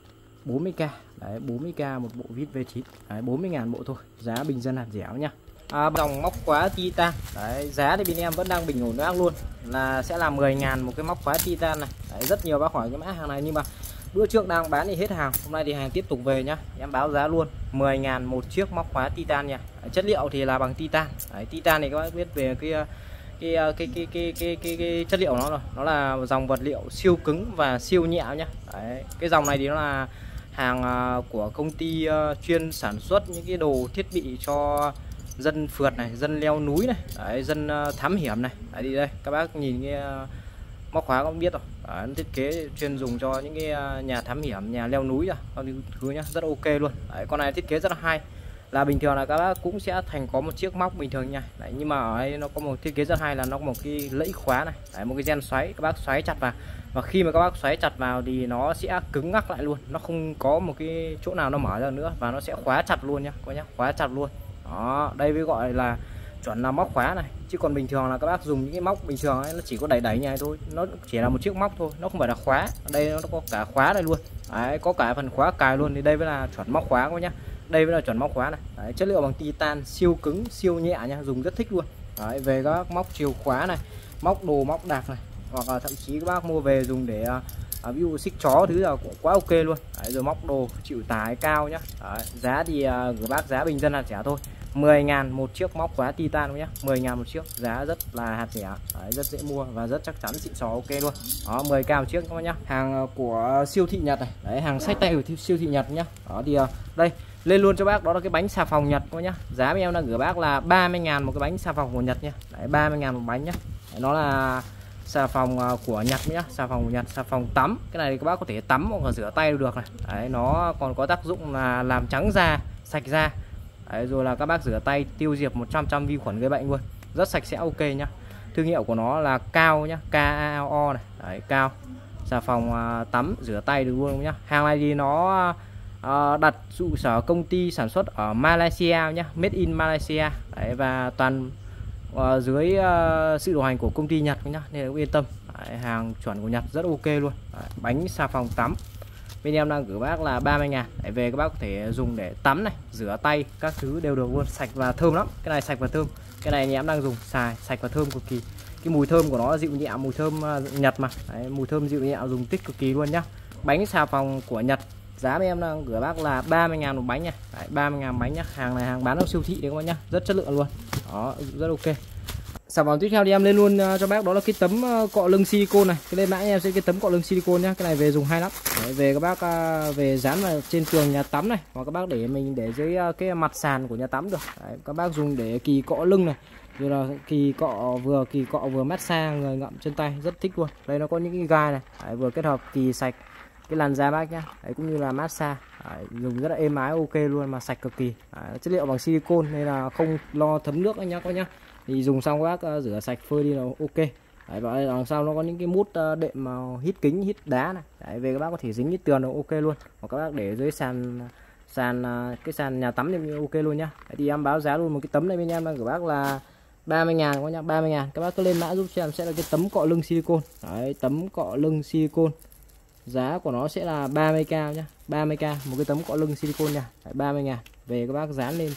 bốn mươi k. Đấy, bốn mươi k một bộ vít V chín. Đấy, bốn mươi ngàn bộ thôi. Giá bình dân hạt dẻo nhá. À, dòng móc khóa titan. Đấy, giá thì bên em vẫn đang bình ổn ác luôn, là sẽ là mười ngàn một cái móc khóa titan này. Đấy, rất nhiều bác hỏi cái mã hàng này nhưng mà bữa trước đang bán thì hết hàng, hôm nay thì hàng tiếp tục về nhá. Em báo giá luôn mười ngàn một chiếc móc khóa titan nha. Đấy, chất liệu thì là bằng titan. Đấy, titan thì các bác biết về cái cái cái cái cái cái, cái, cái, cái chất liệu nó rồi, nó là dòng vật liệu siêu cứng và siêu nhẹ nhá. Đấy, cái dòng này thì nó là hàng của công ty chuyên sản xuất những cái đồ thiết bị cho dân phượt này, dân leo núi này, đấy, dân thám hiểm này. Đấy, đi đây các bác nhìn cái móc khóa cũng biết rồi. Đấy, nó thiết kế chuyên dùng cho những cái nhà thám hiểm, nhà leo núi rồi, thứ nhá, rất ok luôn. Đấy, con này thiết kế rất là hay, là bình thường là các bác cũng sẽ thành có một chiếc móc bình thường nha. Đấy, nhưng mà ở đây nó có một thiết kế rất hay là nó có một cái lẫy khóa này. Đấy, một cái gen xoáy, các bác xoáy chặt vào, và khi mà các bác xoáy chặt vào thì nó sẽ cứng ngắc lại luôn, nó không có một cái chỗ nào nó mở ra nữa, và nó sẽ khóa chặt luôn nhá, có nhá, khóa chặt luôn. Đó, đây mới gọi là chuẩn là móc khóa này, chứ còn bình thường là các bác dùng những cái móc bình thường ấy, nó chỉ có đẩy đẩy như này thôi, nó chỉ là một chiếc móc thôi, nó không phải là khóa. Ở đây nó có cả khóa đây luôn. Đấy, có cả phần khóa cài luôn, thì đây mới là chuẩn móc khóa các nhá. Đây mới là chuẩn móc khóa này. Đấy, chất liệu bằng titan, siêu cứng siêu nhẹ nha, dùng rất thích luôn. Đấy, về các móc chìa khóa này, móc đồ móc đạc này, hoặc là thậm chí các bác mua về dùng để à, ví dụ xích chó thứ là cũng quá ok luôn. Đấy, rồi móc đồ chịu tải cao nhá. Đấy, giá thì à, gửi bác giá bình dân hạt rẻ thôi, mười ngàn một chiếc móc khóa titan nhé, mười ngàn một chiếc, giá rất là hạt rẻ. Đấy, rất dễ mua và rất chắc chắn xịn sò ok luôn. Đó, mười k một chiếc các bác nhá. Hàng của siêu thị Nhật này. Đấy, hàng sách tay của siêu thị Nhật nhá. Đó thì đây lên luôn cho bác, đó là cái bánh xà phòng Nhật các bác nhá. Giá em đang gửi bác là ba mươi ngàn một cái bánh xà phòng của Nhật nhá. Đấy, ba mươi ngàn một bánh nhá. Đấy, nó là xà phòng của Nhật nhá, xà phòng của Nhật, xà phòng tắm. Cái này thì các bác có thể tắm hoặc là rửa tay được này. Đấy, nó còn có tác dụng là làm trắng da, sạch da. Đấy, rồi là các bác rửa tay tiêu diệt một trăm trăm vi khuẩn gây bệnh luôn, rất sạch sẽ ok nhá. Thương hiệu của nó là Cao nhá, K A O này. Đấy, Cao xà phòng à, tắm rửa tay được luôn nhá. Hàng này thì nó à, đặt trụ sở công ty sản xuất ở Malaysia nhá, made in Malaysia. Đấy, và toàn à, dưới à, sự điều hành của công ty Nhật nhá, nên là cũng yên tâm. Đấy, hàng chuẩn của Nhật rất ok luôn. Đấy, bánh xà phòng tắm bên em đang gửi bác là ba mươi ngàn. Để về các bác có thể dùng để tắm này, rửa tay các thứ đều được luôn, sạch và thơm lắm. Cái này sạch và thơm, cái này nhà em đang dùng xài sạch và thơm cực kỳ. Cái mùi thơm của nó dịu nhẹ, mùi thơm Nhật mà. Đấy, mùi thơm dịu nhẹ, dùng tích cực kỳ luôn nhá. Bánh xà phòng của Nhật, giá bên em đang gửi bác là ba mươi ngàn một bánh nha. Đấy, ba mươi ngàn bánh nhá. Hàng này hàng bán ở siêu thị đấy các bác nhá, rất chất lượng luôn. Đó, rất ok. Sản phẩm tiếp theo thì em lên luôn cho bác, đó là cái tấm cọ lưng silicone này. Cái lên mã em sẽ cái tấm cọ lưng silicone nhá. Cái này về dùng hay lắm. Đấy, về các bác về dán vào trên tường nhà tắm này, hoặc các bác để mình để dưới cái mặt sàn của nhà tắm được. Đấy, các bác dùng để kỳ cọ lưng này, rồi là kỳ cọ vừa kỳ cọ vừa massage người ngậm chân tay, rất thích luôn. Đây nó có những cái gai này. Đấy, vừa kết hợp kỳ sạch cái làn da bác nhá. Đấy, cũng như là massage. Đấy, dùng rất là êm ái ok luôn, mà sạch cực kỳ. Đấy, chất liệu bằng silicone nên là không lo thấm nước anh nhá các nhá. Thì dùng xong các bác uh, rửa sạch phơi đi là ok. Đấy, và đây đằng sau nó có những cái mút uh, đệm màu hít kính hít đá này. Đấy, về các bác có thể dính cái tường là ok luôn, hoặc các bác để dưới sàn sàn uh, cái sàn nhà tắm thì ok luôn nhá. Đấy, thì em báo giá luôn một cái tấm này bên em đang gửi bác là ba mươi ngàn các nhá, ba mươi ngàn. Các bác cứ lên mã giúp cho em sẽ là cái tấm cọ lưng silicone. Đấy, tấm cọ lưng silicone, giá của nó sẽ là ba mươi k nhá, ba mươi k một cái tấm cọ lưng silicone nha. Đấy, ba mươi ngàn. Về các bác dán lên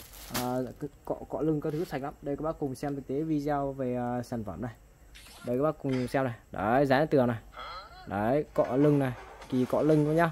À, cọ cọ lưng các thứ sạch lắm. Đây các bác cùng xem thực tế video về uh, sản phẩm này. Đây các bác cùng xem này. Đấy, dán tường này. Đấy, cọ lưng này, kỳ cọ lưng thôi nhá.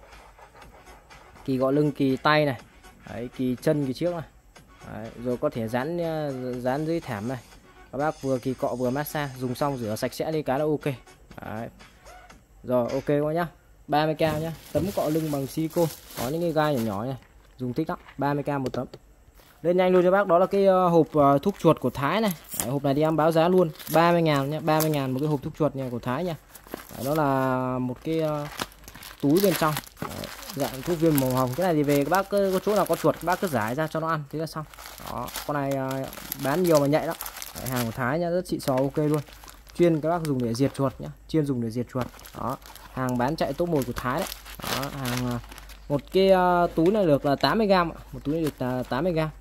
Kỳ cọ lưng, kỳ tay này. Đấy, kỳ chân, kỳ trước này. Đấy, rồi có thể dán uh, dán dưới thảm này. Các bác vừa kỳ cọ vừa massage, dùng xong rửa sạch sẽ đi cái là ok. Đấy. Rồi ok quá nhá. ba mươi k nhá. Tấm cọ lưng bằng silicone, có những cái gai nhỏ nhỏ này, dùng thích lắm. ba mươi k một tấm. Lên nhanh luôn cho bác, đó là cái uh, hộp uh, thuốc chuột của Thái này. Đấy, hộp này thì em báo giá luôn ba mươi ngàn nhá, ba mươi ngàn một cái hộp thuốc chuột này của Thái nha. Đấy, đó là một cái uh, túi bên trong. Đấy, dạng thuốc viên màu hồng. Cái này thì về các bác cứ, có chỗ nào có chuột các bác cứ rải ra cho nó ăn thế là xong. Đó, con này uh, bán nhiều mà nhạy lắm. Đấy, hàng của Thái nhá, rất xịn sò ok luôn. Chuyên các bác dùng để diệt chuột nhá, chuyên dùng để diệt chuột. Đó, hàng bán chạy top một của Thái đấy. Đó, hàng uh, một cái uh, túi này được là tám mươi gam, một túi này được uh, tám mươi gam.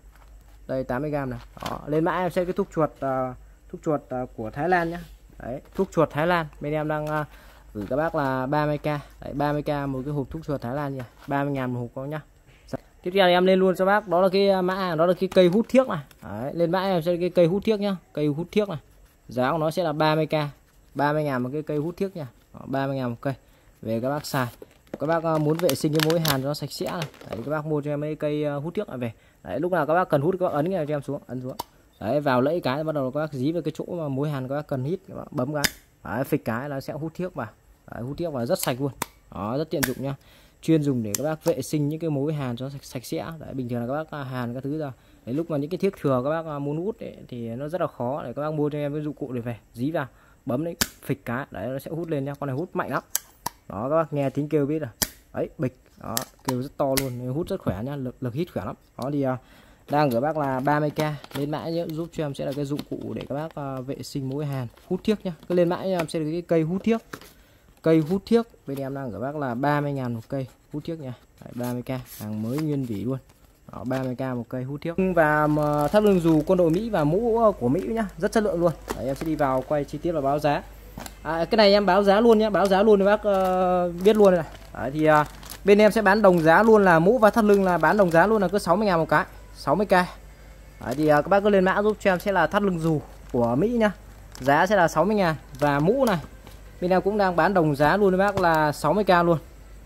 Đây tám mươi gam này. Đó, lên mã em sẽ cái thuốc chuột uh, thuốc chuột uh, của Thái Lan nhá. Đấy, thuốc chuột Thái Lan. Bên em đang uh, gửi các bác là ba mươi k. Đấy, ba mươi k một cái hộp thuốc chuột Thái Lan nhỉ. ba mươi ngàn một hộp có nhá. Tiếp theo thì em lên luôn cho bác, đó là cái mã, đó là cái cây hút thiếc này. Đấy, lên mã em sẽ cái cây hút thiếc nhá, cây hút thiếc này. Giá của nó sẽ là ba mươi k, ba mươi ngàn một cái cây hút thiếc nha. Đó, ba mươi ngàn một cây. Về các bác xài. Các bác muốn vệ sinh cái mối hàn cho nó sạch sẽ này. Đấy, các bác mua cho em mấy cây hút thiếc này về. Đấy, lúc nào các bác cần hút các bác ấn cái này cho em xuống, ấn xuống. Đấy, vào lẫy cái bắt đầu các bác dí vào cái chỗ mà mối hàn các bác cần hít, các bác bấm cái. Đấy, phịch cái là sẽ hút thiếc vào. Đấy, hút thiếc vào rất sạch luôn. Đó, rất tiện dụng nhá. Chuyên dùng để các bác vệ sinh những cái mối hàn cho sạch, sạch sẽ. Đấy, bình thường là các bác hàn các thứ ra. Đấy, lúc mà những cái thiếc thừa các bác muốn hút ấy, thì nó rất là khó. Để các bác mua cho em cái dụng cụ để về dí vào, bấm đấy, phịch cái, đấy nó sẽ hút lên nhá. Con này hút mạnh lắm. Đó, các bác nghe tiếng kêu biết rồi. Đấy, bịch. Đó, kêu rất to luôn, hút rất khỏe nhá, lực lực hít khỏe lắm. Đó thì uh, đang gửi bác là ba mươi k. Lên mã nhé, giúp cho em sẽ là cái dụng cụ để các bác uh, vệ sinh mối hàn, hút thiếc nhá. Cứ lên mã em sẽ là cái cây hút thiếc. Cây hút thiếc bên em đang gửi bác là ba mươi ngàn một cây hút thiếc nha. Đấy, ba mươi k, hàng mới nguyên vỉ luôn. Đó, ba mươi k một cây hút thiếc. Và thắt lưng dù quân đội Mỹ và mũ của Mỹ nhá, rất chất lượng luôn. Đấy, em sẽ đi vào quay chi tiết và báo giá. À, cái này em báo giá luôn nhá, báo giá luôn để bác uh, biết luôn này. Đấy, thì uh, bên em sẽ bán đồng giá luôn, là mũ và thắt lưng là bán đồng giá luôn, là cứ sáu mươi ngàn một cái, sáu mươi k. Đấy, thì uh, các bác cứ lên mã giúp cho em sẽ là thắt lưng dù của Mỹ nhá. Giá sẽ là sáu mươi ngàn. Và mũ này bên em cũng đang bán đồng giá luôn với bác là sáu mươi k luôn,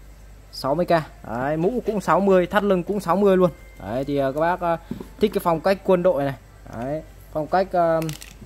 sáu mươi k. Đấy, mũ cũng sáu mươi, thắt lưng cũng sáu mươi luôn. Đấy, thì uh, các bác uh, thích cái phong cách quân đội này. Đấy, phong cách uh,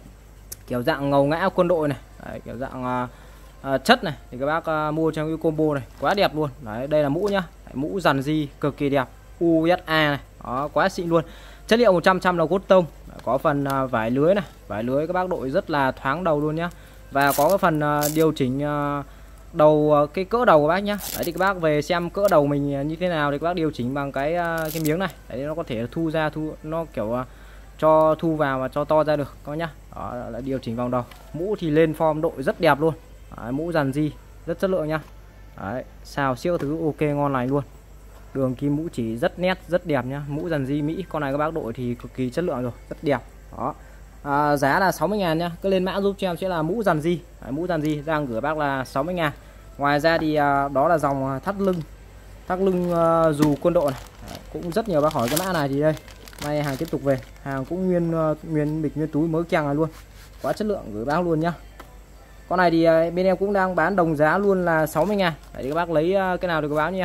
kiểu dạng ngầu ngã quân đội này. Đấy, kiểu dạng uh, uh, chất này thì các bác uh, mua trong cái combo này quá đẹp luôn. Đấy, đây là mũ nhá. Đấy, mũ dàn di cực kỳ đẹp, u ét a này. Đó, quá xịn luôn. Chất liệu một trăm phần trăm là cốt tông. Đấy, có phần uh, vải lưới này, vải lưới các bác đội rất là thoáng đầu luôn nhá. Và có cái phần uh, điều chỉnh uh, đầu, uh, cái cỡ đầu của bác nhá. Đấy, thì các bác về xem cỡ đầu mình như thế nào thì các bác điều chỉnh bằng cái uh, cái miếng này. Đấy, nó có thể thu ra, thu nó kiểu uh, cho thu vào và cho to ra được các nhá. Đó là điều chỉnh vòng đầu. Mũ thì lên form đội rất đẹp luôn. Đấy, mũ dàn di rất chất lượng nhá. Đấy, xào siêu thứ ok ngon lành luôn. Đường kim mũ chỉ rất nét, rất đẹp nhá. Mũ dàn di Mỹ, con này các bác đội thì cực kỳ chất lượng rồi, rất đẹp. Đó. À, giá là sáu mươi ngàn nhá. Cứ lên mã giúp cho em sẽ là mũ dàn di. Đấy, mũ dàn di đang gửi bác là sáu mươi ngàn. Ngoài ra thì à, đó là dòng thắt lưng, thắt lưng uh, dù quân đội này. Đấy, cũng rất nhiều bác hỏi cái mã này thì đây. Nay hàng tiếp tục về, hàng cũng nguyên uh, nguyên bịch nguyên túi mới keng này luôn, quá chất lượng, gửi bác luôn nhá. Con này thì uh, bên em cũng đang bán đồng giá luôn là sáu mươi ngàn. Đấy, các bác lấy uh, cái nào thì có báo nha.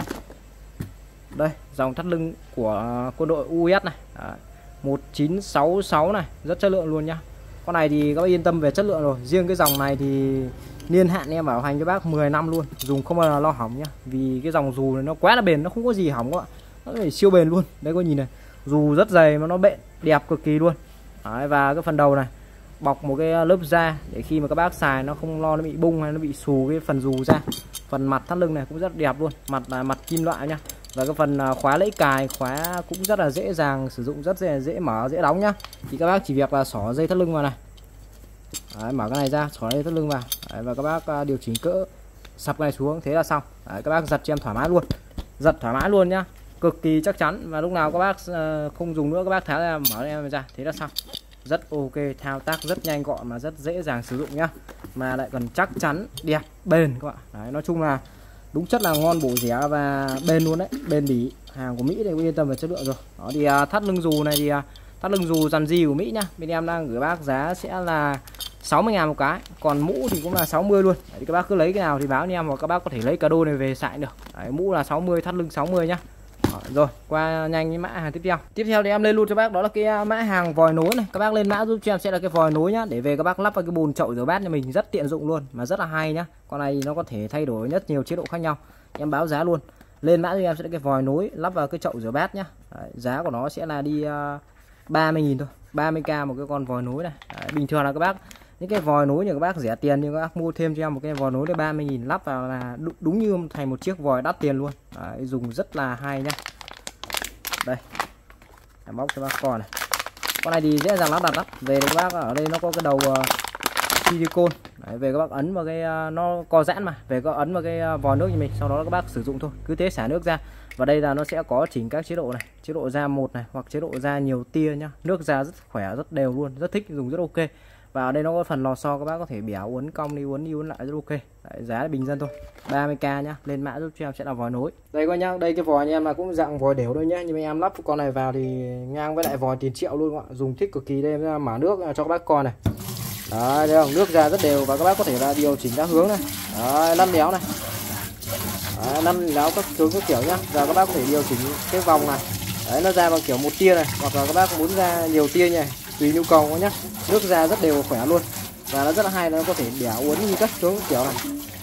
Đây dòng thắt lưng của uh, quân đội u ét này. Đấy, một chín sáu sáu này, rất chất lượng luôn nhá. Con này thì các bác yên tâm về chất lượng rồi. Riêng cái dòng này thì niên hạn em bảo hành cho bác mười năm luôn, dùng không bao giờ lo hỏng nhá. Vì cái dòng dù này nó quá là bền, nó không có gì hỏng các bạn. Nó phải siêu bền luôn. Đây có nhìn này, dù rất dày mà nó bện, đẹp cực kỳ luôn. Đấy, và cái phần đầu này bọc một cái lớp da để khi mà các bác xài nó không lo nó bị bung hay nó bị xù cái phần dù ra. Phần mặt thắt lưng này cũng rất đẹp luôn, mặt là mặt kim loại nhá. Và cái phần khóa lẫy cài, khóa cũng rất là dễ dàng sử dụng, rất dễ, dễ mở, dễ đóng nhá. Thì các bác chỉ việc là xỏ dây thắt lưng vào này. Đấy, mở cái này ra, xỏ dây thắt lưng vào. Đấy, và các bác điều chỉnh cỡ, sập cái này xuống, thế là xong. Đấy, các bác giật cho em thoải mái luôn, giật thoải mái luôn nhá, cực kỳ chắc chắn. Và lúc nào các bác không dùng nữa các bác tháo ra, mở em ra, thế là xong. Rất ok, thao tác rất nhanh gọn mà rất dễ dàng sử dụng nhá. Mà lại còn chắc chắn, đẹp, bền các bạn. Đấy, nói chung là đúng chất là ngon, bổ rẻ và bền luôn đấy, bền bỉ. Hàng của Mỹ thì yên tâm về chất lượng rồi. Đó thì uh, thắt lưng dù này thì uh, thắt lưng dù dàn di của Mỹ nhá. Bên em đang gửi bác giá sẽ là sáu mươi ngàn một cái. Còn mũ thì cũng là sáu mươi luôn. Đấy, thì các bác cứ lấy cái nào thì báo anh em, hoặc các bác có thể lấy cả đôi này về xài được. Đấy, mũ là sáu mươi, thắt lưng sáu mươi nhá. Đó, rồi qua nhanh với mã hàng tiếp theo. Tiếp theo thì em lên luôn cho bác đó là cái mã hàng vòi nối này. Các bác lên mã giúp cho em sẽ là cái vòi nối nhá, để về các bác lắp vào cái bồn chậu rửa bát nhà mình, rất tiện dụng luôn mà rất là hay nhá. Con này nó có thể thay đổi rất nhiều chế độ khác nhau. Em báo giá luôn. Lên mã cho em sẽ là cái vòi nối lắp vào cái chậu rửa bát nhá. Đấy, giá của nó sẽ là đi uh, ba mươi nghìn thôi, ba mươi k một cái con vòi nối này. Đấy, bình thường là các bác những cái vòi nối như các bác rẻ tiền nhưng các bác mua thêm cho em một cái vòi nối để ba mươi nghìn lắp vào là đúng, đúng như thành một chiếc vòi đắt tiền luôn. Đấy, dùng rất là hay nhá. Đây em móc cho bác con này, con này thì dễ dàng lắp đặt lắm. Về các bác ở đây nó có cái đầu uh, silicone. Đấy, về các bác ấn vào cái uh, nó co giãn mà, về các ấn vào cái uh, vòi nước như mình, sau đó các bác sử dụng thôi, cứ thế xả nước ra. Và đây là nó sẽ có chỉnh các chế độ này, chế độ ra một này hoặc chế độ ra nhiều tia nhá. Nước ra rất khỏe, rất đều luôn, rất thích, dùng rất ok. Và ở đây nó có phần lò xo, các bác có thể bẻ uốn cong đi uốn đi uốn lại rất ok. Đấy, giá bình dân thôi, ba mươi k nhá. Lên mã giúp cho em sẽ là vòi nối. Đây coi nhá, đây cái vòi anh em là cũng dạng vòi đều thôi nhá, nhưng mà em lắp con này vào thì ngang với lại vòi tiền triệu luôn ạ. Dùng thích cực kỳ. Đây em mở nước cho các bác con này. Đấy, thấy không? Nước ra rất đều và các bác có thể là điều chỉnh các hướng này. Đấy, lăn léo này. Đấy, lăn léo các hướng các kiểu nhá. Giờ các bác có thể điều chỉnh cái vòng này. Đấy, nó ra bằng kiểu một tia này, hoặc là các bác muốn ra nhiều tia nhỉ, tùy nhu cầu nhá. Nước ra rất đều khỏe luôn. Và nó rất là hay, nó có thể bẻ uốn như các hướng kiểu này.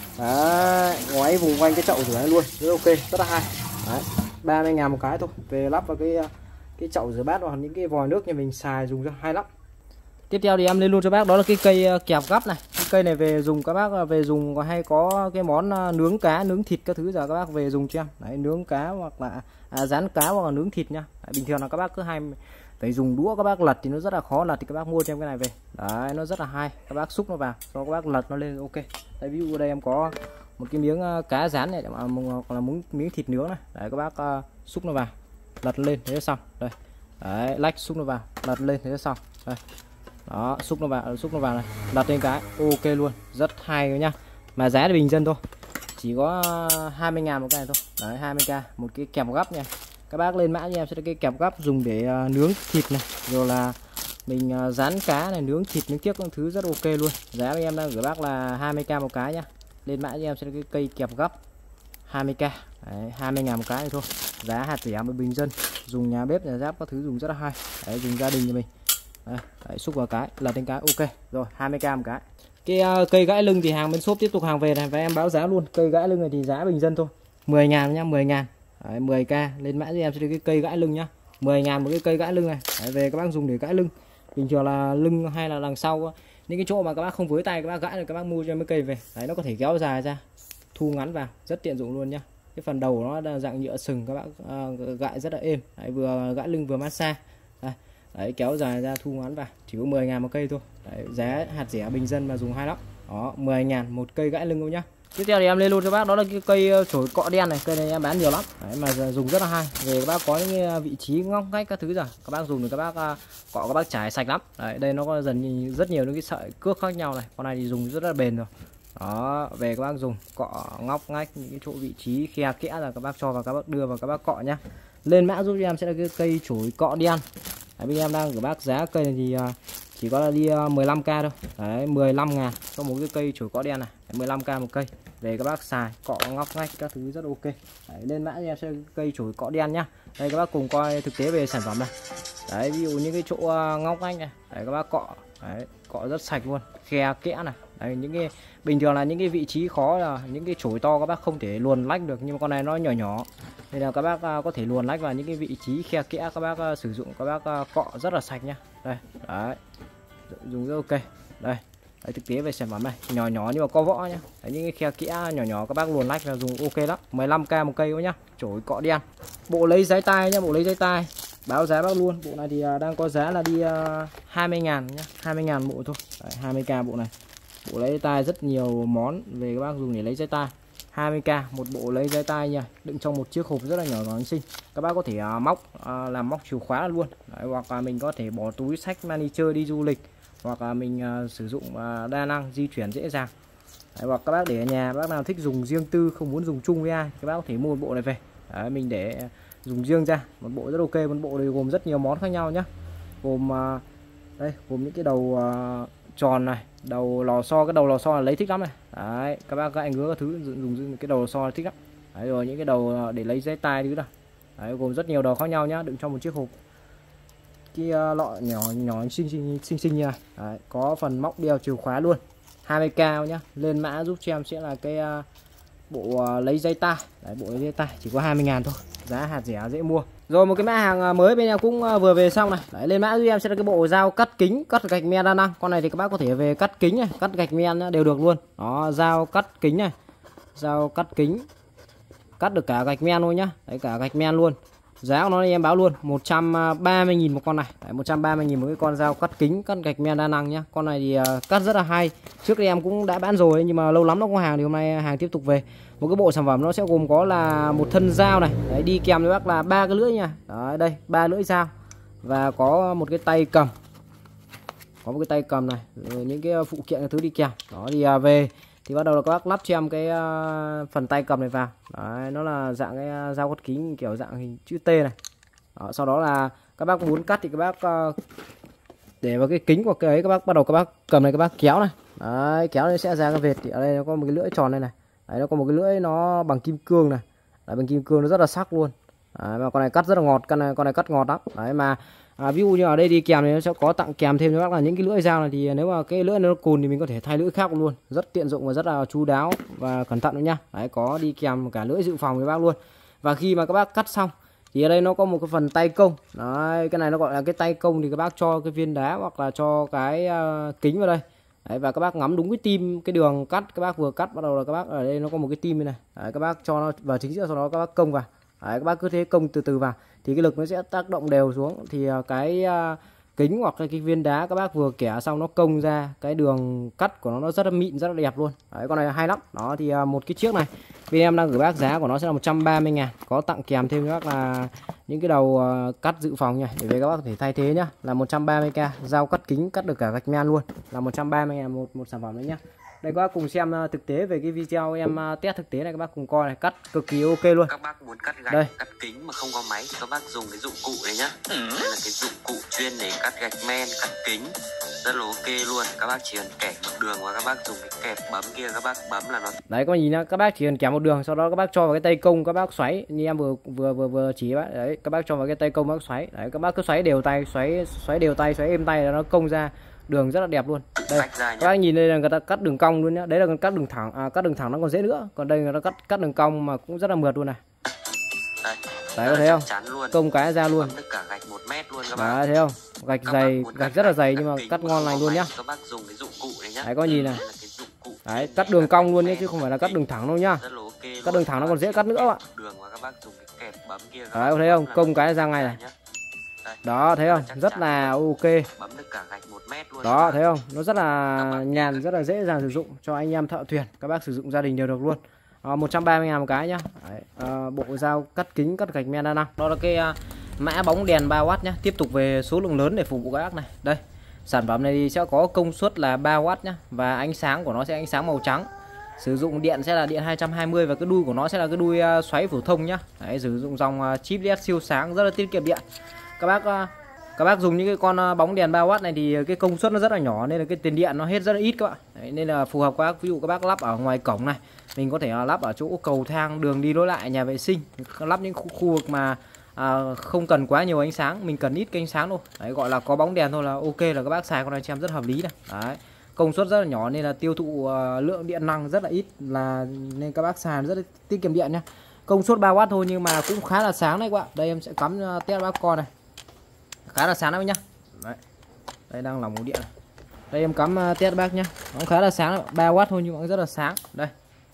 Đấy, ngoáy vùng quanh cái chậu rửa này luôn, rất ok, rất là hay. Đấy, ba mươi ngàn một cái thôi. Về lắp vào cái cái chậu rửa bát hoặc những cái vòi nước nhà mình xài dùng cho hay lắm. Tiếp theo thì em lên luôn cho bác đó là cái cây kẹp gắp này. Cái cây này về dùng các bác về dùng có hay có cái món nướng cá, nướng thịt các thứ, giờ các bác về dùng cho em. Đấy, nướng cá hoặc là à, rán cá hoặc là nướng thịt nhá. Đấy, bình thường là các bác cứ hay phải dùng đũa, các bác lật thì nó rất là khó lật, thì các bác mua cho em cái này về. Đấy, nó rất là hay, các bác xúc nó vào cho các bác lật nó lên ok. Đấy, ví dụ đây em có một cái miếng cá rán này còn là miếng miếng thịt nướng này. Đấy, các bác uh, xúc nó vào, lật lên thế xong. Đây. Đấy, lách xúc nó vào, lật lên thế xong. Đây. Đó, xúc nó vào, xúc nó vào này, lật lên cái ok luôn, rất hay nhá. Mà giá thì bình dân thôi, chỉ có hai mươi ngàn một cái này thôi. Đấy, hai mươi k một cái kẹp gắp nha. Các bác lên mã cho em sẽ cái kẹp gắp dùng để uh, nướng thịt này, rồi là mình uh, rán cá này, nướng thịt, nướng tiếc các thứ rất ok luôn. Giá em đang gửi bác là hai mươi k một cái nhá. Lên mã cho em sẽ cái cây kẹp gắp hai mươi k. Đấy, hai mươi ngàn một cái này thôi. Giá hạt rẻ với bình dân, dùng nhà bếp nhà giáp các thứ dùng rất là hay. Đấy, dùng gia đình nhà mình. Đấy, đấy, xúc vào cái, lật lên cái ok rồi, hai mươi k một cái. Cái uh, cây gãi lưng thì hàng bên shop tiếp tục hàng về này, và em báo giá luôn. Cây gãi lưng này thì giá bình dân thôi, mười ngàn nhá, mười ngàn. Đấy, mười k. Lên mã cho em sẽ được cái cây gãi lưng nhá, mười ngàn một cái cây gãi lưng này. Đấy, về các bác dùng để gãi lưng, bình thường là lưng hay là đằng sau những cái chỗ mà các bác không với tay các bác gãi rồi các bác mua cho mấy cây về. Đấy, nó có thể kéo dài ra, thu ngắn vào, rất tiện dụng luôn nhá. Cái phần đầu nó là dạng nhựa sừng, các bác uh, gãi rất là êm. Đấy, vừa gãi lưng vừa massage. Đây. Đấy, kéo dài ra thu ngắn vào, chỉ có mười ngàn một cây thôi. Đấy, giá hạt rẻ bình dân mà dùng hay lắm. Đó, mười ngàn một cây gãi lưng luôn nhá. Tiếp theo thì em lên luôn cho bác đó là cái cây chổi cọ đen này. Cây này em bán nhiều lắm. Đấy, mà dùng rất là hay. Về các bác có những vị trí ngóc ngách các thứ rồi, các bác dùng thì các bác cọ các bác trải sạch lắm. Đấy, đây nó có dần rất nhiều những cái sợi cước khác nhau này. Con này thì dùng rất là bền rồi. Đó, về các bác dùng cọ ngóc ngách những cái chỗ vị trí khe kẽ là các bác cho vào, các bác đưa vào các bác cọ nhá. Lên mã giúp cho em sẽ là cái cây chổi cọ đen. Đấy, bên em đang gửi bác giá cây này thì chỉ có là đi mười lăm k thôi. Đấy, mười lăm ngàn cho một cái cây chổi cọ đen này. Đấy, mười lăm k một cây. Về các bác xài cọ ngóc ngách các thứ rất ok. Đấy, lên mã cho em sẽ cây chổi cọ đen nhá. Đây các bác cùng coi thực tế về sản phẩm này. Đấy, ví dụ những cái chỗ ngóc ngách này, đấy các bác cọ, đấy, cọ rất sạch luôn, khe kẽ này. Đấy, những cái bình thường là những cái vị trí khó là những cái chổi to các bác không thể luồn lách được, nhưng mà con này nó nhỏ nhỏ nên là các bác có thể luồn lách vào những cái vị trí khe kẽ, các bác sử dụng các bác cọ rất là sạch nhá. Đây, đấy, dùng rất ok. Đây, đấy, thực tế về sản phẩm này, nhỏ nhỏ nhưng mà có võ nhá. Đấy, những cái khe kẽ nhỏ nhỏ các bác luồn lách là dùng ok lắm. mười lăm k một cây nhá, chổi cọ đen. Bộ lấy giấy tai nhá, bộ lấy giấy tai báo giá bác luôn. Bộ này thì đang có giá là đi hai mươi ngàn nhá, hai mươi ngàn bộ thôi. Đấy, hai mươi k bộ này. Bộ lấy tai rất nhiều món về các bác dùng để lấy giấy tai. hai mươi k một bộ lấy giấy tai nha, đựng trong một chiếc hộp rất là nhỏ gọn xinh. Các bác có thể uh, móc uh, làm móc chìa khóa luôn. Đấy, hoặc là mình có thể bỏ túi sách mang đi chơi đi du lịch, hoặc là mình uh, sử dụng uh, đa năng di chuyển dễ dàng. Đấy, hoặc các bác để ở nhà, bác nào thích dùng riêng tư không muốn dùng chung với ai, các bác có thể mua một bộ này về. Đấy, mình để dùng riêng ra, một bộ rất ok. Một bộ này gồm rất nhiều món khác nhau nhá, gồm uh, đây gồm những cái đầu uh, tròn này, đầu lò xo, cái đầu lò xo là lấy thích lắm này. Đấy, các bác gãi ngứa các thứ dùng, dùng cái đầu lò xo là thích lắm. Đấy, rồi những cái đầu để lấy giấy tai thứ nào. Đấy, gồm rất nhiều đầu khác nhau nhá, đựng trong một chiếc hộp. Cái uh, lọ nhỏ nhỏ xinh xinh xinh xinh như này. Đấy, có phần móc đeo chìa khóa luôn. hai mươi k nhá. Lên mã giúp cho em sẽ là cái uh, bộ uh, lấy giấy tai. Đấy, bộ lấy giấy tai chỉ có hai mươi ngàn thôi. Giá hạt rẻ dễ mua. Rồi một cái mã hàng mới bên em cũng vừa về xong này. Đấy, lên mã giúp em sẽ là cái bộ dao cắt kính, cắt gạch men đa năng. Con này thì các bác có thể về cắt kính này, cắt gạch men đều được luôn. Đó, dao cắt kính này. Dao cắt kính. Cắt được cả gạch men luôn nhá. Đấy, cả gạch men luôn. Giá của nó thì em báo luôn một trăm ba mươi nghìn một con này. Đấy, một trăm ba mươi nghìn một cái con dao cắt kính, cắt gạch men đa năng nhá. Con này thì uh, cắt rất là hay. Trước đây em cũng đã bán rồi nhưng mà lâu lắm nó có hàng thì hôm nay hàng tiếp tục về. Một cái bộ sản phẩm nó sẽ gồm có là một thân dao này, đấy, đi kèm với bác là ba cái lưỡi nha. Đấy, đây ba lưỡi dao và có một cái tay cầm, có một cái tay cầm này, những cái phụ kiện cái thứ đi kèm. Đó thì uh, về thì bắt đầu là các bác lắp cho em cái uh, phần tay cầm này vào. Đấy, nó là dạng cái uh, dao cắt kính kiểu dạng hình chữ T này. Đó, sau đó là các bác muốn cắt thì các bác uh, để vào cái kính của cái ấy, các bác bắt đầu các bác cầm này, các bác kéo này. Đấy, kéo này sẽ ra cái vệt. Thì ở đây nó có một cái lưỡi tròn đây này. Đấy, nó có một cái lưỡi nó bằng kim cương này. Đấy, bằng kim cương nó rất là sắc luôn. Đấy, mà con này cắt rất là ngọt, con này con này cắt ngọt lắm. Đấy mà à, ví dụ như ở đây đi kèm thì nó sẽ có tặng kèm thêm cho bác là những cái lưỡi dao này, thì nếu mà cái lưỡi nó cùn thì mình có thể thay lưỡi khác luôn, rất tiện dụng và rất là chu đáo và cẩn thận nữa nhá. Đấy, có đi kèm cả lưỡi dự phòng với bác luôn. Và khi mà các bác cắt xong thì ở đây nó có một cái phần tay công. Đấy, cái này nó gọi là cái tay công, thì các bác cho cái viên đá hoặc là cho cái uh, kính vào đây. Đấy, và các bác ngắm đúng cái tim, cái đường cắt các bác vừa cắt, bắt đầu là các bác ở đây nó có một cái tim như này. Đấy, các bác cho nó vào chính giữa, sau đó các bác công vào. Đấy, các bác cứ thế công từ từ vào thì cái lực nó sẽ tác động đều xuống, thì cái uh, kính hoặc cái viên đá các bác vừa kẻ xong nó công ra cái đường cắt của nó nó rất là mịn, rất là đẹp luôn. Đấy, con này hay lắm. Đó thì uh, một cái chiếc này bên em đang gửi bác giá của nó sẽ là một trăm ba mươi ngàn, có tặng kèm thêm các là những cái đầu uh, cắt dự phòng nha, để về các bác có thể thay thế nhá, là một trăm ba mươi k, dao cắt kính cắt được cả gạch men luôn, là một trăm ba mươi ngàn một một sản phẩm đấy nhá. Đây các bác cùng xem uh, thực tế về cái video em uh, test thực tế này, các bác cùng coi này, cắt cực kỳ ok luôn. Các bác muốn cắt gạch, đây, cắt kính mà không có máy thì các bác dùng cái dụng cụ này nhá. Đây là cái dụng cụ chuyên để cắt gạch men, cắt kính, rất là ok luôn. Các bác chỉ cần kẻ một đường và các bác dùng cái kẹp bấm kia, các bác bấm là nó. Đấy, có nhìn nhá, các bác chỉ cần kẻ một đường, sau đó các bác cho vào cái tay công, các bác xoáy như em vừa vừa vừa vừa chỉ bác. Đấy, các bác cho vào cái tay công, bác xoáy. Đấy, các bác cứ xoáy đều tay, xoáy xoáy đều tay, xoáy êm tay là nó công ra đường rất là đẹp luôn. Đây các bác nhìn đây là người ta cắt đường cong luôn nhá. Đấy là cắt đường thẳng, à, cắt đường thẳng nó còn dễ nữa, còn đây người ta cắt cắt đường cong mà cũng rất là mượt luôn này. Đây, đấy có thấy không, công cái ra luôn. Tất cả gạch một mét luôn các bác. Đấy, thấy không, gạch các dày, gạch rất là dày nhưng mà cắt ngon lành luôn nhá. Các bác dùng cái dụng cụ này nhá. Đấy, có nhìn này. Đấy, cắt đường cong luôn nhé, chứ không phải là cắt đường thẳng đâu nhá. Cắt đường thẳng nó còn dễ cắt nữa ạ. Đấy, có thấy không, công cái ra ngay này. Đó, thấy không, rất là ok. Đó, thấy không, nó rất là nhàn, rất là dễ dàng sử dụng cho anh em thợ thuyền, các bác sử dụng gia đình đều được luôn. À, một trăm ba mươi ngàn một cái nhá. Đấy, à, bộ dao cắt kính, cắt gạch men đa năng. Đó là cái uh, mã bóng đèn ba oát nhá. Tiếp tục về số lượng lớn để phục vụ các bác này. Đây, sản phẩm này thì sẽ có công suất là ba oát nhá, và ánh sáng của nó sẽ ánh sáng màu trắng. Sử dụng điện sẽ là điện hai trăm hai mươi, và cái đuôi của nó sẽ là cái đuôi uh, xoáy phổ thông nhá. Đấy, sử dụng dòng uh, chip led siêu sáng, rất là tiết kiệm điện. Các bác uh, các bác dùng những cái con uh, bóng đèn ba oát này thì cái công suất nó rất là nhỏ, nên là cái tiền điện nó hết rất là ít các bạn. Đấy, nên là phù hợp các bác, ví dụ các bác lắp ở ngoài cổng này, mình có thể uh, lắp ở chỗ cầu thang, đường đi lối lại, nhà vệ sinh, lắp những khu, khu vực mà À, không cần quá nhiều ánh sáng, mình cần ít cái ánh sáng thôi. Đấy, gọi là có bóng đèn thôi là ok, là các bác xài con này cho em rất hợp lý này. Đấy, công suất rất là nhỏ nên là tiêu thụ uh, lượng điện năng rất là ít, là nên các bác xài rất là tiết kiệm điện nhá. Công suất ba oát thôi nhưng mà cũng khá là sáng đấy các bạn. Đây em sẽ cắm uh, test bác coi này, khá là sáng đấy nhá. Đấy, đây đang lỏng nguồn điện này. Đây em cắm uh, test bác nhá, nó khá là sáng đấy, ba oát thôi nhưng mà cũng rất là sáng. Đây,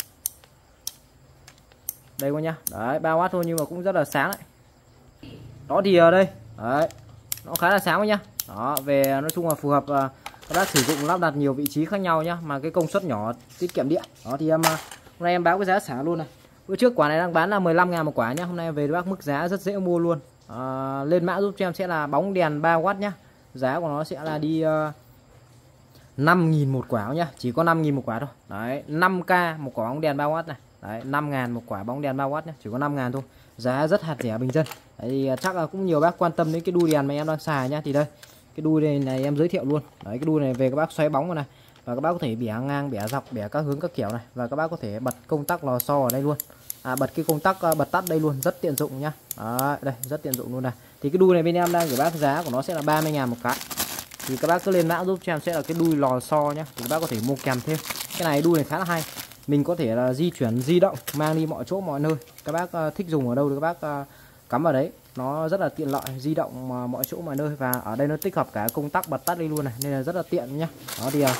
đây coi nhá, đấy ba oát thôi nhưng mà cũng rất là sáng đấy. Đó thì ở đây đấy, nó khá là sáng nhá. Đó, về nói chung là phù hợp, uh, các bác sử dụng lắp đặt nhiều vị trí khác nhau nhá, mà cái công suất nhỏ, tiết kiệm điện. Đó thì em uh, hôm nay em báo cái giá xả luôn này. Bữa trước quả này đang bán là mười lăm ngàn một quả nhá, hôm nay về bác mức giá rất dễ mua luôn. Uh, lên mã giúp cho em sẽ là bóng đèn ba oát nhá. Giá của nó sẽ là đi uh, năm nghìn một quả nhá, chỉ có năm nghìn một quả thôi. Đấy, năm k một quả bóng đèn ba oát này. Đấy, năm ngàn một quả bóng đèn ba oát nhá, chỉ có năm ngàn thôi. Giá rất hạt rẻ bình dân. Đấy, thì chắc là cũng nhiều bác quan tâm đến cái đuôi đèn mà em đang xài nhá, thì đây cái đuôi này, này em giới thiệu luôn. Đấy, cái đuôi này về các bác xoáy bóng vào này, và các bác có thể bẻ ngang, bẻ dọc, bẻ các hướng các kiểu này, và các bác có thể bật công tắc lò xo ở đây luôn, à, bật cái công tắc bật tắt đây luôn, rất tiện dụng nhá. Đấy, đây rất tiện dụng luôn này. Thì cái đuôi này bên em đang gửi bác giá của nó sẽ là ba mươi ngàn một cái, thì các bác cứ lên mã giúp cho em sẽ là cái đuôi lò xo nhá, thì các bác có thể mua kèm thêm. Cái này đuôi này khá là hay, mình có thể là di chuyển, di động, mang đi mọi chỗ mọi nơi. Các bác uh, thích dùng ở đâu thì các bác uh, cắm vào đấy. nó rất là tiện lợi, di động mà mọi chỗ mọi nơi, và ở đây nó tích hợp cả công tắc bật tắt đi luôn này nên là rất là tiện nhá. Đó thì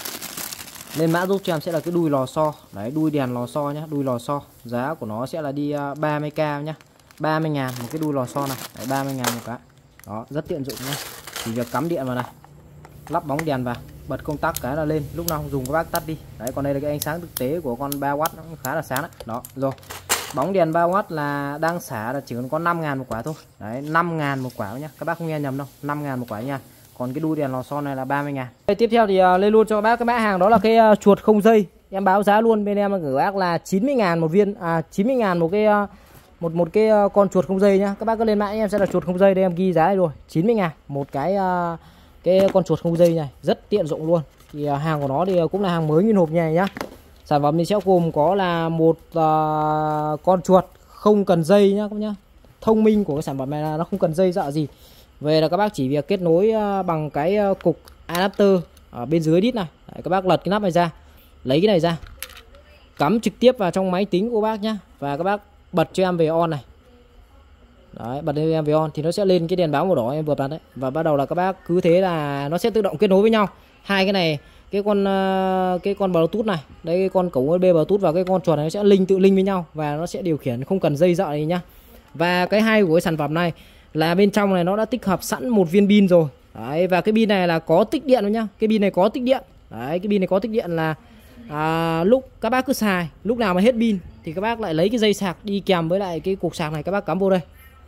lên mã giúp cho em sẽ là cái đuôi lò xo. Đấy, đuôi đèn lò xo nhá, đuôi lò xo. Giá của nó sẽ là đi ba mươi k nhá. ba mươi ngàn một cái đuôi lò xo này. Đấy, ba mươi ngàn một cái. Đó, rất tiện dụng nhá. Chỉ việc cắm điện vào này, lắp bóng đèn vào, bật công tắc cái là lên, lúc nào không dùng các bác tắt đi. Đấy, còn đây là cái ánh sáng thực tế của con ba oát, nó cũng khá là sáng đấy. Đó, rồi. Bóng đèn ba oát là đang xả là chỉ còn có năm ngàn một quả thôi. Đấy, năm ngàn một quả nhá. Các bác không nghe nhầm đâu, năm ngàn một quả nha. Còn cái đuôi đèn lò xo này là ba mươi ngàn. Đây, tiếp theo thì uh, lên luôn cho các bác cái mã hàng đó là cái uh, chuột không dây. Em báo giá luôn bên em gửi bác là chín mươi ngàn một viên, à chín mươi ngàn một cái uh, một một cái uh, con chuột không dây nhá. Các bác cứ lên mã em sẽ là chuột không dây, đây em ghi giá đây rồi, chín mươi ngàn một cái uh, cái con chuột không dây này, rất tiện dụng luôn. Thì uh, hàng của nó thì cũng là hàng mới nguyên hộp như này nhá. Sản phẩm thì sẽ gồm có là một uh, con chuột không cần dây nhá các bác nhá. Thông minh của cái sản phẩm này là nó không cần dây dợ gì. Về là các bác chỉ việc kết nối uh, bằng cái uh, cục adapter ở bên dưới đít này. Đấy, các bác lật cái nắp này ra, lấy cái này ra, cắm trực tiếp vào trong máy tính của bác nhá. Và các bác bật cho em về on này. Đấy, bật cho em về on thì nó sẽ lên cái đèn báo màu đỏ em vừa bật đấy. Và bắt đầu là các bác cứ thế là nó sẽ tự động kết nối với nhau. Hai cái này, cái con cái con Bluetooth này, đây cái con cổng u ét bê Bluetooth và cái con chuột này nó sẽ link tự link với nhau và nó sẽ điều khiển không cần dây dợ này nhá. Và cái hay của cái sản phẩm này là bên trong này nó đã tích hợp sẵn một viên pin rồi. Đấy, và cái pin này là có tích điện nhá. Cái pin này có tích điện. Đấy, cái pin này có tích điện là à, lúc các bác cứ xài, lúc nào mà hết pin thì các bác lại lấy cái dây sạc đi kèm với lại cái cục sạc này, các bác cắm vô đây.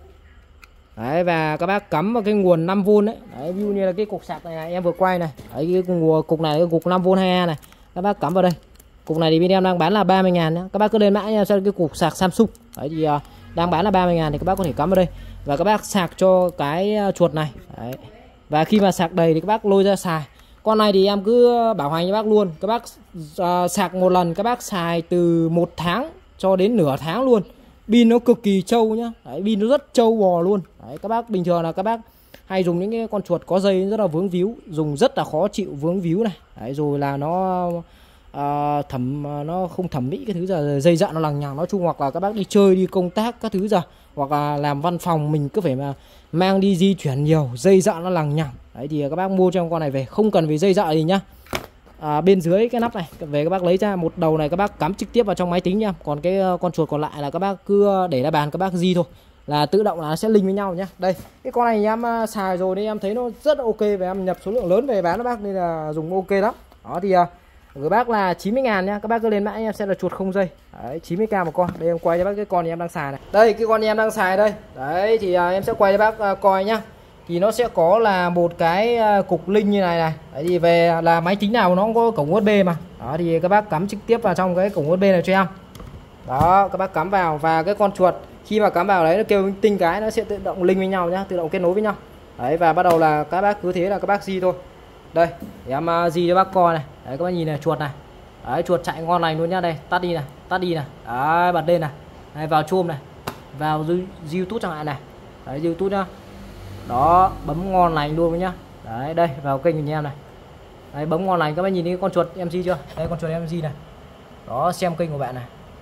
Đấy, và các bác cắm vào cái nguồn năm vôn đấy. Đấy, ví dụ như là cái cục sạc này, này em vừa quay này. Đấy, cái nguồn cục này, cái cục năm vôn hai A này. Các bác cắm vào đây. Cục này thì bên em đang bán là ba mươi ngàn nhá. Các bác cứ lên mã nha, xem cái cục sạc Samsung. Đấy thì uh, đang bán là ba mươi ngàn thì các bác có thể cắm vào đây. Và các bác sạc cho cái chuột này. Đấy. Và khi mà sạc đầy thì các bác lôi ra xài. Con này thì em cứ bảo hành cho bác luôn. Các bác uh, sạc một lần các bác xài từ một tháng cho đến nửa tháng luôn. Pin nó cực kỳ trâu nhá. Đấy, pin nó rất trâu bò luôn. Đấy, các bác bình thường là các bác hay dùng những cái con chuột có dây rất là vướng víu, dùng rất là khó chịu vướng víu này. Đấy, rồi là nó uh, thẩm nó không thẩm mỹ cái thứ giờ dây dợ nó lằng nhằng, nói chung, hoặc là các bác đi chơi đi công tác các thứ giờ, hoặc là làm văn phòng mình cứ phải mà mang đi di chuyển nhiều, dây dợ nó lằng nhằng. Đấy thì các bác mua cho con này về không cần phải dây dợ gì nhá. À, bên dưới cái nắp này về các bác lấy ra một đầu này, các bác cắm trực tiếp vào trong máy tính nha. Còn cái con chuột còn lại là các bác cứ để ra bàn các bác di thôi, là tự động là nó sẽ link với nhau nhá. Đây cái con này em xài rồi nên em thấy nó rất ok, và em nhập số lượng lớn về bán cho bác nên là dùng ok lắm. Đó thì gửi bác là chín mươi ngàn nhá. Các bác cứ lên mã em sẽ là chuột không dây. Đấy, chín mươi k một con. Đây em quay cho bác cái con em đang xài này. Đây cái con em đang xài đây. Đấy thì em sẽ quay cho bác coi nhá. Thì nó sẽ có là một cái cục link như này này. Đấy thì về là máy tính nào nó cũng có cổng u ét bê mà. Đó thì các bác cắm trực tiếp vào trong cái cổng u ét bê này cho em. Đó, các bác cắm vào, và cái con chuột khi mà cắm vào đấy nó kêu tinh cái nó sẽ tự động link với nhau nhá, tự động kết nối với nhau. Đấy, và bắt đầu là các bác cứ thế là các bác di thôi. Đây, để em di cho bác coi này. Đấy, các bác nhìn này, chuột này. Đấy, chuột chạy ngon lành luôn nhá. Đây, tắt đi này, tắt đi này. Đấy, bật lên này. Đây, vào Chrome này, vào YouTube chẳng hạn này. Đấy, YouTube nhá. Đó, bấm ngon lành luôn nhá. Đấy, đây, vào kênh của em này. Đấy, bấm ngon lành. Các bác nhìn thấy con chuột em di chưa? Đây, con chuột em di này. Đó, xem kênh của bạn này.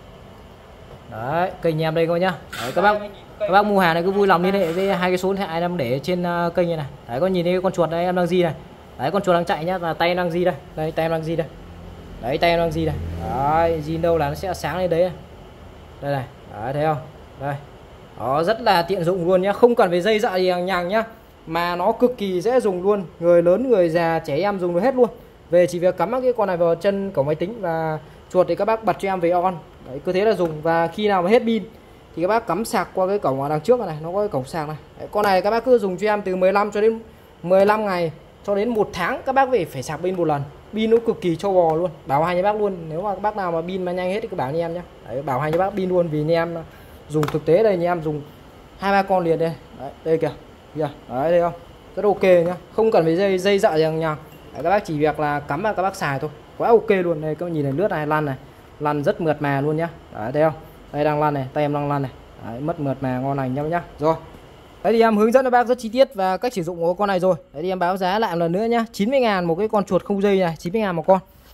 Đấy, kênh em đây coi nhá. Đấy, các bác các bác mua hàng này cứ vui lòng liên hệ với hai cái số điện thoại em để trên uh, kênh này này. Đấy, có nhìn thấy con chuột đây em đang di này. Đấy, con chuột đang chạy nhá, là tay em đang di đây. Đây, tay em đang di đây. Đấy, tay em đang di này. Đấy, di đâu là nó sẽ sáng lên đấy này. Đây này. Đấy, thấy không? Đây. Đó, rất là tiện dụng luôn nhá, không cần phải dây dợ gì hàng nhằng nhá, mà nó cực kỳ dễ dùng luôn, người lớn người già trẻ em dùng được hết luôn. Về chỉ việc cắm cái con này vào chân cổng máy tính và chuột thì các bác bật cho em về on. Đấy, cứ thế là dùng, và khi nào mà hết pin thì các bác cắm sạc qua cái cổng ở đằng trước này, nó có cái cổng sạc này. Đấy, con này các bác cứ dùng cho em từ mười lăm cho đến mười lăm ngày cho đến một tháng các bác về phải sạc pin một lần. Pin nó cực kỳ trâu bò luôn, bảo hành cho bác luôn. Nếu mà các bác nào mà pin mà nhanh hết thì cứ bảo như em nhé. Đấy, bảo hành cho bác pin luôn, vì như em dùng thực tế đây, như em dùng hai ba con liền đây. Đấy, đây kìa, kìa. Đấy, thấy không, rất ok nhá, không cần phải dây dây dợ gì nhằng. Các bác chỉ việc là cắm vào các bác xài thôi, quá ok luôn. Đây các bác nhìn này, lướt này, lăn này, lăn rất mượt mà luôn nhá. Đấy, thấy không, đây đang lăn này, tay em đang lăn này. Đấy, mất mượt mà ngon lành nhau nhá. Rồi, đấy thì em hướng dẫn cho bác rất chi tiết và cách sử dụng của con này rồi. Đấy thì em báo giá lại một lần nữa nhá, chín mươi ngàn một cái con chuột không dây này, chín mươi ngàn một con.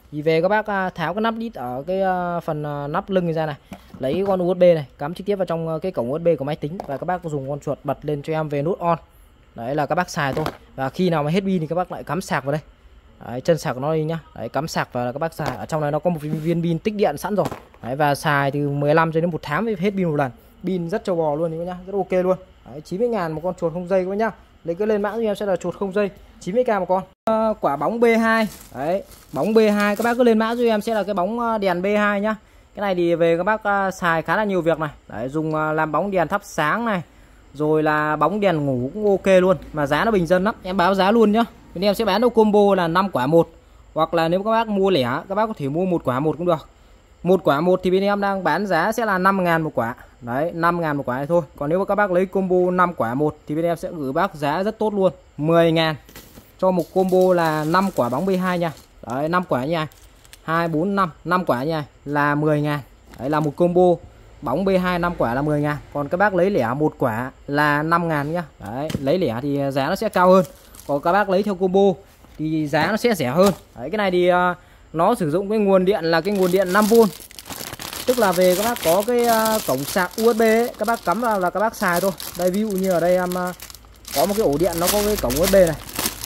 Thì về các bác tháo cái nắp đít ở cái phần nắp lưng ra này, lấy cái con u ét bê này cắm trực tiếp vào trong cái cổng u ét bê của máy tính và các bác dùng con chuột bật lên cho em về nút on. Đấy là các bác xài thôi. Và khi nào mà hết pin thì các bác lại cắm sạc vào đây. Đấy, chân sạc của nó đi nhá. Đấy, cắm sạc vào là các bác xài. Ở trong này nó có một viên pin tích điện sẵn rồi. Đấy, và xài từ mười lăm cho đến một tháng mới hết pin một lần. Pin rất trâu bò luôn các nhá, rất ok luôn. Đấy, chín mươi ngàn một con chuột không dây các bác nhá. Lấy cái lên mã cho em sẽ là chuột không dây, chín mươi k một con. À, quả bóng B hai. Đấy, bóng B hai các bác cứ lên mã cho em sẽ là cái bóng đèn B hai nhá. Cái này thì về các bác uh, xài khá là nhiều việc này. Đấy, dùng uh, làm bóng đèn thắp sáng này, rồi là bóng đèn ngủ cũng ok luôn, mà giá nó bình dân lắm. Em báo giá luôn nhá. Bên em sẽ bán đâu combo là năm quả một, hoặc là nếu các bác mua lẻ các bác có thể mua một quả một cũng được. Một quả một thì bên em đang bán giá sẽ là năm ngàn một quả. Đấy, năm ngàn một quả này thôi. Còn nếu mà các bác lấy combo năm quả một thì bên em sẽ gửi bác giá rất tốt luôn, mười ngàn cho một combo là năm quả bóng B hai nha. Đấy, năm quả nha. hai bốn năm, năm quả nha là mười ngàn. Đấy là một combo bóng B hai năm quả là mười ngàn. Còn các bác lấy lẻ một quả là năm ngàn nhá. Đấy, lấy lẻ thì giá nó sẽ cao hơn. Còn các bác lấy theo combo thì giá nó sẽ rẻ hơn. Đấy, cái này thì uh, nó sử dụng cái nguồn điện là cái nguồn điện năm vôn. Tức là về các bác có cái uh, cổng sạc u ét bê ấy, các bác cắm vào là các bác xài thôi. Đây ví dụ như ở đây em uh, có một cái ổ điện nó có cái cổng u ét bê này.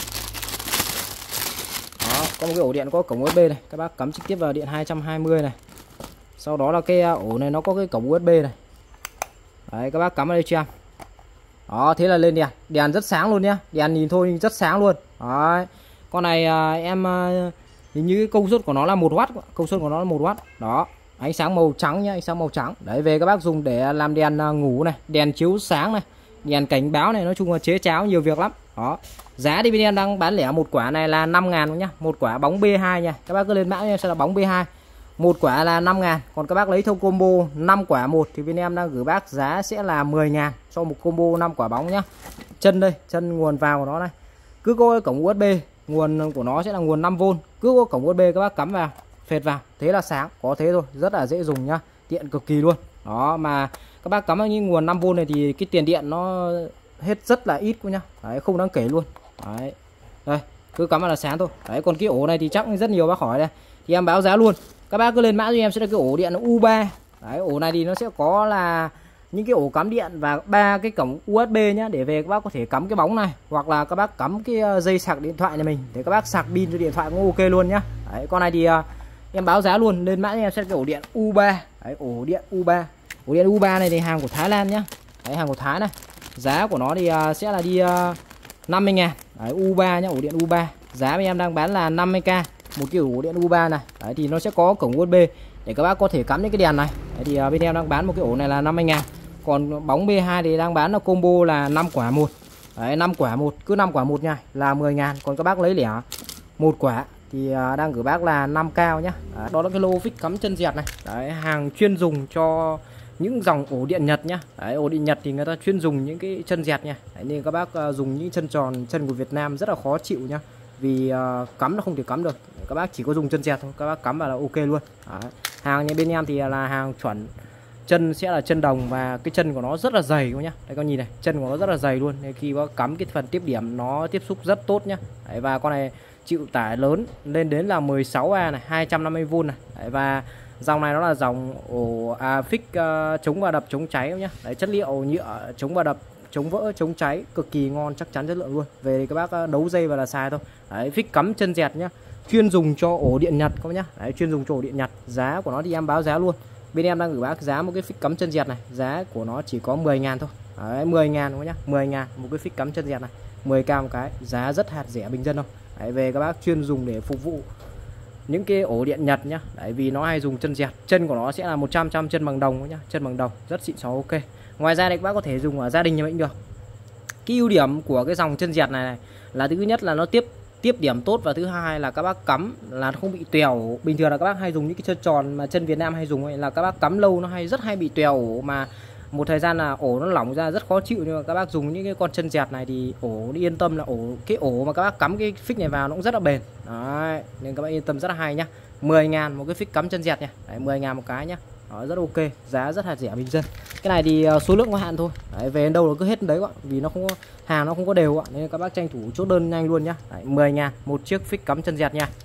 Đó, có một cái ổ điện có cổng u ét bê này, các bác cắm trực tiếp vào điện hai trăm hai mươi này. Sau đó là cái ổ này nó có cái cổng u ét bê này. Đấy, các bác cắm vào đây cho em. Đó, thế là lên đèn, đèn rất sáng luôn nhá. Đèn nhìn thôi nhưng rất sáng luôn. Đấy. Con này à, em à, hình như cái công suất của nó là một oát, công suất của nó là một oát. Đó, ánh sáng màu trắng nhá, ánh sáng màu trắng. Đấy, về các bác dùng để làm đèn à, ngủ này, đèn chiếu sáng này, đèn cảnh báo này, nói chung là chế cháo nhiều việc lắm. Đó. Giá thì bên em đang bán lẻ một quả này là năm ngàn nhá, một quả bóng B hai nha. Các bác cứ lên mã em sẽ là bóng B hai. Một quả là năm ngàn. Còn các bác lấy theo combo năm quả một thì bên em đang gửi bác giá sẽ là mười ngàn cho một combo năm quả bóng nhá. Chân đây, chân nguồn vào của nó này. Cứ có cổng u ét bê, nguồn của nó sẽ là nguồn năm vôn. Cứ có cổng u ét bê các bác cắm vào, phệt vào, thế là sáng, có thế thôi, rất là dễ dùng nhá, tiện cực kỳ luôn. Đó, mà các bác cắm vào những nguồn năm vôn này thì cái tiền điện nó hết rất là ít nhá. Đấy, không đáng kể luôn. Đấy. Đây, cứ cắm vào là sáng thôi. Đấy, còn cái ổ này thì chắc rất nhiều bác hỏi đây. Thì em báo giá luôn. Các bác cứ lên mã cho em sẽ là cái ổ điện U ba. Đấy, ổ này thì nó sẽ có là những cái ổ cắm điện và ba cái cổng u ét bê nhá, để về các bác có thể cắm cái bóng này, hoặc là các bác cắm cái dây sạc điện thoại này mình để các bác sạc pin cho điện thoại cũng ok luôn nhá. Đấy, con này thì uh, em báo giá luôn, lên mã cho em sẽ là cái ổ điện U ba. Đấy, ổ điện U ba. Ổ điện U ba này thì hàng của Thái Lan nhá. Đấy, hàng của Thái này. Giá của nó thì uh, sẽ là đi uh, năm mươi ngàn. Đấy, U ba nhá, ổ điện U ba. Giá bên em đang bán là năm mươi k một cái ổ điện U ba này. Đấy, thì nó sẽ có cổng u ét bê để các bác có thể cắm những cái đèn này. Đấy, thì uh, bên em đang bán một cái ổ này là năm mươi ngàn. Còn bóng B hai thì đang bán là combo là năm quả một. Đấy, năm quả một, cứ năm quả một nha là mười ngàn. Còn các bác lấy lẻ một quả thì uh, đang gửi bác là năm cao nhá. Đấy, đó là cái lô vích cắm chân dẹt này. Đấy, hàng chuyên dùng cho những dòng ổ điện Nhật nhá. Đấy, ổ điện Nhật thì người ta chuyên dùng những cái chân dẹt nha. Đấy, nên các bác uh, dùng những chân tròn, chân của Việt Nam rất là khó chịu nhá. Vì uh, cắm nó không thể cắm được. Các bác chỉ có dùng chân dẹt thôi, các bác cắm vào là ok luôn. Đấy. Hàng như bên em thì là hàng chuẩn, chân sẽ là chân đồng và cái chân của nó rất là dày các nhá. Đây con nhìn này, chân của nó rất là dày luôn. Nên khi có cắm cái phần tiếp điểm nó tiếp xúc rất tốt nhá. Đấy, và con này chịu tải lớn lên đến là mười sáu A này, hai trăm năm mươi vôn này. Đấy, và dòng này nó là dòng ổ à, phích uh, chống va đập, chống cháy nhá. Đấy, chất liệu nhựa chống va đập, chống vỡ, chống cháy, cực kỳ ngon, chắc chắn chất lượng luôn. Về thì các bác đấu dây và là xài thôi. Đấy, phích cắm chân dẹt nhá, chuyên dùng cho ổ điện Nhật các bác nhá. Đấy, chuyên dùng cho ổ điện Nhật. Giá của nó thì em báo giá luôn. Bên em đang gửi bác giá một cái phích cắm chân dẹt này, giá của nó chỉ có mười ngàn thôi. Đấy, mười ngàn các bác nhá, mười ngàn một cái phích cắm chân dẹt này, mười k một cái, giá rất hạt rẻ bình dân không. Đấy, về các bác chuyên dùng để phục vụ những cái ổ điện Nhật nhá. Đấy, vì nó hay dùng chân dẹt, chân của nó sẽ là một trăm trăm chân bằng đồng nhá, chân bằng đồng rất xịn xó ok. Ngoài ra thì các bác có thể dùng ở gia đình nhà mình được. Cái ưu điểm của cái dòng chân dẹt này, này là thứ nhất là nó tiếp tiếp điểm tốt, và thứ hai là các bác cắm là nó không bị tèo. Bình thường là các bác hay dùng những cái chân tròn mà chân Việt Nam hay dùng ấy, là các bác cắm lâu nó hay rất hay bị tèo ổ, mà một thời gian là ổ nó lỏng ra rất khó chịu. Nhưng mà các bác dùng những cái con chân dẹt này thì ổ đi yên tâm là ổ cái ổ mà các bác cắm cái phích này vào nó cũng rất là bền. Đấy, nên các bác yên tâm rất là hay nhá. mười ngàn một cái phích cắm chân dẹt nha. Đấy, mười ngàn một cái nhá. Đó, rất ok, giá rất là rẻ bình dân. Cái này thì số lượng có hạn thôi. Đấy, về đến đâu là cứ hết đấy các bạn, vì nó không có hàng, nó không có đều ạ, nên các bác tranh thủ chốt đơn nhanh luôn nhá. Đấy, mười ngàn một chiếc phích cắm chân dẹt nha.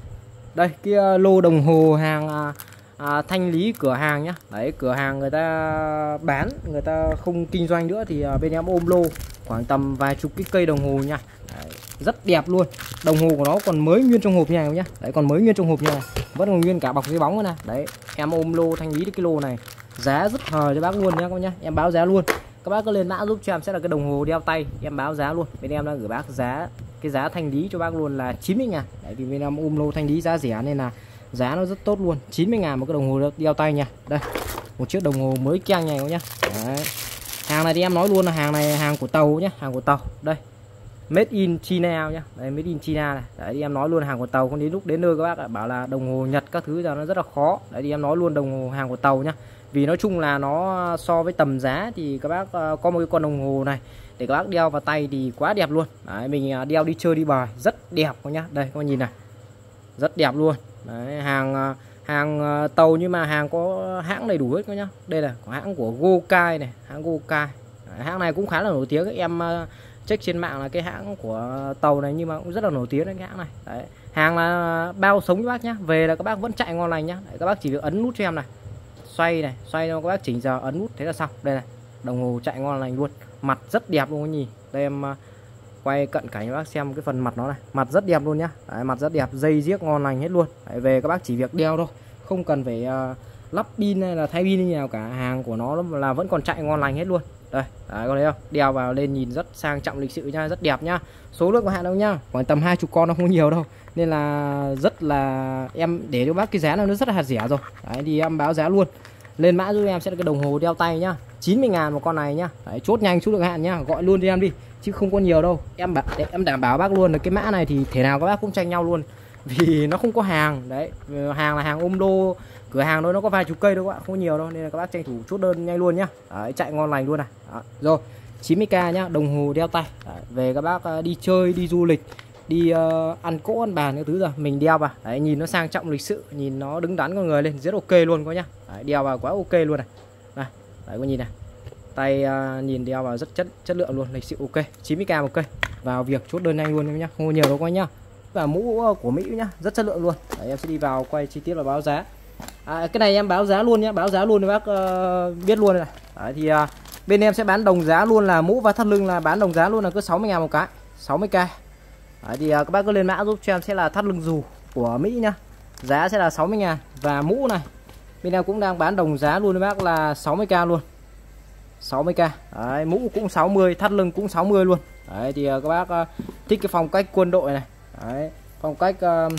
Đây kia lô đồng hồ hàng à, à, thanh lý cửa hàng nhá. Đấy, cửa hàng người ta bán, người ta không kinh doanh nữa thì à, bên em ôm lô khoảng tầm vài chục cái cây đồng hồ nha. Đấy, rất đẹp luôn. Đồng hồ của nó còn mới nguyên trong hộp như này nhá. Đấy, còn mới nguyên trong hộp như này, vẫn còn nguyên cả bọc giấy bóng nữa nè. Đấy, em ôm lô thanh lý cái lô này giá rất hời cho bác luôn nhá các bác nhá. Em báo giá luôn. Các bác cứ lên mã giúp cho em sẽ là cái đồng hồ đeo tay, em báo giá luôn. Bên em đang gửi bác giá cái giá thanh lý cho bác luôn là chín mươi ngàn. Đấy, vì bên em ôm lô thanh lý giá rẻ nên là giá nó rất tốt luôn. Chín mươi ngàn một cái đồng hồ đeo tay nha. Đây, một chiếc đồng hồ mới keng này nhá. Đấy. Hàng này thì em nói luôn là hàng này hàng của tàu nhá, hàng của tàu. Đây, made in China nhá. Đây, made in China này. Đấy thì em nói luôn hàng của tàu, không đến lúc đến nơi các bác bảo là đồng hồ Nhật các thứ giờ nó rất là khó. Đấy thì em nói luôn đồng hồ hàng của tàu nhá. Vì nói chung là nó so với tầm giá thì các bác uh, có một cái con đồng hồ này để các bác đeo vào tay thì quá đẹp luôn. Đấy, mình uh, đeo đi chơi đi bời rất đẹp các nhá. Đây các bác nhìn này, rất đẹp luôn. Đấy, hàng uh, hàng uh, tàu nhưng mà hàng có hãng đầy đủ hết các nhá. Đây là có hãng của Gokai này, hãng Gokai. Đấy, hãng này cũng khá là nổi tiếng. Các em uh, check trên mạng là cái hãng của tàu này nhưng mà cũng rất là nổi tiếng đấy cái hãng này. Đấy, hàng là bao sống các bác nhá. Về là các bác vẫn chạy ngon lành nhá. Đấy, các bác chỉ việc ấn nút cho em này, xoay này, xoay cho các bác chỉnh giờ, ấn nút thế là xong. Đây này, đồng hồ chạy ngon lành luôn, mặt rất đẹp luôn. Nhìn đây em uh, quay cận cảnh cho bác xem cái phần mặt nó này, mặt rất đẹp luôn nhá. Đấy, mặt rất đẹp, dây giếc ngon lành hết luôn. Đấy, về các bác chỉ việc đeo thôi, không cần phải uh, lắp pin hay là thay pin như nào cả. Hàng của nó là vẫn còn chạy ngon lành hết luôn. Đây, đấy, có thấy không? Đeo vào lên nhìn rất sang trọng lịch sự nha, rất đẹp nhá. Số lượng có hạn đâu nhá, khoảng tầm hai chục con, nó không nhiều đâu. Nên là rất là em để cho bác cái giá nó rất là hạt rẻ rồi. Đấy thì em báo giá luôn. Lên mã giúp em sẽ là cái đồng hồ đeo tay nhá, chín mươi ngàn một con này nhá. Đấy, chốt nhanh số lượng hạn nhá, gọi luôn cho em đi chứ không có nhiều đâu. Em bảo em đảm bảo bác luôn là cái mã này thì thể nào các bác cũng tranh nhau luôn. Vì nó không có hàng. Đấy, hàng là hàng ôm đô, cửa hàng thôi, nó có vài chục cây đâu các bạn, không có nhiều đâu nên là các bác tranh thủ chốt đơn nhanh luôn nhá. Đấy, chạy ngon lành luôn này. Đó. Rồi, chín mươi k nhá, đồng hồ đeo tay. Đấy, về các bác đi chơi, đi du lịch, đi uh, ăn cỗ ăn bàn cái thứ rồi mình đeo vào. Đấy, nhìn nó sang trọng lịch sự, nhìn nó đứng đắn con người lên, rất ok luôn có nhá. Đấy, đeo vào quá ok luôn này. Này, đấy có nhìn này. Tay uh, nhìn đeo vào rất chất chất lượng luôn, lịch sự ok. chín mươi k một cây. Vào việc chốt đơn nhanh luôn nhá, không có nhiều đâu coi nhá. Và mũ của Mỹ nhá, rất chất lượng luôn. Đấy, em sẽ đi vào quay chi tiết và báo giá. À, cái này em báo giá luôn nhá, báo giá luôn để bác uh, biết luôn này. Đấy, thì uh, bên em sẽ bán đồng giá luôn là mũ và thắt lưng là bán đồng giá luôn là cứ sáu mươi ngàn một cái, sáu mươi k. Đấy, thì uh, các bác cứ lên mã giúp cho em sẽ là thắt lưng dù của Mỹ nhá. Giá sẽ là sáu mươi ngàn. Và mũ này bên em cũng đang bán đồng giá luôn với bác là sáu mươi k luôn, sáu mươi k. Đấy, mũ cũng sáu mươi, thắt lưng cũng sáu mươi luôn. Đấy, thì uh, các bác uh, thích cái phong cách quân đội này. Đấy, phong cách uh,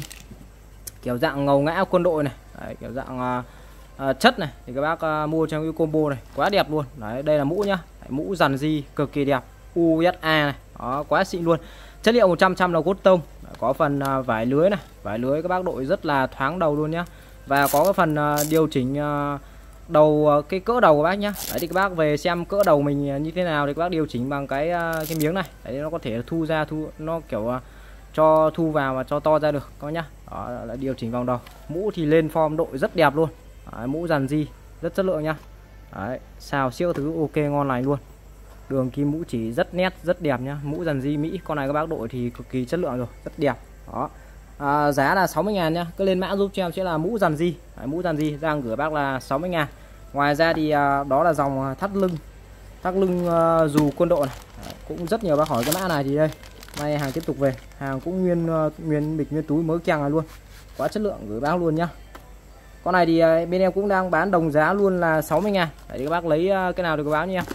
kiểu dạng ngầu ngã quân đội này. Đấy, kiểu dạng uh, uh, chất này thì các bác uh, mua trong cái combo này quá đẹp luôn. Đấy, đây là mũ nhá. Đấy, mũ dàn di cực kỳ đẹp, u ét a này. Đó, quá xịn luôn. Chất liệu một trăm phần trăm là cốt tông. Đấy, có phần uh, vải lưới này, vải lưới các bác đội rất là thoáng đầu luôn nhá. Và có cái phần uh, điều chỉnh uh, đầu uh, cái cỡ đầu của bác nhá. Đấy thì các bác về xem cỡ đầu mình như thế nào thì các bác điều chỉnh bằng cái uh, cái miếng này. Đấy, nó có thể thu ra, thu nó kiểu uh, cho thu vào và cho to ra được có nhá. Đó là điều chỉnh vòng đầu. Mũ thì lên form đội rất đẹp luôn. Đấy, mũ dàn di rất chất lượng nhá. Đấy, xào siêu thứ ok ngon lành luôn. Đường kim mũ chỉ rất nét, rất đẹp nhá. Mũ dàn di Mỹ, con này các bác đội thì cực kỳ chất lượng rồi, rất đẹp. Đó. À, giá là sáu mươi ngàn nhá. Cứ lên mã giúp cho em sẽ là mũ dàn di. Đấy, mũ dàn di đang gửi bác là sáu mươi ngàn. Ngoài ra thì à, đó là dòng thắt lưng, thắt lưng uh, dù quân đội này. Đấy, cũng rất nhiều bác hỏi cái mã này thì đây. Nay hàng tiếp tục về, hàng cũng nguyên uh, nguyên bịch nguyên túi mới keng này luôn, quá chất lượng, gửi bác luôn nhá. Con này thì uh, bên em cũng đang bán đồng giá luôn là sáu mươi ngàn. Đấy thì các bác lấy uh, cái nào được các bác nha.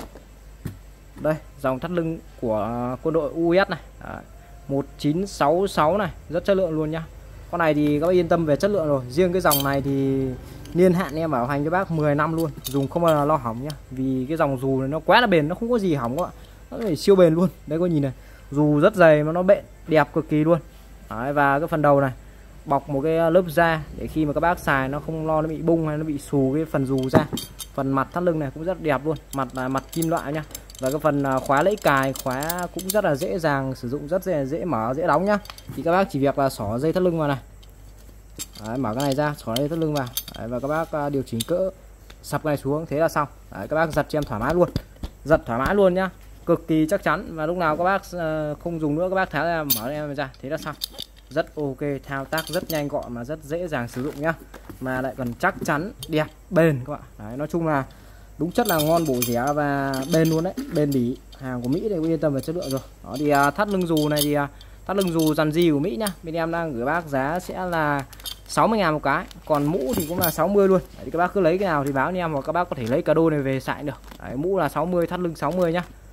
Đây, dòng thắt lưng của uh, quân đội u ét này. Đấy, một chín sáu sáu này, rất chất lượng luôn nhá. Con này thì các bác yên tâm về chất lượng rồi. Riêng cái dòng này thì niên hạn em bảo hành cho bác mười năm luôn, dùng không bao giờ lo hỏng nhá. Vì cái dòng dù này nó quá là bền, nó không có gì hỏng các bạn. Nó phải siêu bền luôn. Đấy có nhìn này, dù rất dày mà nó bện đẹp cực kỳ luôn. Đấy, và cái phần đầu này bọc một cái lớp da để khi mà các bác xài nó không lo nó bị bung hay nó bị xù cái phần dù ra. Phần mặt thắt lưng này cũng rất đẹp luôn, mặt là mặt kim loại nhá. Và cái phần khóa lẫy cài, khóa cũng rất là dễ dàng sử dụng, rất dễ, dễ mở, dễ đóng nhá. Thì các bác chỉ việc là xỏ dây thắt lưng vào này. Đấy, mở cái này ra, xỏ dây thắt lưng vào. Đấy, và các bác điều chỉnh cỡ, sập cái này xuống, thế là xong. Đấy, các bác giật cho em thoải mái luôn, giật thoải mái luôn nhá, cực kỳ chắc chắn. Và lúc nào các bác không dùng nữa các bác tháo ra, mở em ra, thế là xong. rất ok, thao tác rất nhanh gọn mà rất dễ dàng sử dụng nhá, mà lại còn chắc chắn, đẹp, bền các bạn. Đấy, nói chung là đúng chất là ngon, bổ rẻ và bền luôn đấy, bền bỉ. Hàng của Mỹ thì cũng yên tâm về chất lượng rồi. Đó thì uh, thắt lưng dù này thì uh, thắt lưng dù dàn di của Mỹ nhá, bên em đang gửi bác giá sẽ là sáu mươi ngàn một cái, còn mũ thì cũng là sáu mươi luôn. Đấy, thì các bác cứ lấy cái nào thì báo anh em, hoặc các bác có thể lấy cả đôi này về xài được. Đấy, mũ là sáu mươi, thắt lưng sáu mươi nhá.